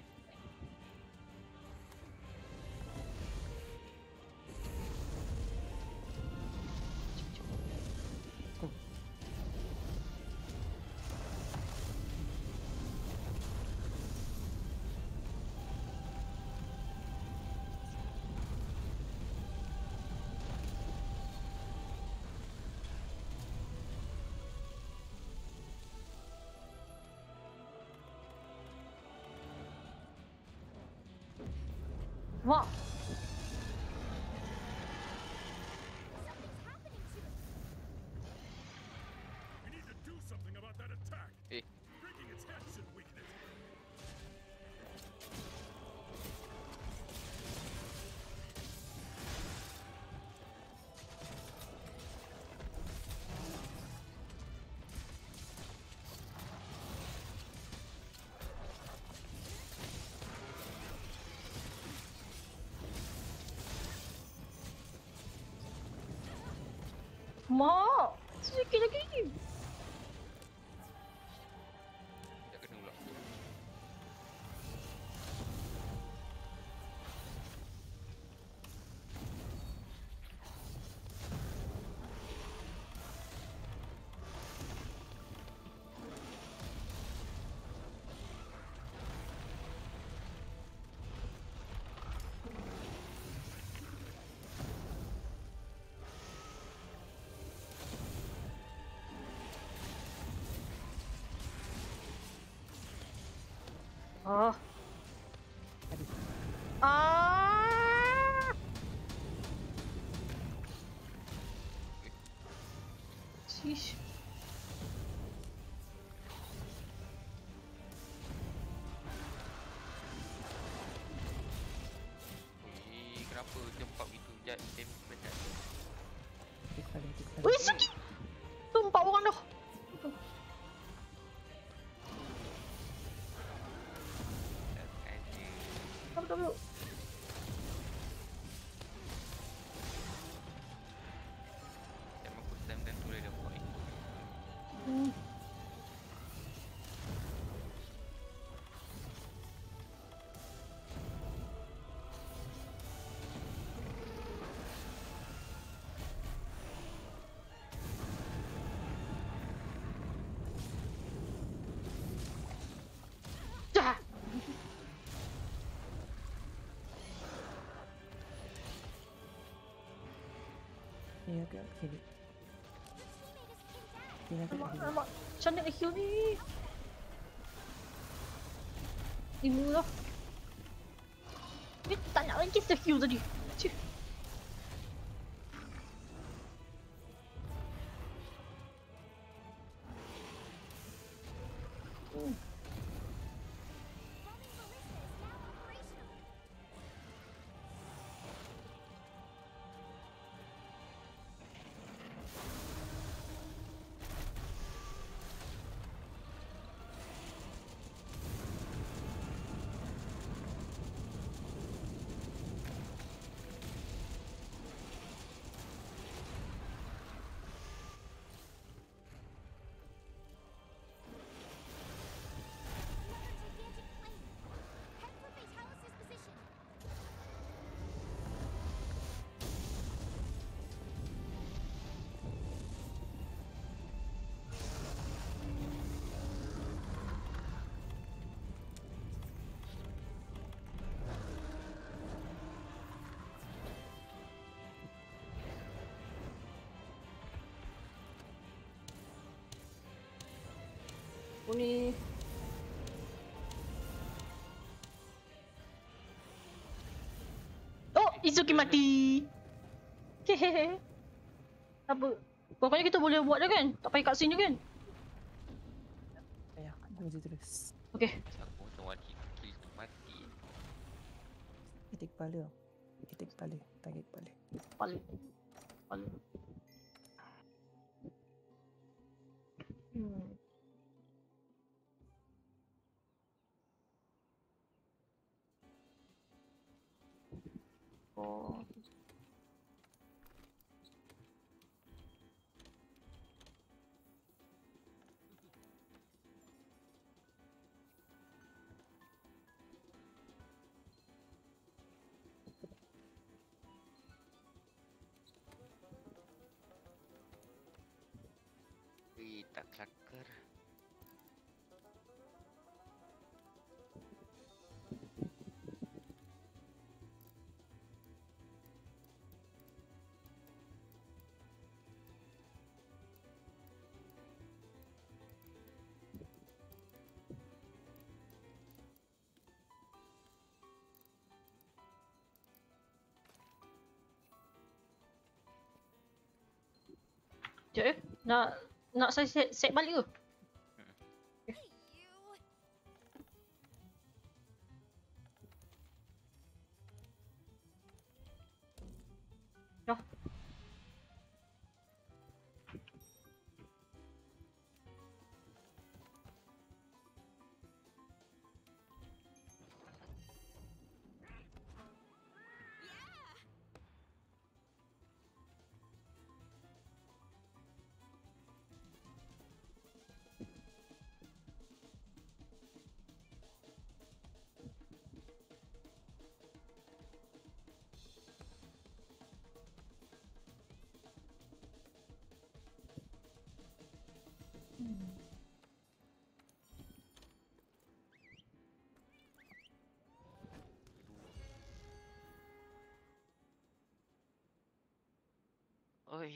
Wah. We need to do something about that attack. Eh. Breaking its head should weaken it. Mak. Sikit lagi. Tak kena pula. Oh. Tadi. Ah. Sheesh. Kenapa tempat itu penat? Tik balik, tik balik. Wih, sakit! Tuh, 4 orang dah. Tunggu. Saya mampu stem dan tulis dia buat itu. Dah. Ni agak kiri. Ni agak kiri. Alamak, macam mana nak heal ni? Ibu lah. Ni tak nak lagi saya heal tadi. Cik. Head for Fatalis' position. Aku ni. Oh, Izuki mati. Hehehe. Apa? Pokoknya kita boleh buat dia kan? Tak payah kat sini kan? Ayah, maju terus. Okay. Aku macam kill tu mati. Itik kepala. Itik kepala. Target kepala. Kepala. Kepala. Oh. Wih, tak kelakar. Sekejap eh. Nak saya set balik ke? Dah. Oi.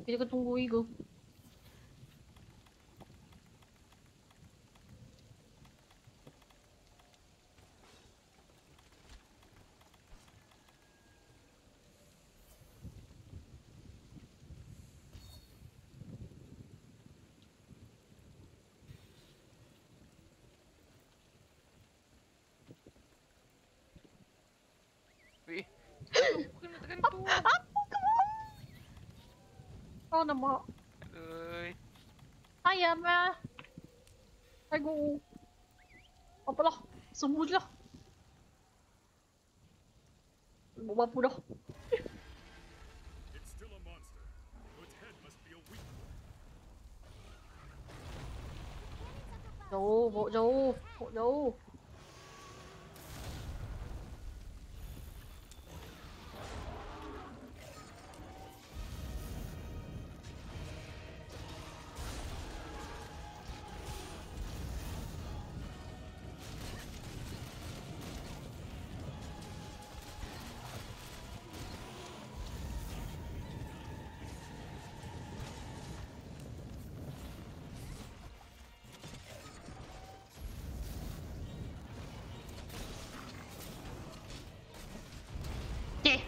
Kita kena tunggu Igo. Weh, aku kena tekan tu. Apa kau? Oh nama. Aduh. Ayam lah. Aduh. Apalah. Sembuh je lah. Buat apa dah. It's still a monster, so its head must be a weak one. Jauh, bawa jauh. Bawa jauh. Okay.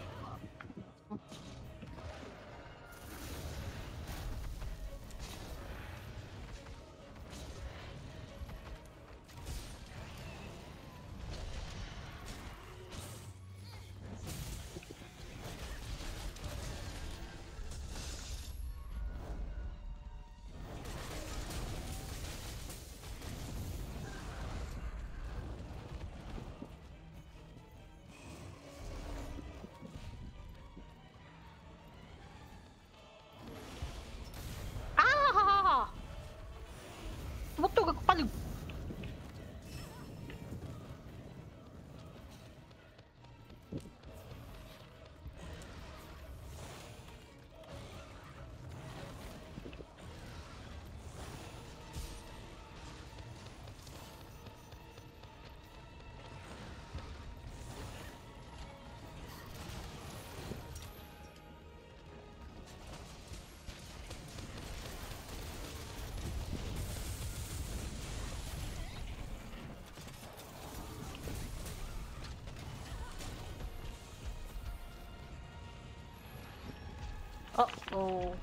Ah! Betul ke kepala? Oh.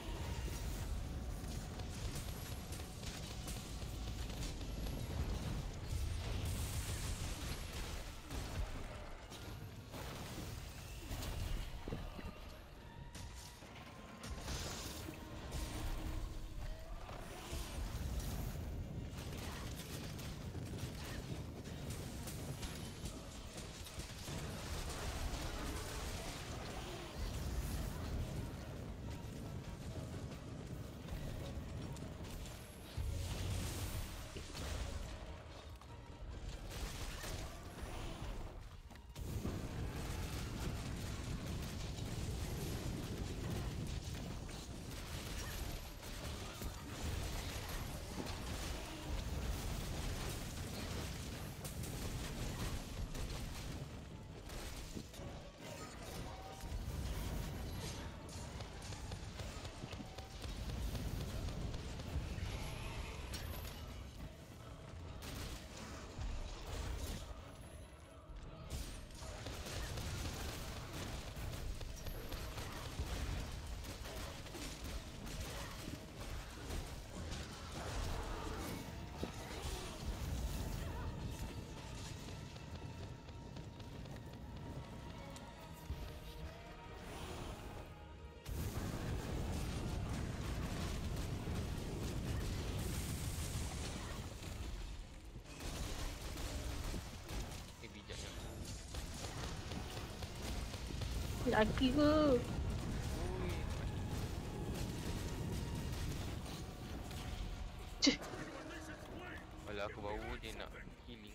Lagi ke? Cih. Alah aku baru je nak healing.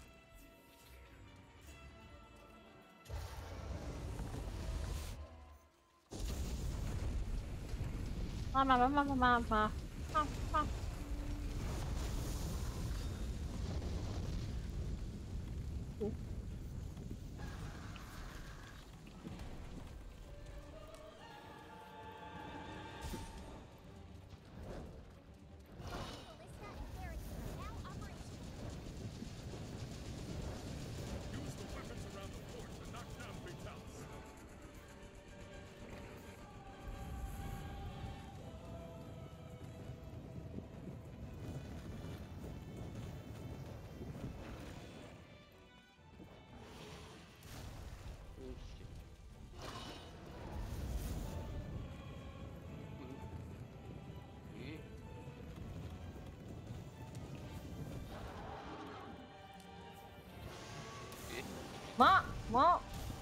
Mama. Mak, mak.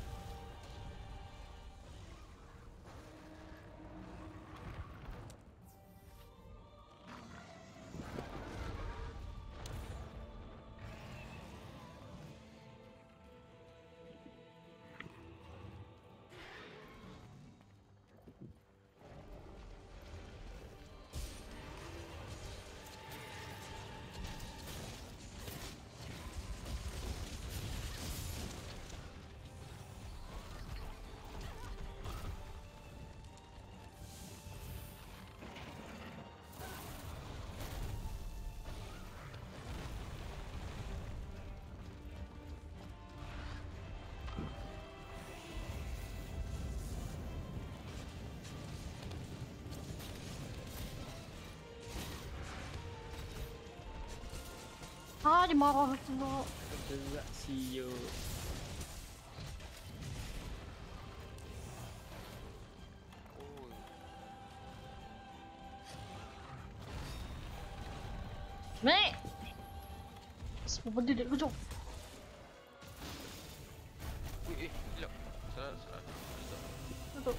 Ah, dia marah pula. Gerak siut. Mek! Semua benda dia kejap. Hilap. Salah. Betul.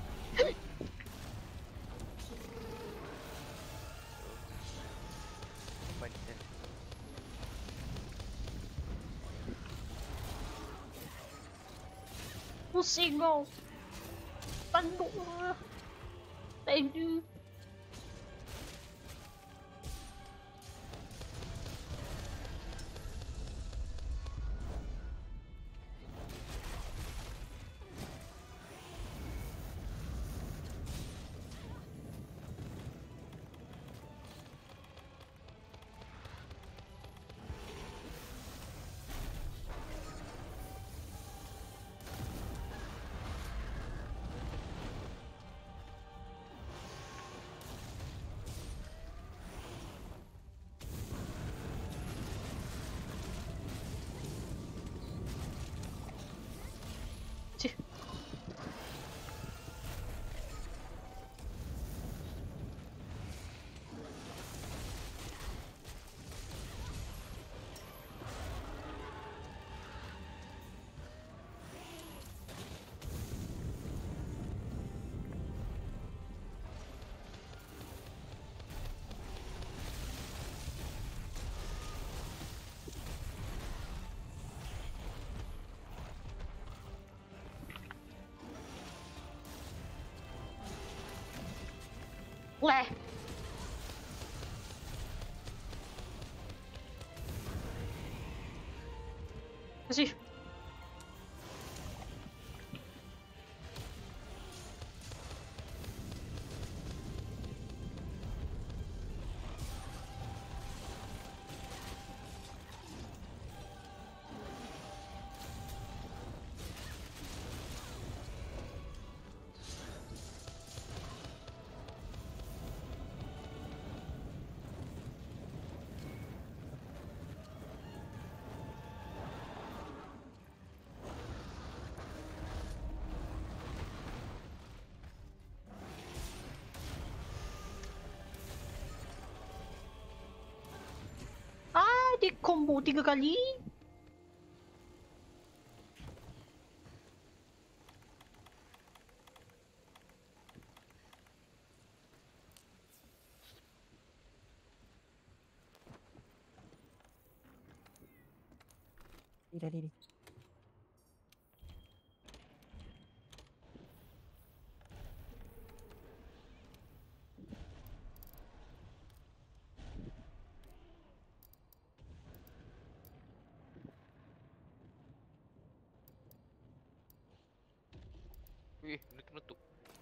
Pusing kau. Tanduk lah. Thank you. Leh. Kasih. Dia combo 3 kali. Ini. Wih, meletup.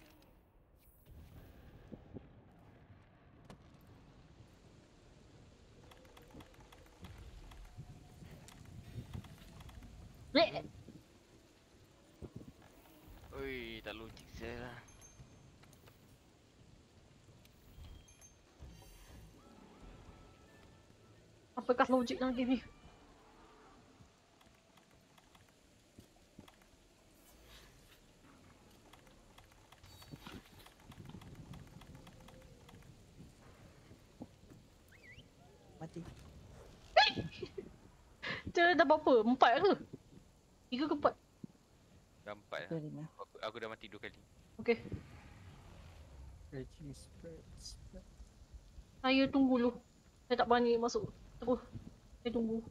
Ui, tak logik saya lah. Apakah logik lagi ni? Mati. Dia dah berapa? 4 ke? 3 ke 4? Dah 4 Ke lah. 5. Aku dah mati 2 kali. Okay. Raging Spirits. Saya tunggu dulu. Saya tak berani masuk terus. Saya tunggu.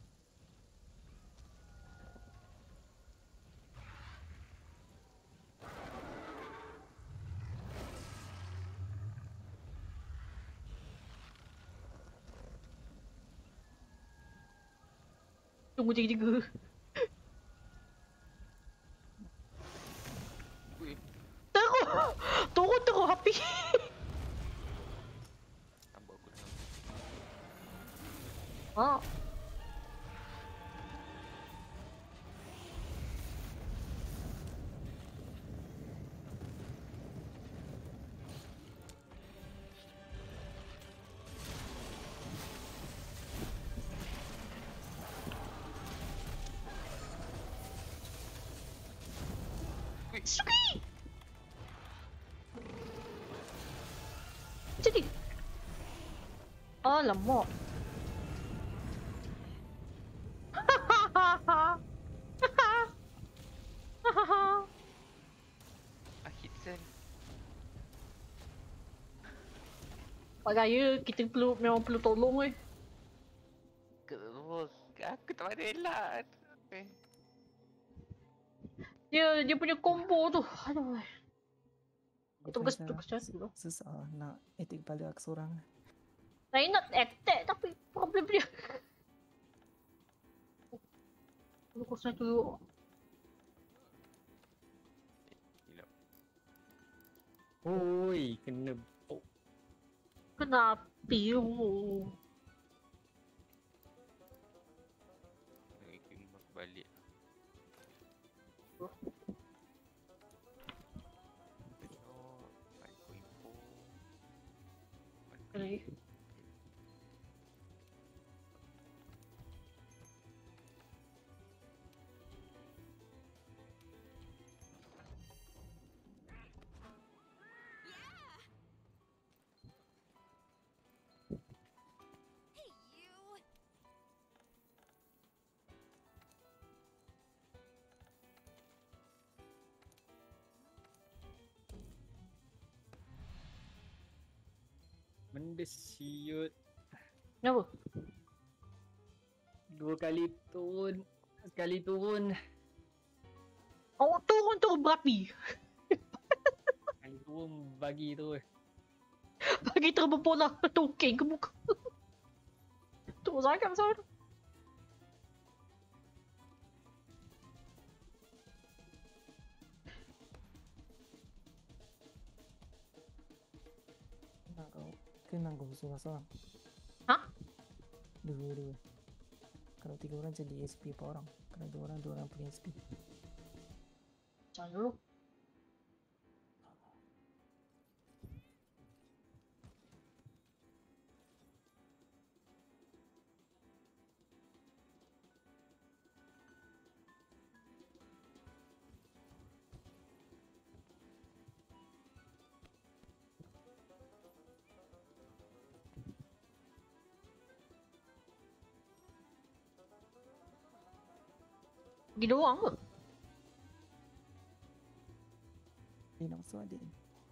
Tunggu 3-3. Terus api. Tambah aku dah. Ah. Suki! Jadi. Alamak. Ahitsan. Pak Gaya, kita memang perlu tolong eh. Terus. Aku tak ada elak. Dia punya combo tu. Aduh. Kita Defense bekas dulu. susah nak attack balik aku seorang. Saya nak attack tapi problem dia. Aku kosong tu. Oi, kena Kena api tu. Aku balik. Okay. benda siut. Kenapa? 2 kali turun. Sekali turun. Awak turun berapi. Sekali turun bagi terus. Bagi terus berbola. Token ke muka. Terus sangat besar tu. Kenang kau seorang. Hah? Dua. Kalau 3 orang jadi SP apa orang? Kalau 2 orang punya SP. Jangan dulu. Pergi doang ke? Dia nak masuk adik.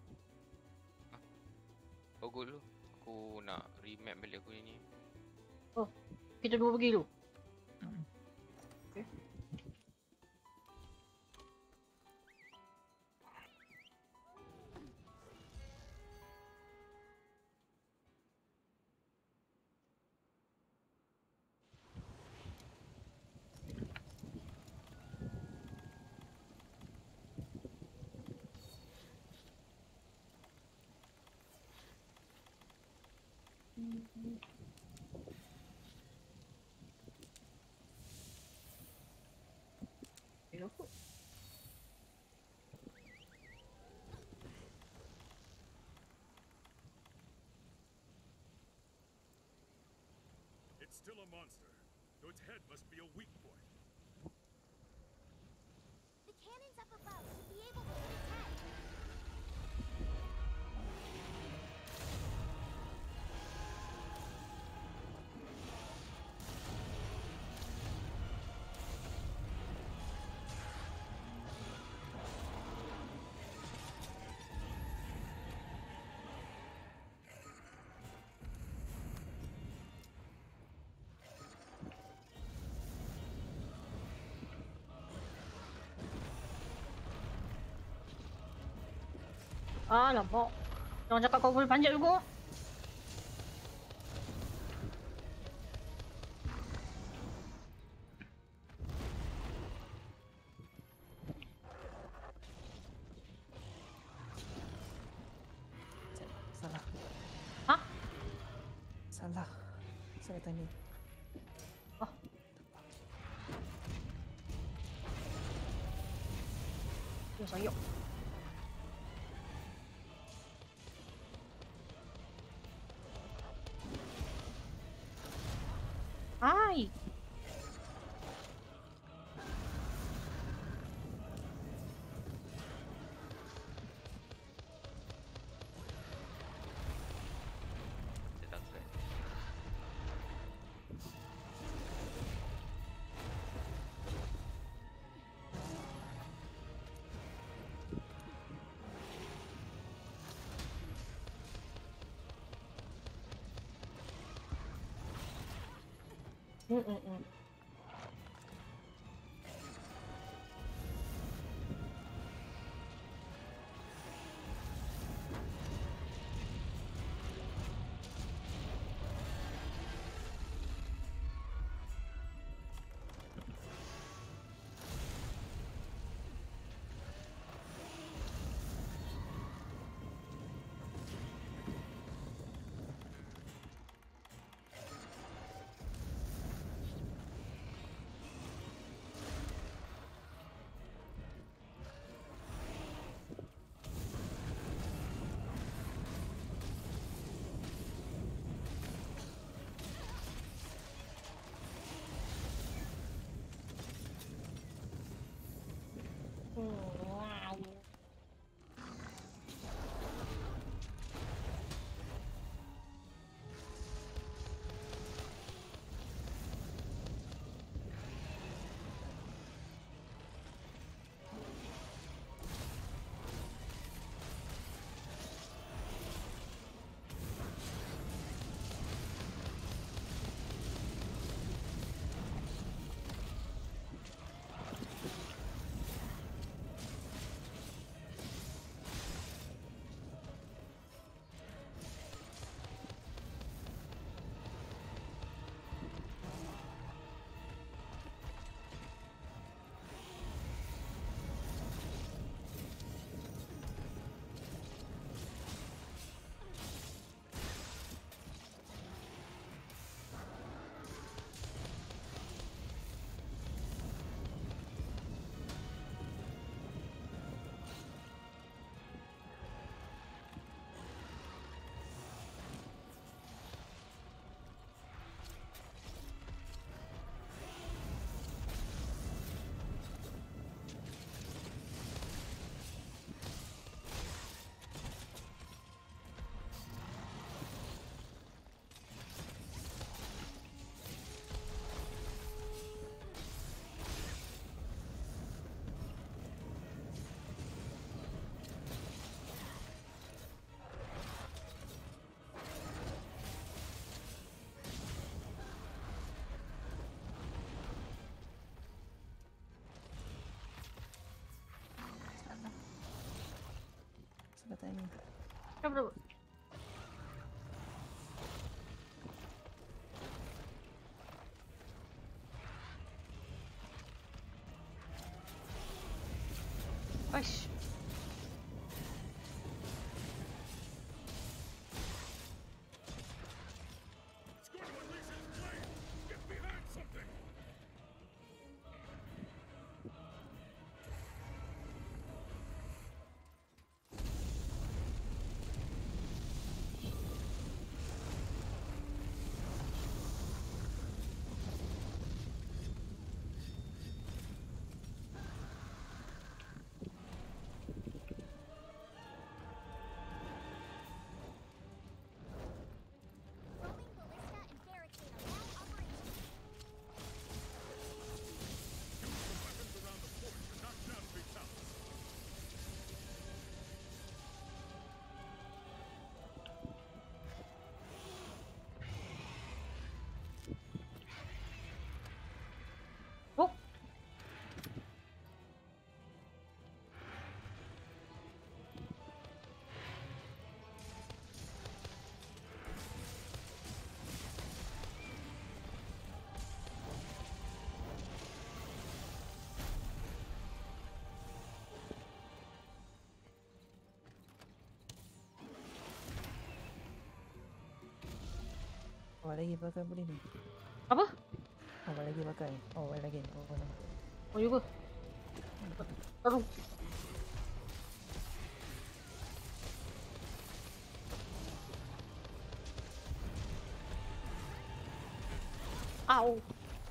Bagus dulu. Aku nak remap balik aku ni. Oh, kita dua pergi dulu. Okay. It's still a monster, so its head must be a weak point. The cannons up above should be able to hit its head. Alamak. Jangan cakap kau boleh panjat juga. Salah. Hah? Salah. Salah timing. Oh. Ya, sayang. Hai. Wow. Salah timing. Berapa? Aish. Awal lagi pakai benda ni. Apa? Awal lagi pakai. Awal lagi. Oh, no. Oh, ya ke? Aduh. Ow.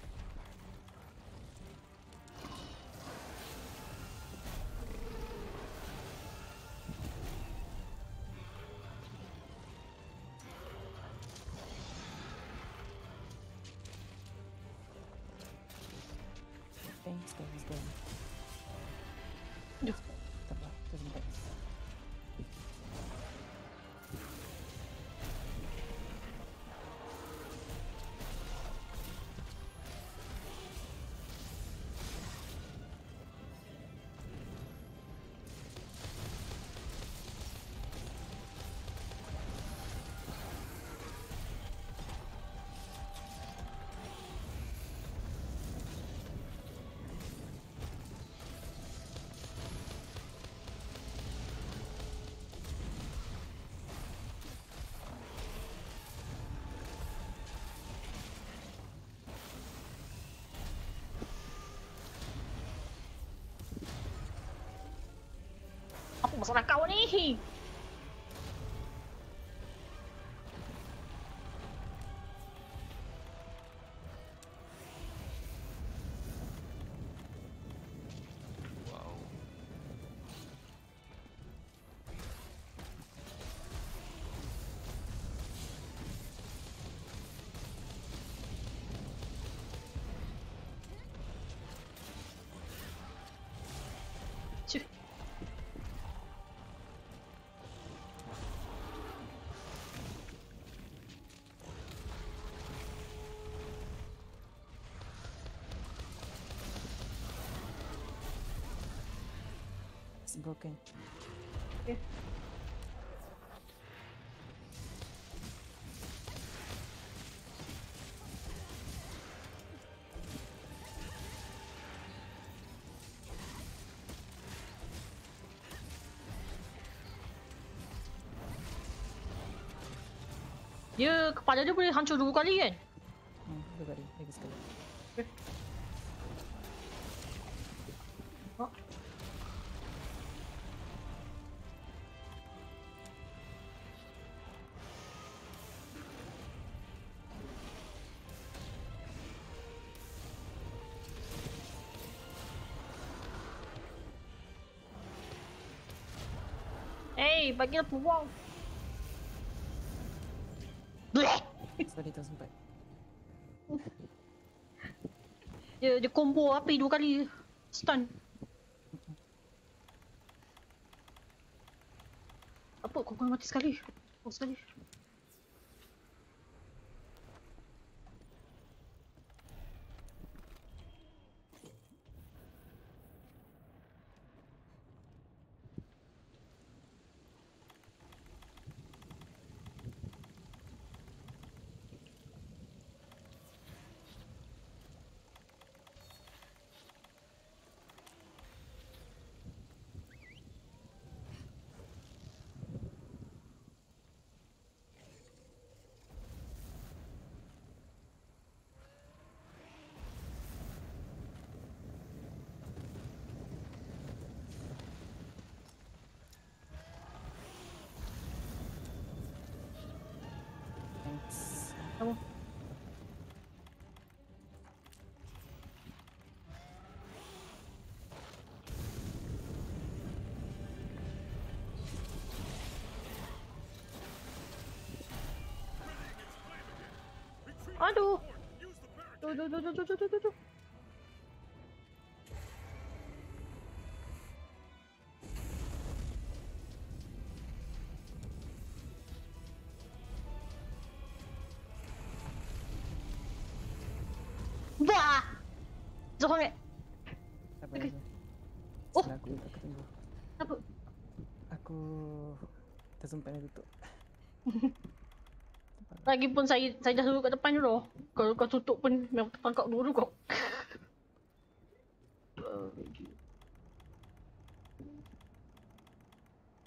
Stay. Aduh. Tak apa, tersempat. Apa masalah kau ni? Wow. Cih. It's broken. Okay. Dia kepala dia boleh hancur 2 kali kan? 2 kali. Lagi sekali. Oh. Hey, bagi aku peluang. Bleh. Sorry, tersempat. Dia combo api 2 kali. Stun. Apa? Kau kena mati sekali. Oh, sekali. Thanks. Apa? Aduh. Duh. Wah! Zohong eh. Apa Okay. lagi? Oh. Salah aku tunggu. Apa? Aku tersempat dah tutup. Lagipun saya dah duduk kat depan dulu. Kalau kau tutup pun memang tangkap dulu kau.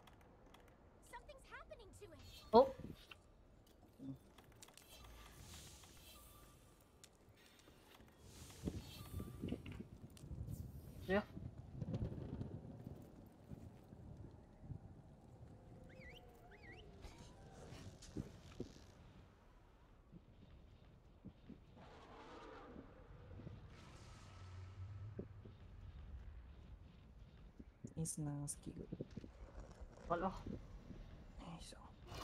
Something's happening to it. Oh. Ya. Ini senang sikit. Alah. So.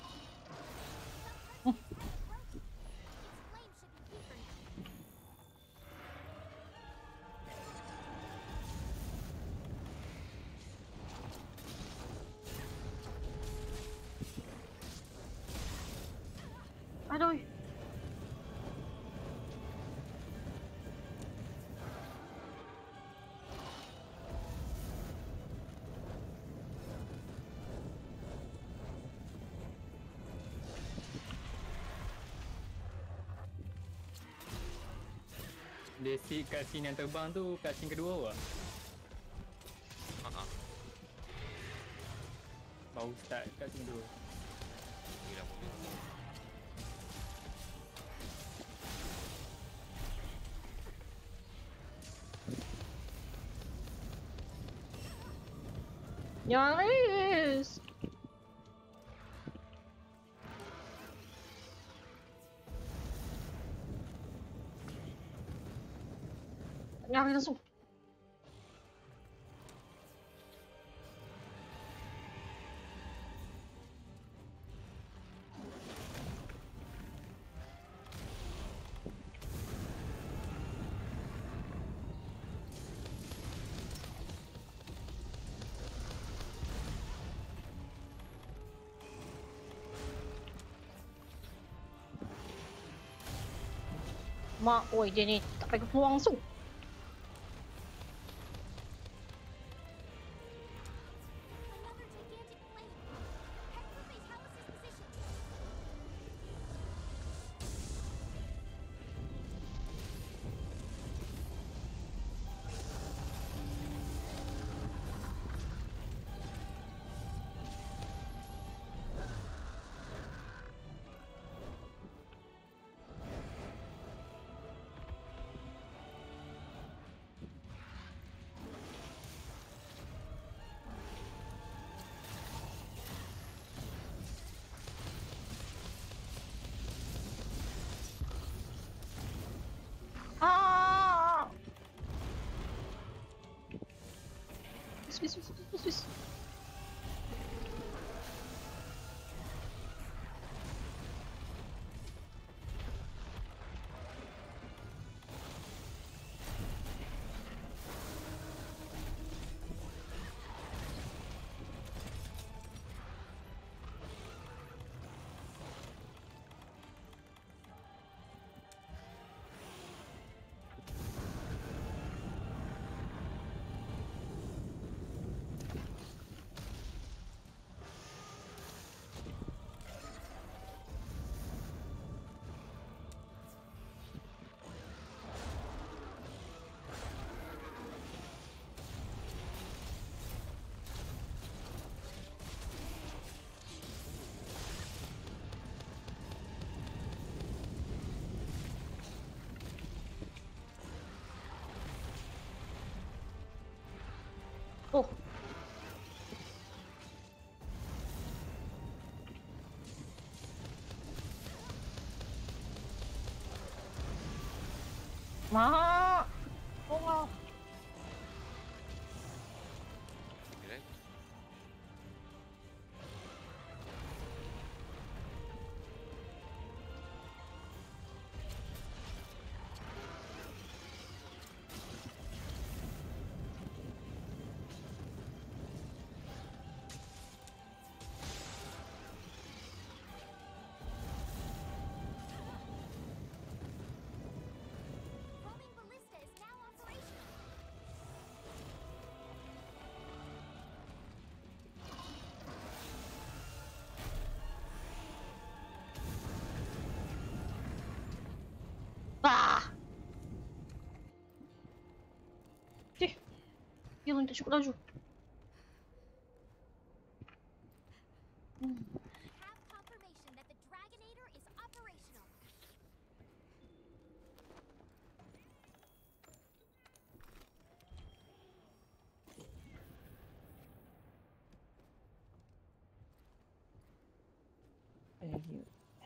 Aduh. Dia si cutscene yang terbang tu cutscene kedua lah. Baru start cutscene kedua. Gila mula. Nyaris. Nyaris langsung. Mak, oi dia ni tak pakai peluang langsung. Ah! Sus. Oh. Mak. Allah. Right? Roaming ballista is now operational. Ah. Yang tak cukup laju. Have confirmation that the Dragonator is operational. lagi.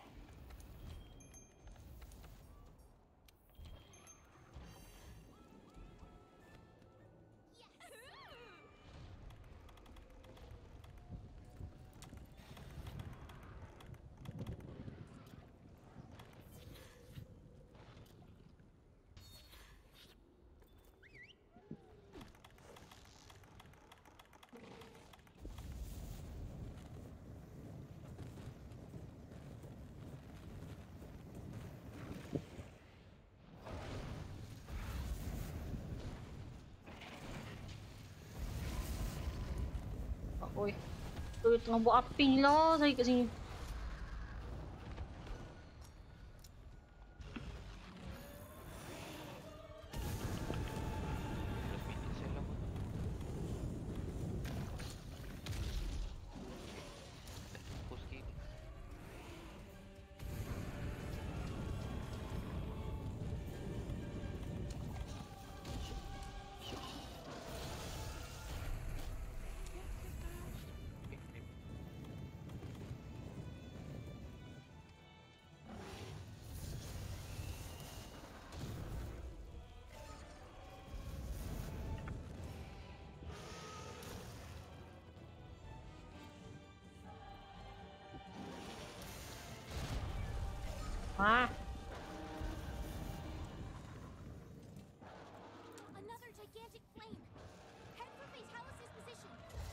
Oi. Tengah buat api lah saya kat sini. Ah. Another gigantic flame. Head for Fatalis' position.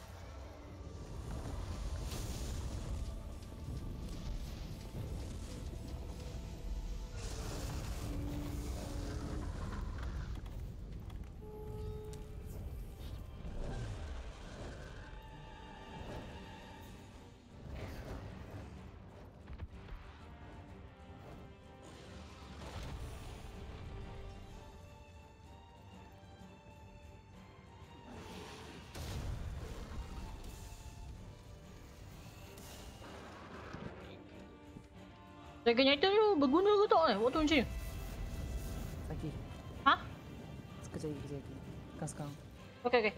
Generator tu berguna ke tak waktu macam ni? Lagi. Ha? Sekejap lagi. Sekarang. Okey.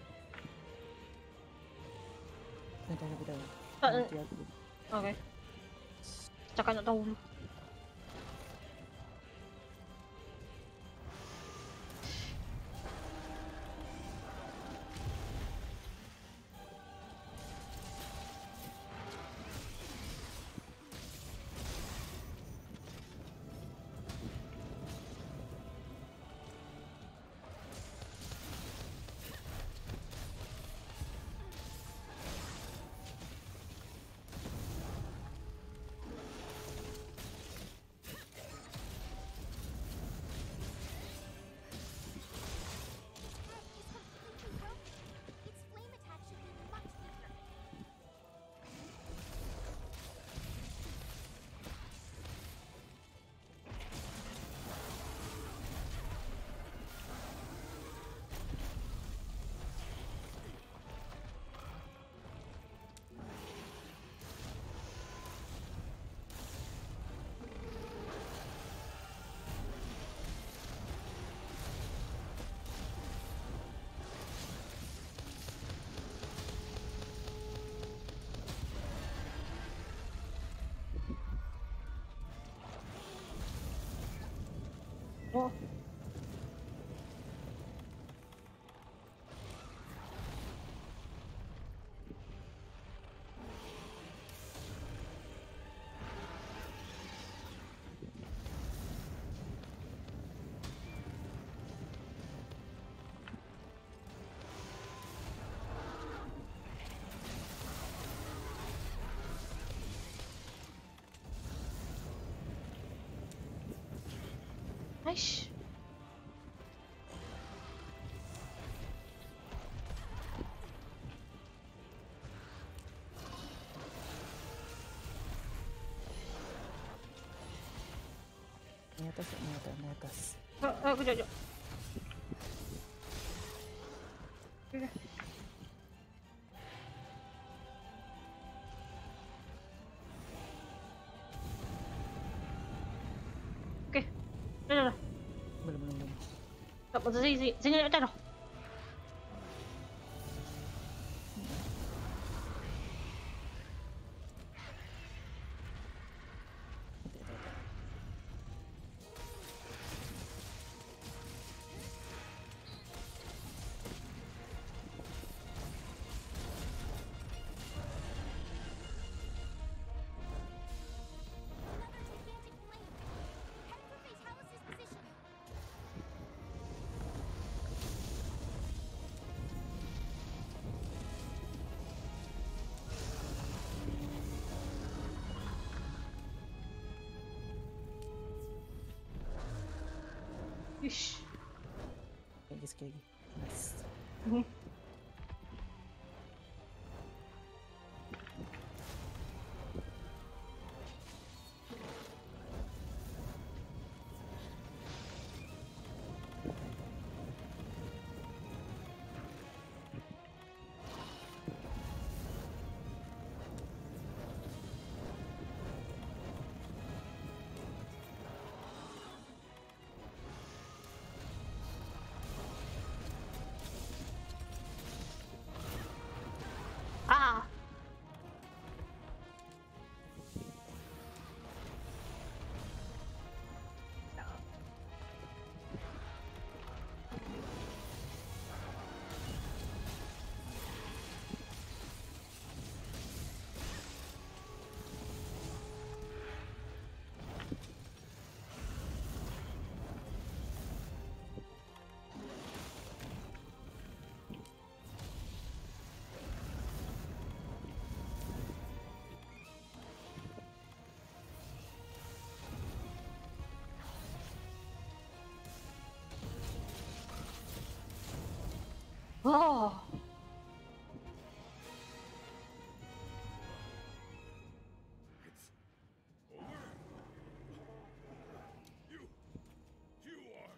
Nanti aku dah. Tak. Nanti aku. Okey. Cakap nak tahu dulu. Oh. Aish. Ni atas. Kejap. Okay. Okay. Dah. Belum. Tak apa, sini nak atas dah. Wish. Sekali lagi. Nice. Ah! Oh! You are.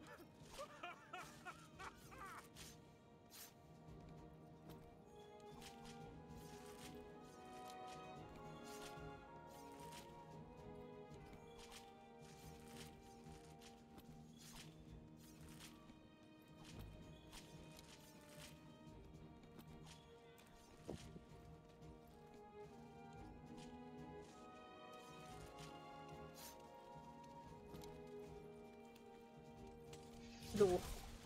Aduh.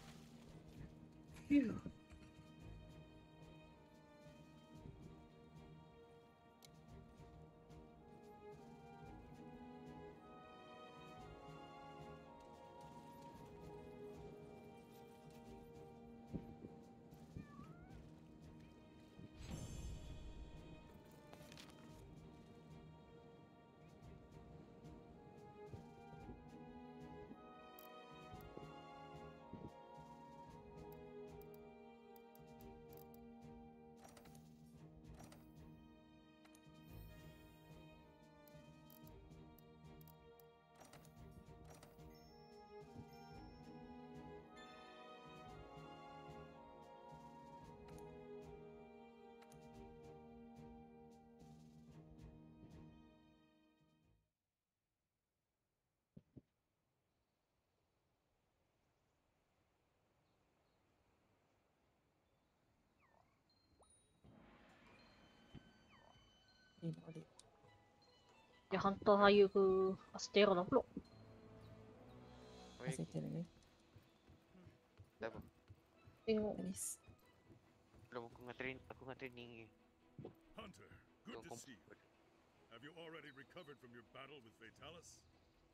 Phew. Ini balik. Dia hantar saya ke Astera lah pula. Masih ada lagi. Tak apa. Tengok. Manis. Belum aku nak training. Hunter, good to see you. Have you already recovered from your battle with Fatalis?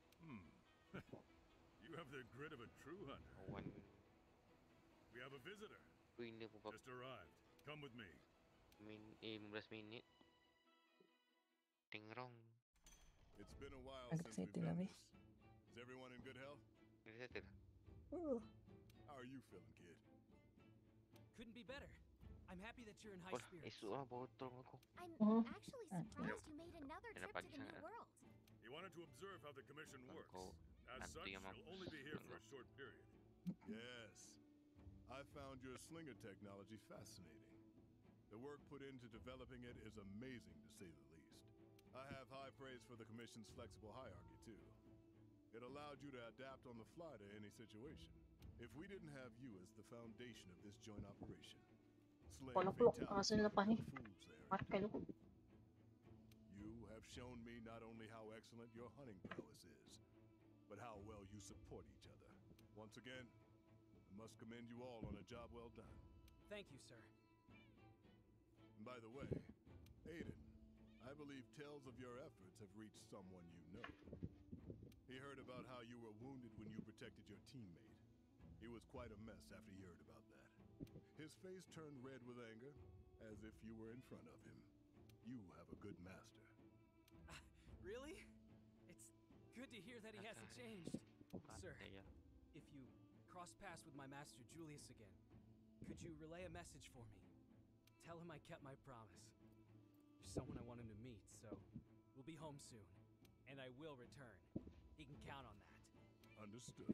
You have the grit of a true hunter. We have a visitor. Just arrived. Come with me. 15 minit. Tingrong. It's been a while Agak since we've settle lah, done weh. this. Is everyone in good health? Settle. How are you feeling, kid? Couldn't be better. I'm happy that you're in high spirits. Esok lah baru tolong aku. I'm actually surprised you made another trip to the New World. He wanted to observe how the commission works. As nanti such, yang he'll only be here for a short period. Yes. I found your slinger technology fascinating. The work put into developing it is amazing, to say the least. I have high praise for the Commission's flexible hierarchy, too. It allowed you to adapt on the fly to any situation. If we didn't have you as the foundation of this joint operation, Kalau peluk rasa lepas ni. Makan dulu. you have shown me not only how excellent your hunting prowess is, but how well you support each other. Once again, I must commend you all on a job well done. Thank you, sir. And by the way, Aiden, I believe tales of your efforts have reached someone you know. He heard about how you were wounded when you protected your teammate. He was quite a mess after he heard about that. His face turned red with anger, as if you were in front of him. You have a good master. Really? It's good to hear that he hasn't changed, sir. if you cross paths with my master Julius again, could you relay a message for me? Tell him I kept my promise. There's someone I want him to meet, so we'll be home soon. And I will return. He can count on that. Understood.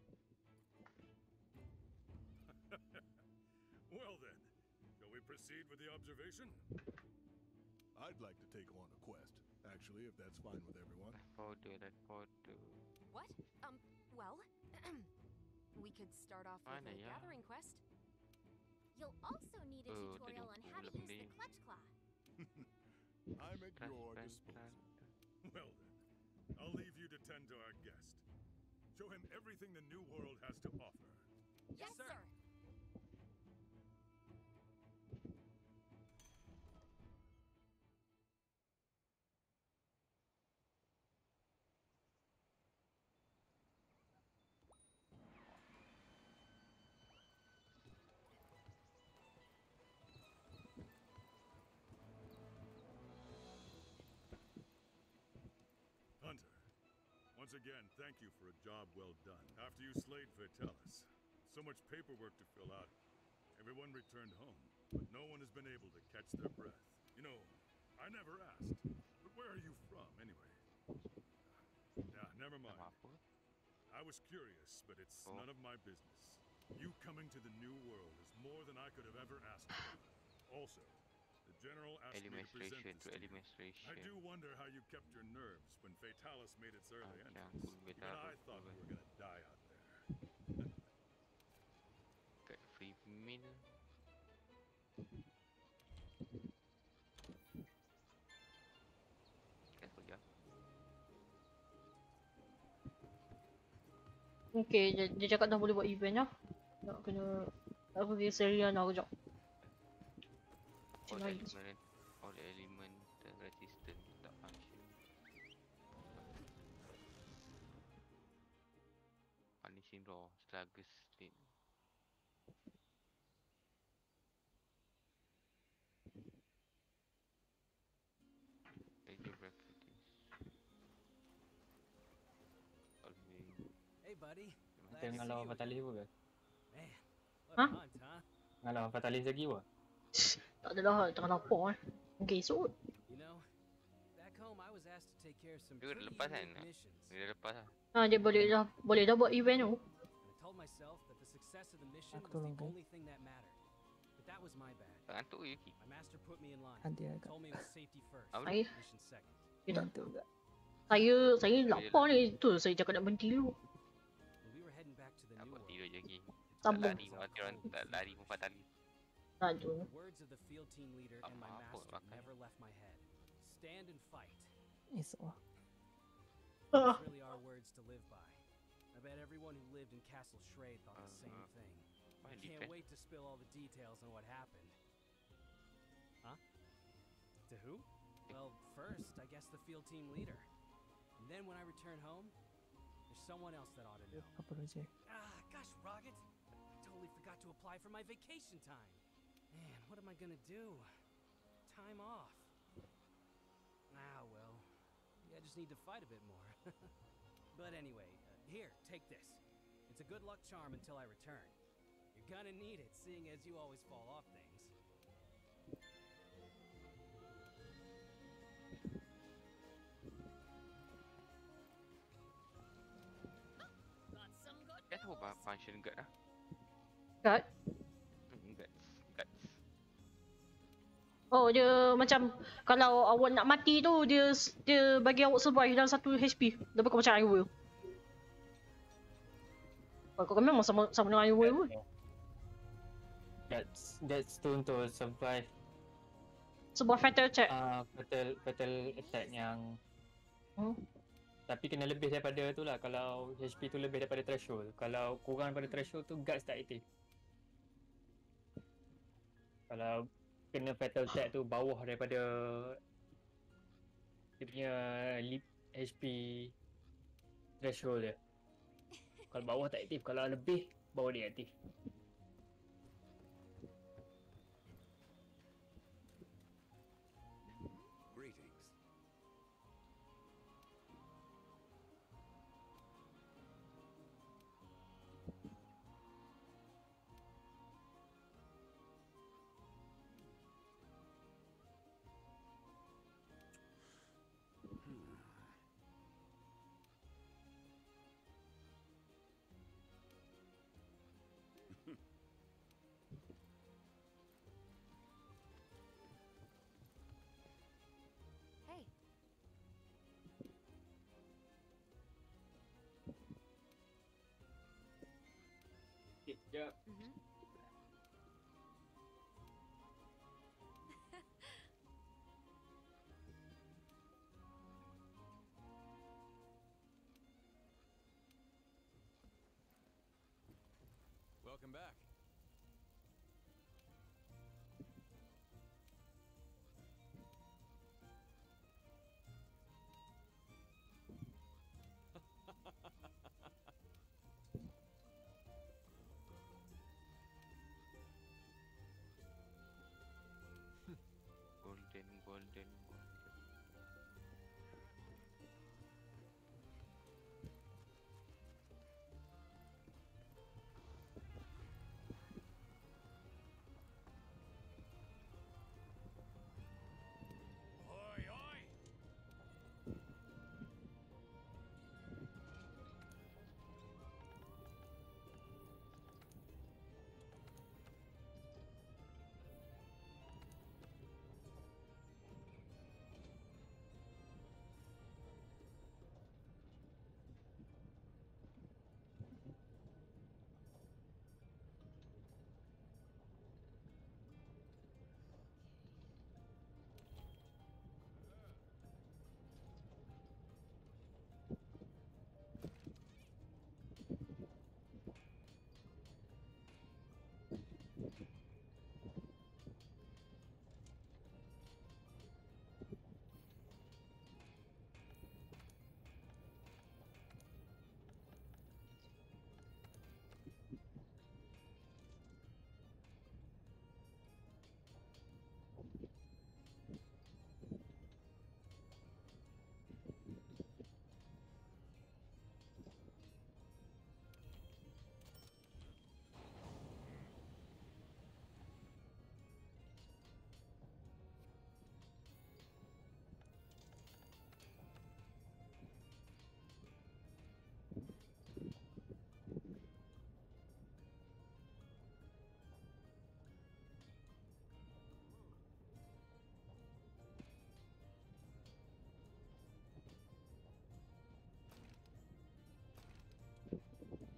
Well then, shall we proceed with the observation? I'd like to take on a quest, actually, if that's fine with everyone. What? What? Well, we could start off with a gathering quest. You'll also need a tutorial on how to use the clutch claw. I'm at your disposal. Well then, I'll leave you to tend to our guest. Show him everything the new world has to offer. Yes, sir. Hunter, once again, thank you for a job well done. After you slayed Vitalis, so much paperwork to fill out. Everyone returned home, but no one has been able to catch their breath. You know, I never asked, but where are you from, anyway? Nah, never mind. I was curious, but it's none of my business. You coming to the new world is more than I could have ever asked for. Also, the General asked me to present this to you. I do wonder how you kept your nerves when Fatalis made its early entrance. Even I thought we were gonna die out there. Get free meal. Careful, ya. Okay, dia cakap dah boleh buat event lah. Nak kena aku pergi Seriana kejap. All element resistant tak function. Punishing raw, sluggish state. Hey buddy. Kita ngalau Fatalis pun ke? Man, what Huh? a hunt, huh? Ngalau Fatalis lagi pun? Tak adalah, tengah lapar Okay, so You know, back home I was asked to take care of some Dia pretty dah lepas kan? unique missions. Dia dah lepas lah. dia boleh dah buat event tu. And I told myself that the success of the mission was the only thing that mattered. But that was my bad. Tak ngantuk ke Yuki? My master put me in line. Nanti agak. Told me it was safety first, Saya mission second. Ngantuk juga. saya lapar ni, tu saya cakap nak berhenti dulu. When we were heading back to the new Dapat world, tidur je lagi. Tak Sambung. lari mati orang tak lari pun Fatalis. Tu. the words of the field team leader and my master never left my head. Stand and fight. Esok lah. Those really are words to live by. I bet everyone who lived in Castle Shrade thought the same thing. I can't wait to spill all the details on what happened. Huh? To who? Well, first, I guess the field team leader. And then when I return home, there's someone else that ought to know. Apa projek? Ah, gosh, Rocket. I totally forgot to apply for my vacation time. Man, what am I gonna do? Time off. Ah, well. I just need to fight a bit more. But anyway, here, take this. It's a good luck charm until I return. You're gonna need it, seeing as you always fall off things. Dia tahu apa function guard lah. Kat. Guards. Oh, dia macam kalau awak nak mati tu dia bagi awak survive dalam 1 HP. Lebih kurang macam Iron Will. Kau kan memang sama dengan Iron Will pun. That's tu untuk survive Sebuah fatal attack. fatal attack yang tapi kena lebih daripada tu lah. Kalau HP tu lebih daripada threshold. Kalau kurang daripada threshold tu guards tak aktif. Kalau kena fatal attack tu bawah daripada dia punya HP threshold dia. Kalau bawah tak aktif, kalau lebih bawah dia aktif. Greetings. Yep. Welcome back. Golden. Oi, oi!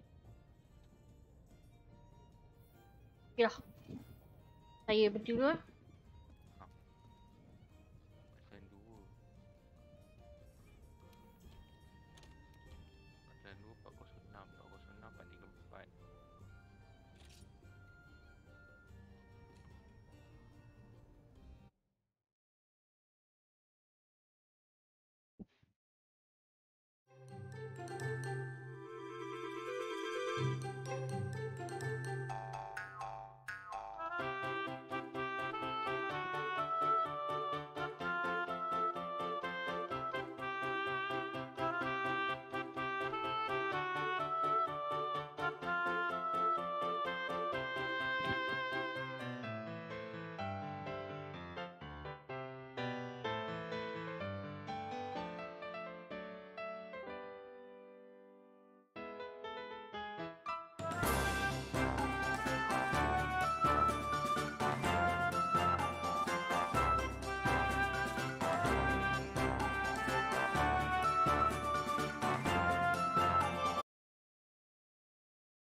Ya. Saya berdua